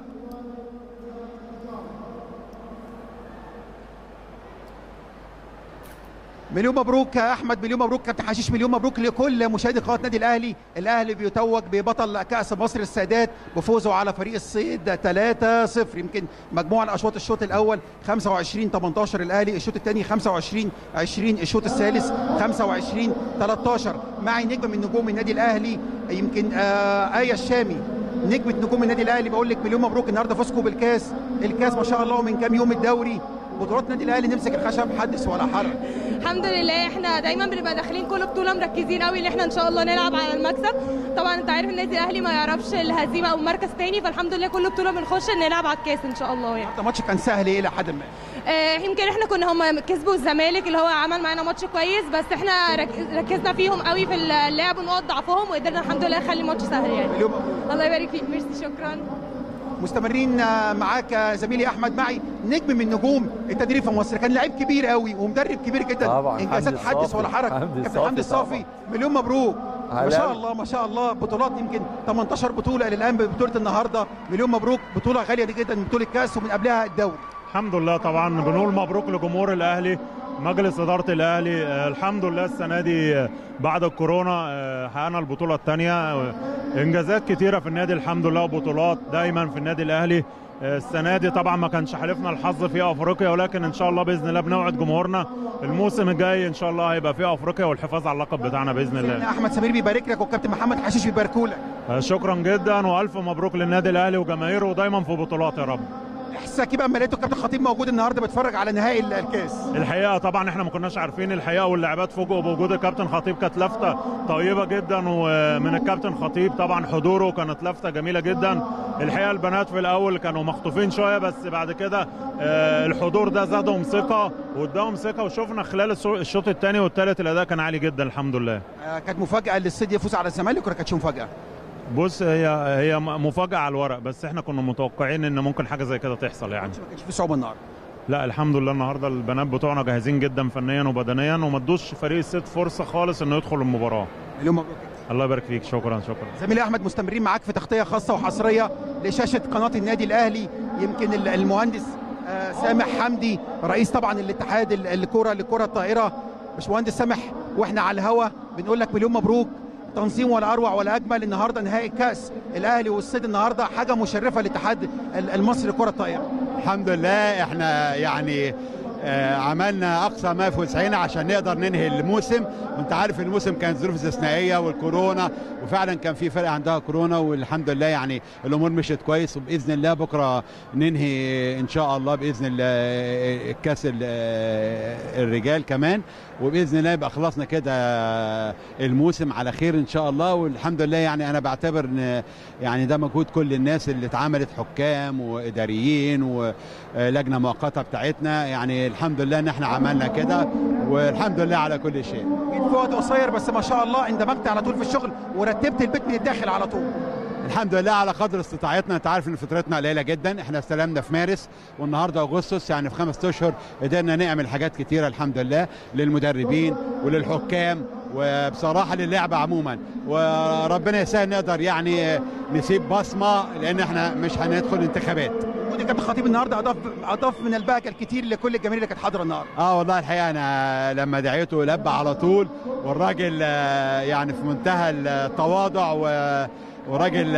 مليون مبروك يا احمد، مليون مبروك كابتن حشيش، مليون مبروك لكل مشاهدي قناه النادي الاهلي. الاهلي بيتوج ببطل كاس مصر للسادات بفوزه على فريق الصيد ثلاثة صفر. يمكن مجموع الاشواط الشوط الاول خمسة وعشرين ثمانية عشر الاهلي، الشوط الثاني خمسة وعشرين عشرين، الشوط الثالث خمسة وعشرين ثلاثة عشر. معي نجم من نجوم النادي الاهلي يمكن آه آية الشامي، نجمه نجوم النادي الاهلي. بقول لك مليون مبروك النهارده فوزكم بالكاس. الكاس ما شاء الله من كام يوم الدوري، بطولات النادي الاهلي نمسك الخشب حدث ولا حرج. الحمد لله احنا دايما بنبقى داخلين كل بطوله مركزين قوي ان احنا ان شاء الله نلعب على المكسب. طبعا انت عارف النادي الاهلي ما يعرفش الهزيمه او مركز ثاني، فالحمد لله كل بطوله بنخش نلعب على الكاس ان شاء الله. يعني الماتش كان سهل الى حد ما. آه يمكن احنا كنا هم كسبوا الزمالك اللي هو عمل معانا ماتش كويس، بس احنا ركزنا فيهم قوي في اللعب ونقط ضعفهم، وقدرنا الحمد لله نخلي الماتش سهل يعني. الله يبارك فيك، ميرسي، شكرا. مستمرين معاك زميلي احمد معي، نجم من نجوم التدريب في مصر، كان لعيب كبير قوي ومدرب كبير جدا، انجازات حدث ولا حرج. كابتن حمدي الصافي مليون مبروك، ما شاء الله ما شاء الله. بطولات يمكن ثمانية عشر بطوله الى الان ببطوله النهارده، مليون مبروك. بطوله غاليه جدا، بطوله كاس ومن قبلها الدوري. الحمد لله طبعا بنقول مبروك لجمهور الاهلي، مجلس اداره الاهلي. آه الحمد لله السنه دي آه بعد الكورونا آه حققنا البطوله الثانيه. آه انجازات كتيره في النادي الحمد لله، وبطولات دايما في النادي الاهلي. آه السنه دي طبعا ما كانش حالفنا الحظ في افريقيا، ولكن ان شاء الله باذن الله بنوعد جمهورنا الموسم الجاي ان شاء الله هيبقى في افريقيا والحفاظ على اللقب بتاعنا باذن الله. احمد سمير بيبارك لك والكابتن محمد حشيش بيباركوا لك. آه شكرا جدا والف مبروك للنادي الاهلي وجماهيره، ودايما في بطولات يا رب. احساسك ايه بقى لما لقيته الكابتن خطيب موجود النهارده بيتفرج على نهائي الكاس؟ الحقيقه طبعا احنا ما كناش عارفين الحقيقه، واللاعبات فوجئوا بوجود الكابتن خطيب، كانت لفته طيبه جدا ومن الكابتن خطيب. طبعا حضوره كانت لفته جميله جدا. الحقيقه البنات في الاول كانوا مخطوفين شويه، بس بعد كده الحضور ده زادهم ثقه واداهم ثقه، وشفنا خلال الشوط الثاني والثالث الاداء كان عالي جدا الحمد لله. كانت مفاجاه للصيد يفوز على الزمالك ولا كانتش مفاجاه؟ بص هي هي مفاجاه على الورق، بس احنا كنا متوقعين ان ممكن حاجه زي كده تحصل يعني. ما كانش في صعوبه النهارده؟ لا الحمد لله النهارده البنات بتوعنا جاهزين جدا فنيا وبدنيا، وما ادوش فريق الصيد فرصه خالص انه يدخل المباراه. مليون مبروك. الله يبارك فيك، شكرا شكرا. زميلي احمد مستمرين معاك في تغطيه خاصه وحصريه لشاشه قناه النادي الاهلي. يمكن المهندس سامح حمدي رئيس طبعا الاتحاد الكره للكره الطائره، باشمهندس سامح، واحنا على الهوا بنقول لك مليون مبروك. تنظيم ولا اروع ولا اجمل النهارده نهائي الكاس الاهلي والصيد النهارده، حاجه مشرفه للاتحاد المصري لكره الطائره. الحمد لله احنا يعني آه عملنا اقصى ما في وسعنا عشان نقدر ننهي الموسم، وانت عارف الموسم كانت ظروف استثنائيه والكورونا، وفعلا كان في فرق عندها كورونا، والحمد لله يعني الامور مشيت كويس، وباذن الله بكره ننهي ان شاء الله باذن الله الكاس الرجال كمان، وباذن الله يبقى خلصنا كده الموسم على خير ان شاء الله. والحمد لله يعني انا بعتبر ان يعني ده مجهود كل الناس اللي اتعملت، حكام واداريين ولجنه مؤقته بتاعتنا، يعني الحمد لله ان احنا عملنا كده، والحمد لله على كل شيء. جيت في وقت قصير بس ما شاء الله اندمجت على طول في الشغل ورتبت البيت من الداخل على طول. الحمد لله على قدر استطاعتنا، انت عارف ان فترتنا قليله جدا، احنا استلمنا في مارس والنهارده اغسطس، يعني في خمس اشهر قدرنا نعمل حاجات كتيره الحمد لله للمدربين وللحكام وبصراحه للعبه عموما، وربنا يسهل نقدر يعني نسيب بصمه، لان احنا مش هندخل انتخابات. ودي كابتن خطيب النهارده اضاف اضاف من البهجه الكتير لكل الجماهير اللي كانت حاضره النهارده. اه والله الحقيقه انا لما دعيته لبى على طول، والراجل يعني في منتهى التواضع و وراجل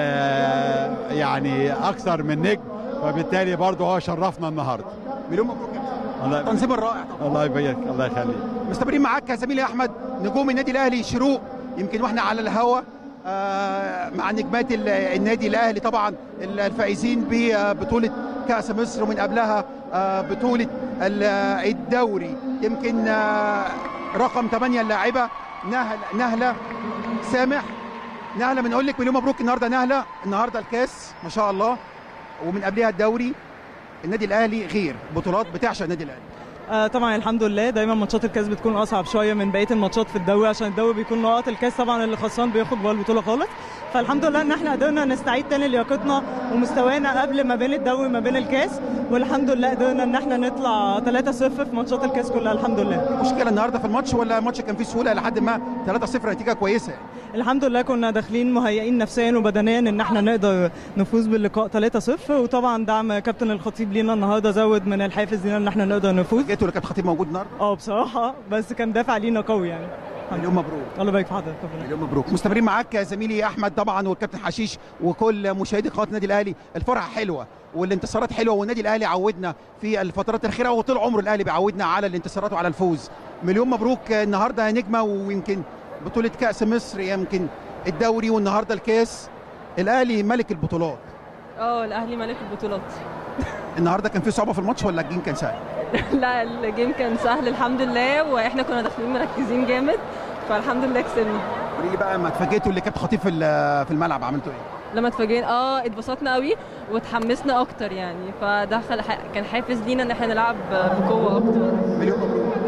يعني اكثر من نجم، فبالتالي برضه هو شرفنا النهارده. مليون مبروك يا التنظيم الرائع طبعا. الله يبارك، الله يخليك. مستمرين معاك يا زميلي احمد، نجوم النادي الاهلي شروق، يمكن واحنا على الهوا آه مع نجمات النادي الاهلي طبعا الفائزين ببطوله كاس مصر، ومن قبلها آه بطوله الدوري. يمكن آه رقم ثمانية اللاعبه نهل نهله سامح. نهله بنقول لك مليون مبروك النهارده نهله، النهارده الكاس ما شاء الله، ومن قبلها الدوري. النادي الاهلي غير بطولات، بتعشق النادي الاهلي. آه طبعا الحمد لله، دايما ماتشات الكاس بتكون اصعب شويه من بقيه الماتشات في الدوري، عشان الدوري بيكون نقاط، الكاس طبعا اللي خسران بياخد جوه البطوله خالص. فالحمد لله ان احنا قدرنا نستعيد تاني لياقتنا ومستوانا قبل ما بين الدوري وما بين الكاس، والحمد لله قدرنا ان احنا نطلع ثلاثة صفر في ماتشات الكاس كلها الحمد لله. مشكله النهارده في الماتش ولا الماتش كان فيه سهوله لحد ما ثلاثة صفر نتيجه كويسه؟ الحمد لله كنا داخلين مهيئين نفسيا وبدنيا ان احنا نقدر نفوز باللقاء ثلاثة صفر، وطبعا دعم كابتن الخطيب لينا النهارده زود من الحافز لينا ان احنا نقدر نفوز. جيتوا اللي كابتن الخطيب موجود النهارده؟ اه بصراحه، بس كان دافع لينا قوي يعني. مليون مبروك. الله يبارك في حضرتك. مليون مبروك. مستمرين معاك يا زميلي احمد طبعا والكابتن حشيش وكل مشاهدي قناه النادي الاهلي. الفرحه حلوه والانتصارات حلوه، والنادي الاهلي عودنا في الفترات الاخيره وطول عمره الاهلي بيعودنا على الانتصارات وعلى الفوز. مليون مبروك النهارده يا نجمه، ويمكن بطوله كاس مصر، يمكن الدوري والنهارده الكاس. الاهلي ملك البطولات. اه الاهلي ملك البطولات. النهارده كان في صعوبه في الماتش ولا الجيم كان سهل؟ لا الجيم كان سهل الحمد لله، واحنا كنا داخلين مركزين جامد، فالحمد لله كسبنا. قولي لي بقى، ما اتفاجئتوا اللي كابتن خطيب في في الملعب عملتوا ايه؟ لما اتفاجئنا اه اتبسطنا قوي وتحمسنا اكتر يعني، فده كان حافز لينا ان احنا نلعب بقوه اكتر. مليون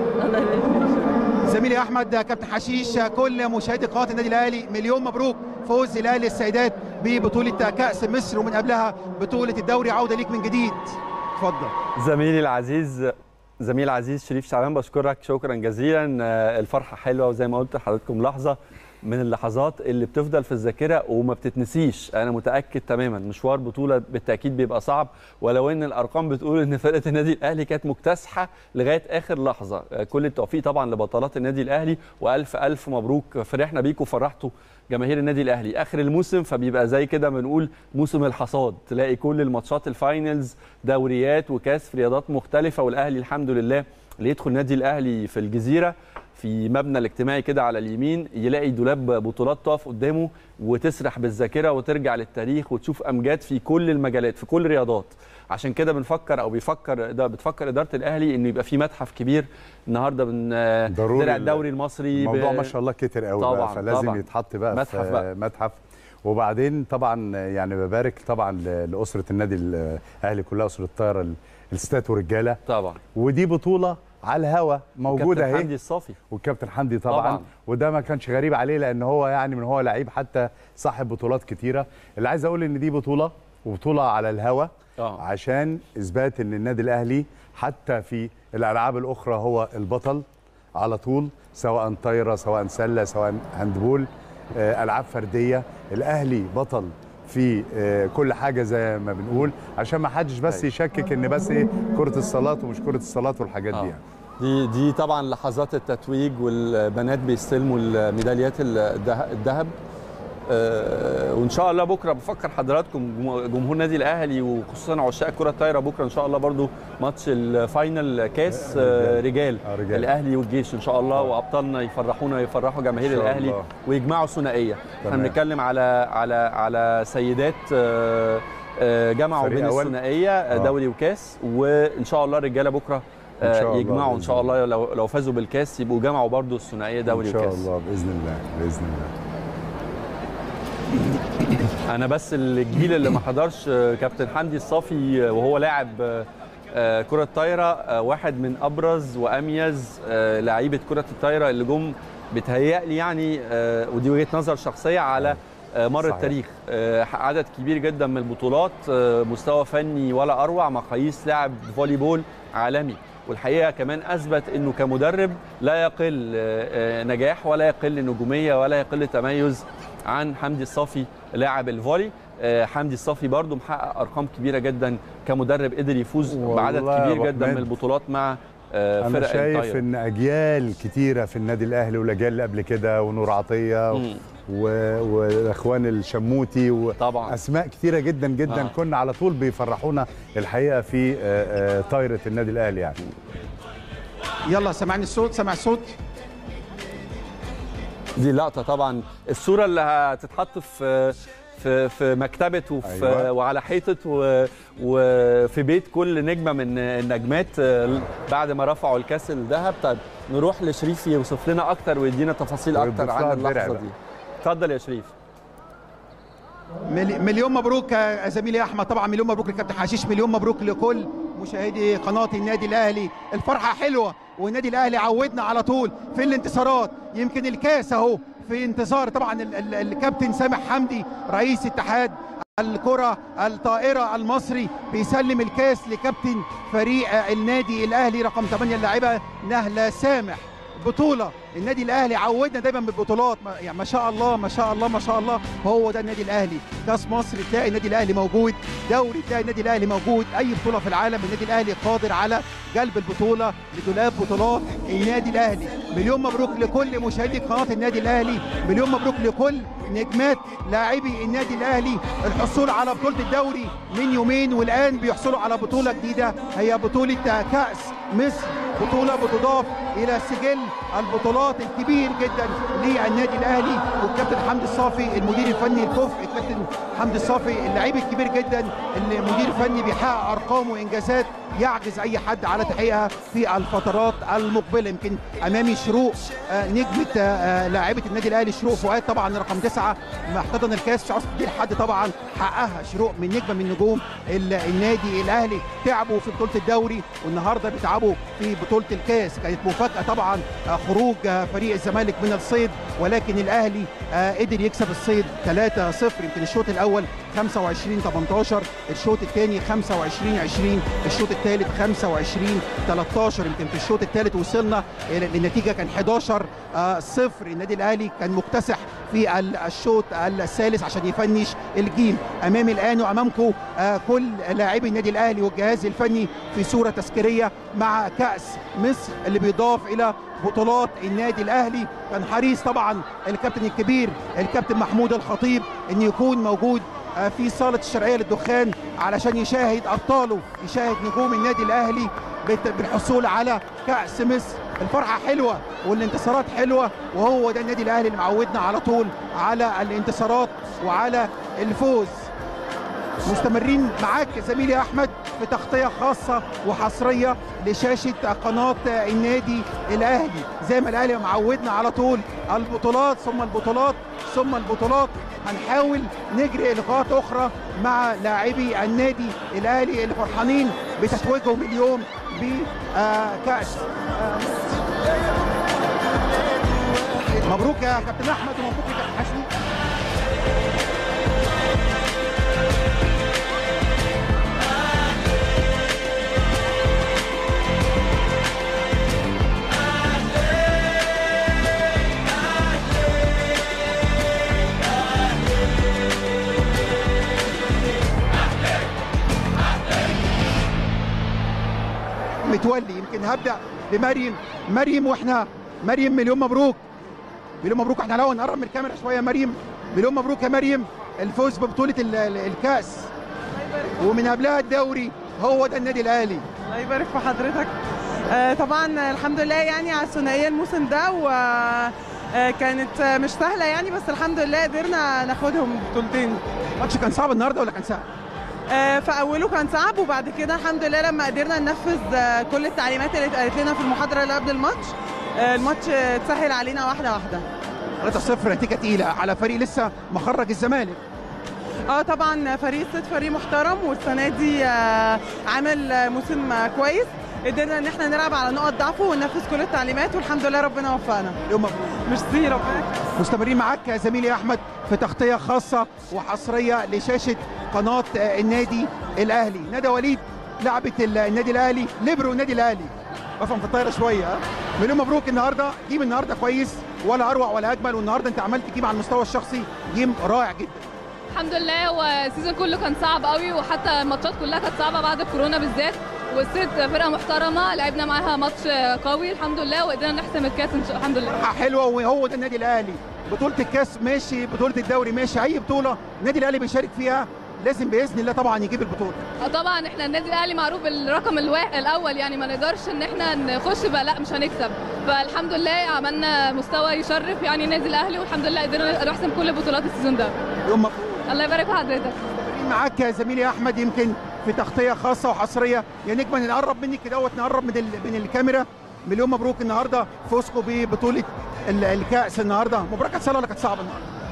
مبروك. زميلي احمد كابتن حشيش، كل مشاهدي قناه النادي الاهلي مليون مبروك فوز الاهلي السيدات ببطوله كاس مصر، ومن قبلها بطوله الدوري. عوده ليك من جديد، اتفضل. زميلي العزيز زميل العزيز شريف شعبان، بشكرك شكرا جزيلا. الفرحه حلوه، وزي ما قلت لحضراتكم لحظه من اللحظات اللي بتفضل في الذاكره وما بتتنسيش. انا متاكد تماما مشوار بطوله بالتاكيد بيبقى صعب، ولو ان الارقام بتقول ان فرقه النادي الاهلي كانت مكتسحه لغايه اخر لحظه. كل التوفيق طبعا لبطلات النادي الاهلي، والف الف مبروك. فرحنا بيكم وفرحتوا جماهير النادي الاهلي. اخر الموسم فبيبقى زي كده بنقول موسم الحصاد، تلاقي كل الماتشات الفاينلز دوريات وكاس في رياضات مختلفه، والاهلي الحمد لله اللي يدخل النادي الاهلي في الجزيره في مبنى الاجتماعي كده على اليمين يلاقي دولاب بطولات تقف قدامه وتسرح بالذاكره وترجع للتاريخ وتشوف امجاد في كل المجالات في كل الرياضات. عشان كده بنفكر او بيفكر ده بتفكر اداره الاهلي انه يبقى في متحف كبير النهارده من درع الدوري المصري. الموضوع ب... ما شاء الله كتر قوي طبعا فلازم طبعا يتحط بقى متحف في بقى. متحف. وبعدين طبعا يعني ببارك طبعا لاسره النادي الاهلي كلها، اسره الطايره الستات ورجاله طبعا. ودي بطوله على الهوا موجوده اهي، والكابتن حمدي الصافي والكابتن حمدي طبعا. طبعا وده ما كانش غريب عليه لان هو يعني من هو لعيب حتى صاحب بطولات كتيره. اللي عايز اقول ان دي بطوله وبطوله على الهوا آه. عشان اثبات ان النادي الاهلي حتى في الالعاب الاخرى هو البطل على طول، سواء طايره سواء سله سواء هاندبول، العاب فرديه. الاهلي بطل في كل حاجه زي ما بنقول، عشان ما حدش بس يشكك ان بس ايه كره الصالات ومش كره الصالات والحاجات دي. يعني دي دي طبعا لحظات التتويج والبنات بيستلموا الميداليات الذهب. أه وان شاء الله بكره بفكر حضراتكم جمهور النادي الاهلي وخصوصا عشاق كره الطايره، بكره ان شاء الله برضو ماتش الفاينل كاس رجال, رجال. رجال الاهلي والجيش ان شاء الله، آه. وابطالنا يفرحونا ويفرحوا جماهير الاهلي الله. ويجمعوا ثنائيه. احنا بنتكلم على على على سيدات أه جمعوا بين الثنائيه دوري وكاس، وان شاء الله الرجاله بكره إن شاء يجمعوا ان شاء الله. لو لو فازوا بالكاس يبقوا جمعوا برضو الثنائيه دوري وكاس ان شاء الله باذن الله باذن الله. انا بس الجيل اللي ما حضرش كابتن حمدي الصافي وهو لاعب كره طايره، واحد من ابرز واميز لعيبه كره الطايره اللي جم بتهيألي يعني، ودي وجهه نظر شخصيه على مر صحيح. التاريخ. عدد كبير جدا من البطولات، مستوى فني ولا اروع، مقاييس لاعب فولي بول عالمي. والحقيقه كمان اثبت انه كمدرب لا يقل نجاح ولا يقل نجوميه ولا يقل تميز عن حمدي الصافي لاعب الفولي. حمدي الصافي برضو محقق ارقام كبيره جدا كمدرب، قدر يفوز بعدد كبير جدا من البطولات مع فرق انا شايف الطايرة. ان اجيال كتيره في النادي الاهلي والاجيال اللي قبل كده ونور عطيه و... والاخوان الشموتي وطبعا اسماء كتيره جدا جدا آه. كنا على طول بيفرحونا الحقيقه في طايره النادي الاهلي. يعني يلا سمعني الصوت، سمع الصوت. دي لقطه طبعا، الصوره اللي هتتحط في في في مكتبه وفي أيوة. وعلى حيطه وفي بيت كل نجمه من النجمات بعد ما رفعوا الكاس الذهب. طيب نروح لشريف يوصف لنا اكتر ويدينا تفاصيل اكتر عن اللحظه دي. اتفضل يا شريف. مليون مبروك يا زميلي احمد، طبعا مليون مبروك للكابتن حشيش، مليون مبروك لكل مشاهدي قناه النادي الاهلي، الفرحه حلوه والنادي الاهلي عودنا على طول في الانتصارات. يمكن الكاس اهو في انتظار طبعا ال ال الكابتن سامح حمدي رئيس اتحاد الكرة الطائرة المصري بيسلم الكاس لكابتن فريق النادي الاهلي رقم ثمانية اللاعبة نهلة سامح. بطولة النادي الاهلي عودنا دايما بالبطولات، يعني ما شاء الله ما شاء الله ما شاء الله، هو ده النادي الاهلي. كاس مصر تلاقي النادي الاهلي موجود، دوري تلاقي النادي الاهلي موجود، اي بطولة في العالم النادي الاهلي قادر على جلب البطولة لدولاب بطولات النادي الاهلي. مليون مبروك لكل مشاهدي قناة النادي الاهلي، مليون مبروك لكل نجمات لاعبي النادي الاهلي. الحصول على بطولة الدوري من يومين والان بيحصلوا على بطولة جديدة، هي بطولة كأس مصر، بطولة بتضاف الى سجل البطولات الكبير جدا للنادي الاهلي. والكابتن حمدي الصافي المدير الفني الكفء، الكابتن حمدي الصافي اللاعب الكبير جدا اللي مدير فني بيحقق ارقام وانجازات يعجز اي حد على تحقيقها في الفترات المقبله. يمكن امامي شروق نجمه لاعبه النادي الاهلي شروق فؤاد طبعا رقم تسعه محتضن الكاس، مش عاوز تدي لحد طبعا حقها. شروق من نجمه من نجوم النادي الاهلي، تعبوا في بطوله الدوري والنهارده بيتعبوا في بطوله الكاس. كانت مفاجاه طبعا خروج فريق الزمالك من الصيد، ولكن الاهلي قدر يكسب الصيد ثلاثة صفر. يمكن الشوط الاول خمسة وعشرين ثمانية عشر، الشوط الثاني خمسة وعشرين عشرين، الشوط الثالث خمسة وعشرين ثلاثة عشر. يمكن في الشوط الثالث وصلنا النتيجه كان أحد عشر صفر. النادي الاهلي كان مكتسح في الشوط الثالث عشان يفنش الجيم. امامي الان وامامكم كل لاعبي النادي الاهلي والجهاز الفني في صوره تذكاريه مع كاس مصر اللي بيضاف الى بطولات النادي الاهلي. كان حريص طبعا الكابتن الكبير الكابتن محمود الخطيب ان يكون موجود في صاله الشرقيه للدخان علشان يشاهد ابطاله، يشاهد نجوم النادي الاهلي بالحصول على كاس مصر. الفرحه حلوه والانتصارات حلوه، وهو ده النادي الاهلي اللي معودنا على طول على الانتصارات وعلى الفوز. مستمرين معاك زميلي احمد في تغطيه خاصه وحصريه لشاشه قناه النادي الاهلي. زي ما الاهلي معودنا على طول البطولات ثم البطولات ثم البطولات. هنحاول نجري لقاءات اخرى مع لاعبي النادي الاهلي اللي فرحانين بتتويجهم اليوم بكاس. مبروك يا كابتن احمد ومبروك يا كابتن حسني. متولي. يمكن هبدا بمريم. مريم واحنا مريم مليون مبروك، مليون مبروك. احنا لو نقرب من الكاميرا شويه. مريم مليون مبروك يا مريم، الفوز ببطوله الكاس ومن قبلها الدوري. هو ده النادي الاهلي. الله يبارك في حضرتك. آه طبعا الحمد لله يعني على الثنائيه الموسم ده، وكانت آه مش سهله يعني، بس الحمد لله قدرنا ناخدهم بطولتين. الماتش كان صعب النهارده ولا كان سهل؟ في اوله كان صعب، وبعد كده الحمد لله لما قدرنا ننفذ كل التعليمات اللي اتقالت لنا في المحاضره اللي قبل الماتش، الماتش اتسهل علينا واحده واحده. ثلاثة صفر نتيجه تقيله على فريق لسه مخرج الزمالك. اه طبعا فريق الصيد فريق محترم، والسنه دي عامل موسم كويس. قدرنا ان احنا نلعب على نقط ضعفه وننفذ كل التعليمات، والحمد لله ربنا وفقنا. يوم مبروك. ميرسي ربنا. مستمرين معاك يا زميلي احمد في تغطيه خاصه وحصريه لشاشه قناه النادي الاهلي. ندى وليد لعبه النادي الاهلي، ليبرو النادي الاهلي. بفهم في الطايره شويه. ها مليون مبروك. النهارده جيم النهارده كويس، ولا اروع ولا اجمل، والنهارده انت عملت جيم على المستوى الشخصي جيم رائع جدا. الحمد لله. هو السيزون كله كان صعب قوي، وحتى الماتشات كلها كانت صعبه بعد الكورونا بالذات، والصيد فرقه محترمه لعبنا معاها ماتش قوي الحمد لله، وقدرنا نحسم الكاس ان شاء الله. الحمد لله. حلوه، وهو ده النادي الاهلي. بطوله الكاس ماشي، بطوله الدوري ماشي، اي بطوله النادي الاهلي بيشارك فيها لازم باذن الله طبعا يجيب البطوله. اه طبعا احنا النادي الاهلي معروف بالرقم الواحد الاول، يعني ما نقدرش ان احنا نخش بقى لا مش هنكسب، فالحمد لله عملنا مستوى يشرف يعني النادي الاهلي، والحمد لله قدرنا نحسم كل بطولات السيزون ده. يوم مبروك. الله يبارك في حضرتك. معاك يا زميلي احمد يمكن في تغطيه خاصه وحصريه. يا نجمه نقرب منك كده نقرب من من الكاميرا. مليون مبروك النهارده فوزكم ببطوله الكاس النهارده. مباراه كانت سهله ولا كانت صعبه النهارده؟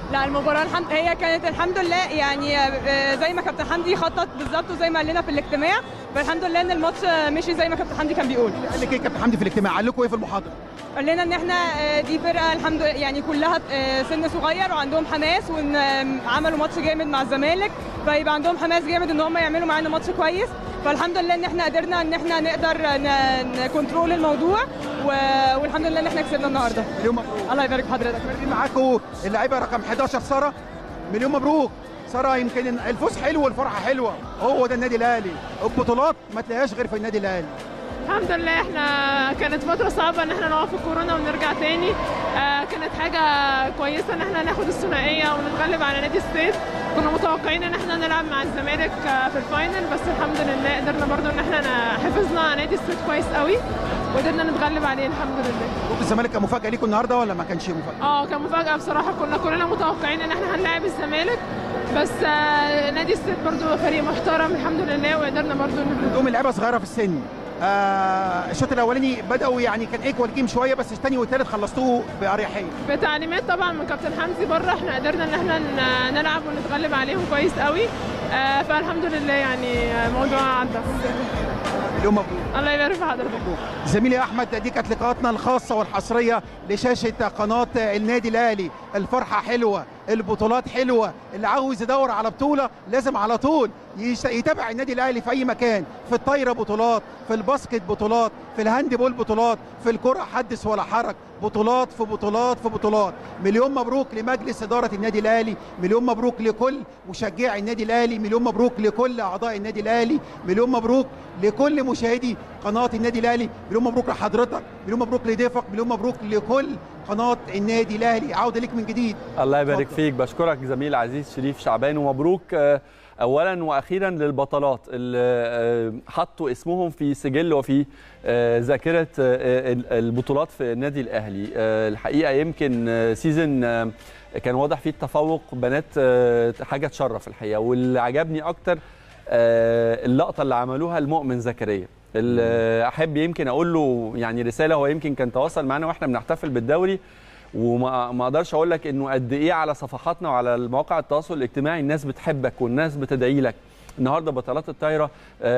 لا المباراه الحمد هي كانت الحمد لله يعني زي ما كابتن حمدي خطط بالظبط وزي ما قال لنا في الاجتماع، فالحمد لله ان الماتش مشي زي ما كابتن حمدي كان بيقول. قال لك ايه كابتن حمدي في الاجتماع؟ قال لكم ايه في المحاضره؟ قال لنا ان احنا دي فرقه الحمد لله يعني كلها سن صغير وعندهم حماس، وان عملوا ماتش جامد مع الزمالك، فيبقى عندهم حماس جامد ان هم يعملوا معانا ماتش كويس، فالحمد لله ان احنا قدرنا ان احنا نقدر نكنترول الموضوع، والحمد لله ان احنا كسبنا النهارده. مليون مبروك. الله يبارك في حضرتك. معاكم اللاعبه رقم حداشر ساره، مليون مبروك. ساره يمكن الفوز حلو والفرحه حلوه، هو ده النادي الاهلي، البطولات ما تلاقيهاش غير في النادي الاهلي. الحمد لله احنا كانت فتره صعبه ان احنا نقف في الكورونا ونرجع تاني، آه كانت حاجه كويسه ان احنا ناخد الثنائيه ونتغلب على نادي الصيد. كنا متوقعين ان احنا نلعب مع الزمالك في الفاينل، بس الحمد لله قدرنا برضو ان احنا حفظنا نادي الصيد كويس قوي وقدرنا نتغلب عليه الحمد لله. الزمالك كان مفاجاه ليكم النهارده ولا ما كانش مفاجاه؟ اه كان مفاجاه بصراحه، كنا كلنا متوقعين ان احنا هنلاعب الزمالك، بس آه نادي الصيد برضو فريق محترم الحمد لله وقدرنا برضو ان احنا عندهم لعيبه صغيره في السن. آه الشوط الاولاني بداوا يعني كان ايكوال جيم شويه، بس الثاني والثالث خلصتوه باريحيه. بتعليمات طبعا من كابتن حمدي بره احنا قدرنا ان احنا نلعب ونتغلب عليهم كويس قوي، آه فالحمد لله يعني الموضوع عدى. اليوم مبروك. الله يبارك في حضرتك. زميلي احمد، دي كانت لقاءاتنا الخاصه والحصريه لشاشه قناه النادي الاهلي. الفرحه حلوه، البطولات حلوه، اللي عاوز يدور على بطوله لازم على طول يتابع النادي الاهلي في اي مكان. في الطايره بطولات، في الباسكت بطولات، في الهاند بول بطولات، في الكره حدث ولا حرج، بطولات في بطولات في بطولات. مليون مبروك لمجلس اداره النادي الاهلي، مليون مبروك لكل مشجعي النادي الاهلي، مليون مبروك لكل اعضاء النادي الاهلي، مليون مبروك لكل مشاهدي قناه النادي الاهلي، مليون مبروك لحضرتك، مليون مبروك لضيفك، مليون مبروك لكل قناه النادي الاهلي. عوده ليك من جديد. الله يبارك فيك، بشكرك زميل عزيز شريف شعبان، ومبروك اولا واخيرا للبطلات اللي حطوا اسمهم في سجل وفي ذاكره البطولات في النادي الاهلي. الحقيقه يمكن سيزن كان واضح فيه التفوق، بنات حاجه تشرف الحقيقه. واللي عجبني اكتر اللقطه اللي عملوها المؤمن زكريا، اللي احب يمكن اقول له يعني رساله. هو يمكن كان تواصل معنا واحنا بنحتفل بالدوري، وما ما اقدرش اقول لك انه قد ايه على صفحاتنا وعلى المواقع التواصل الاجتماعي الناس بتحبك والناس بتدعي لك. النهارده بطلات الطايره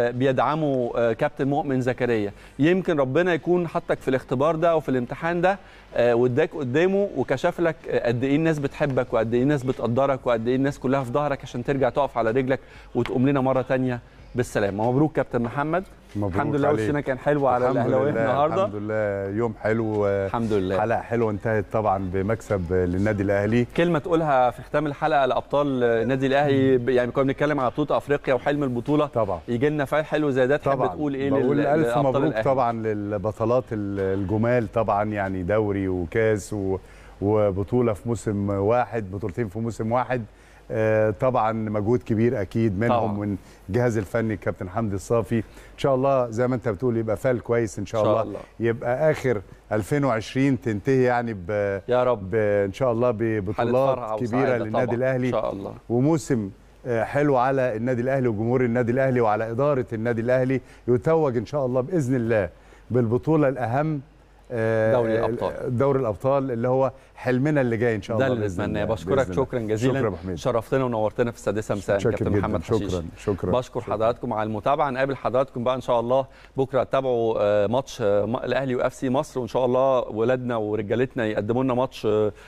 بيدعموا كابتن مؤمن زكريا. يمكن ربنا يكون حطك في الاختبار ده وفي الامتحان ده واداك قدامه وكشف لك قد ايه الناس بتحبك وقد ايه الناس بتقدرك وقد ايه الناس كلها في ظهرك عشان ترجع تقف على رجلك وتقوم لنا مره ثانيه بالسلامه. مبروك كابتن محمد. مبروك. الحمد لله وشنا كان حلو على الاهلاويه النهارده. الحمد لله، يوم حلو، الحمد لله، حلقه حلوه انتهت طبعا بمكسب للنادي الاهلي. كلمه تقولها في ختام الحلقه لابطال النادي الاهلي، يعني كنا بنتكلم على بطوله افريقيا وحلم البطوله طبعا يجي لنا فعل حلو زي ده، تحب تقول ايه بقول الف مبروك الأهلي؟ طبعا للبطلات الجمال طبعا، يعني دوري وكاس وبطوله في موسم واحد، بطولتين في موسم واحد. طبعا مجهود كبير اكيد منهم ومن الجهاز الفني كابتن حمدي الصافي. ان شاء الله زي ما انت بتقول يبقى فال كويس ان شاء, شاء الله. الله يبقى اخر ألفين وعشرين تنتهي يعني ب يا رب ان شاء الله ببطولات كبيره للنادي الاهلي ان شاء الله، وموسم حلو على النادي الاهلي وجمهور النادي الاهلي وعلى اداره النادي الاهلي. يتوج ان شاء الله باذن الله بالبطوله الاهم، دوري الابطال، دوري الابطال اللي هو حلمنا اللي جاي ان شاء الله. ده اللي نتمناه. بشكرك شكرا جزيلا، شكرا شرفتنا ونورتنا في السادسه مساء كابتن محمد حشيش. شكرا شكرا بشكر حضراتكم على المتابعه. نقابل حضراتكم بقى ان شاء الله بكره. تتابعوا ماتش الاهلي واف سي مصر، وان شاء الله ولادنا ورجالتنا يقدموا لنا ماتش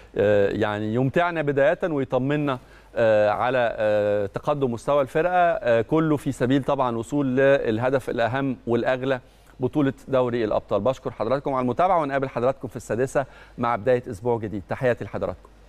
يعني يمتعنا بدايه ويطمنا على تقدم مستوى الفرقه، كله في سبيل طبعا وصول للهدف الاهم والاغلى، بطولة دوري الأبطال. بشكر حضراتكم على المتابعة، ونقابل حضراتكم في السادسة مع بداية أسبوع جديد. تحياتي لحضراتكم.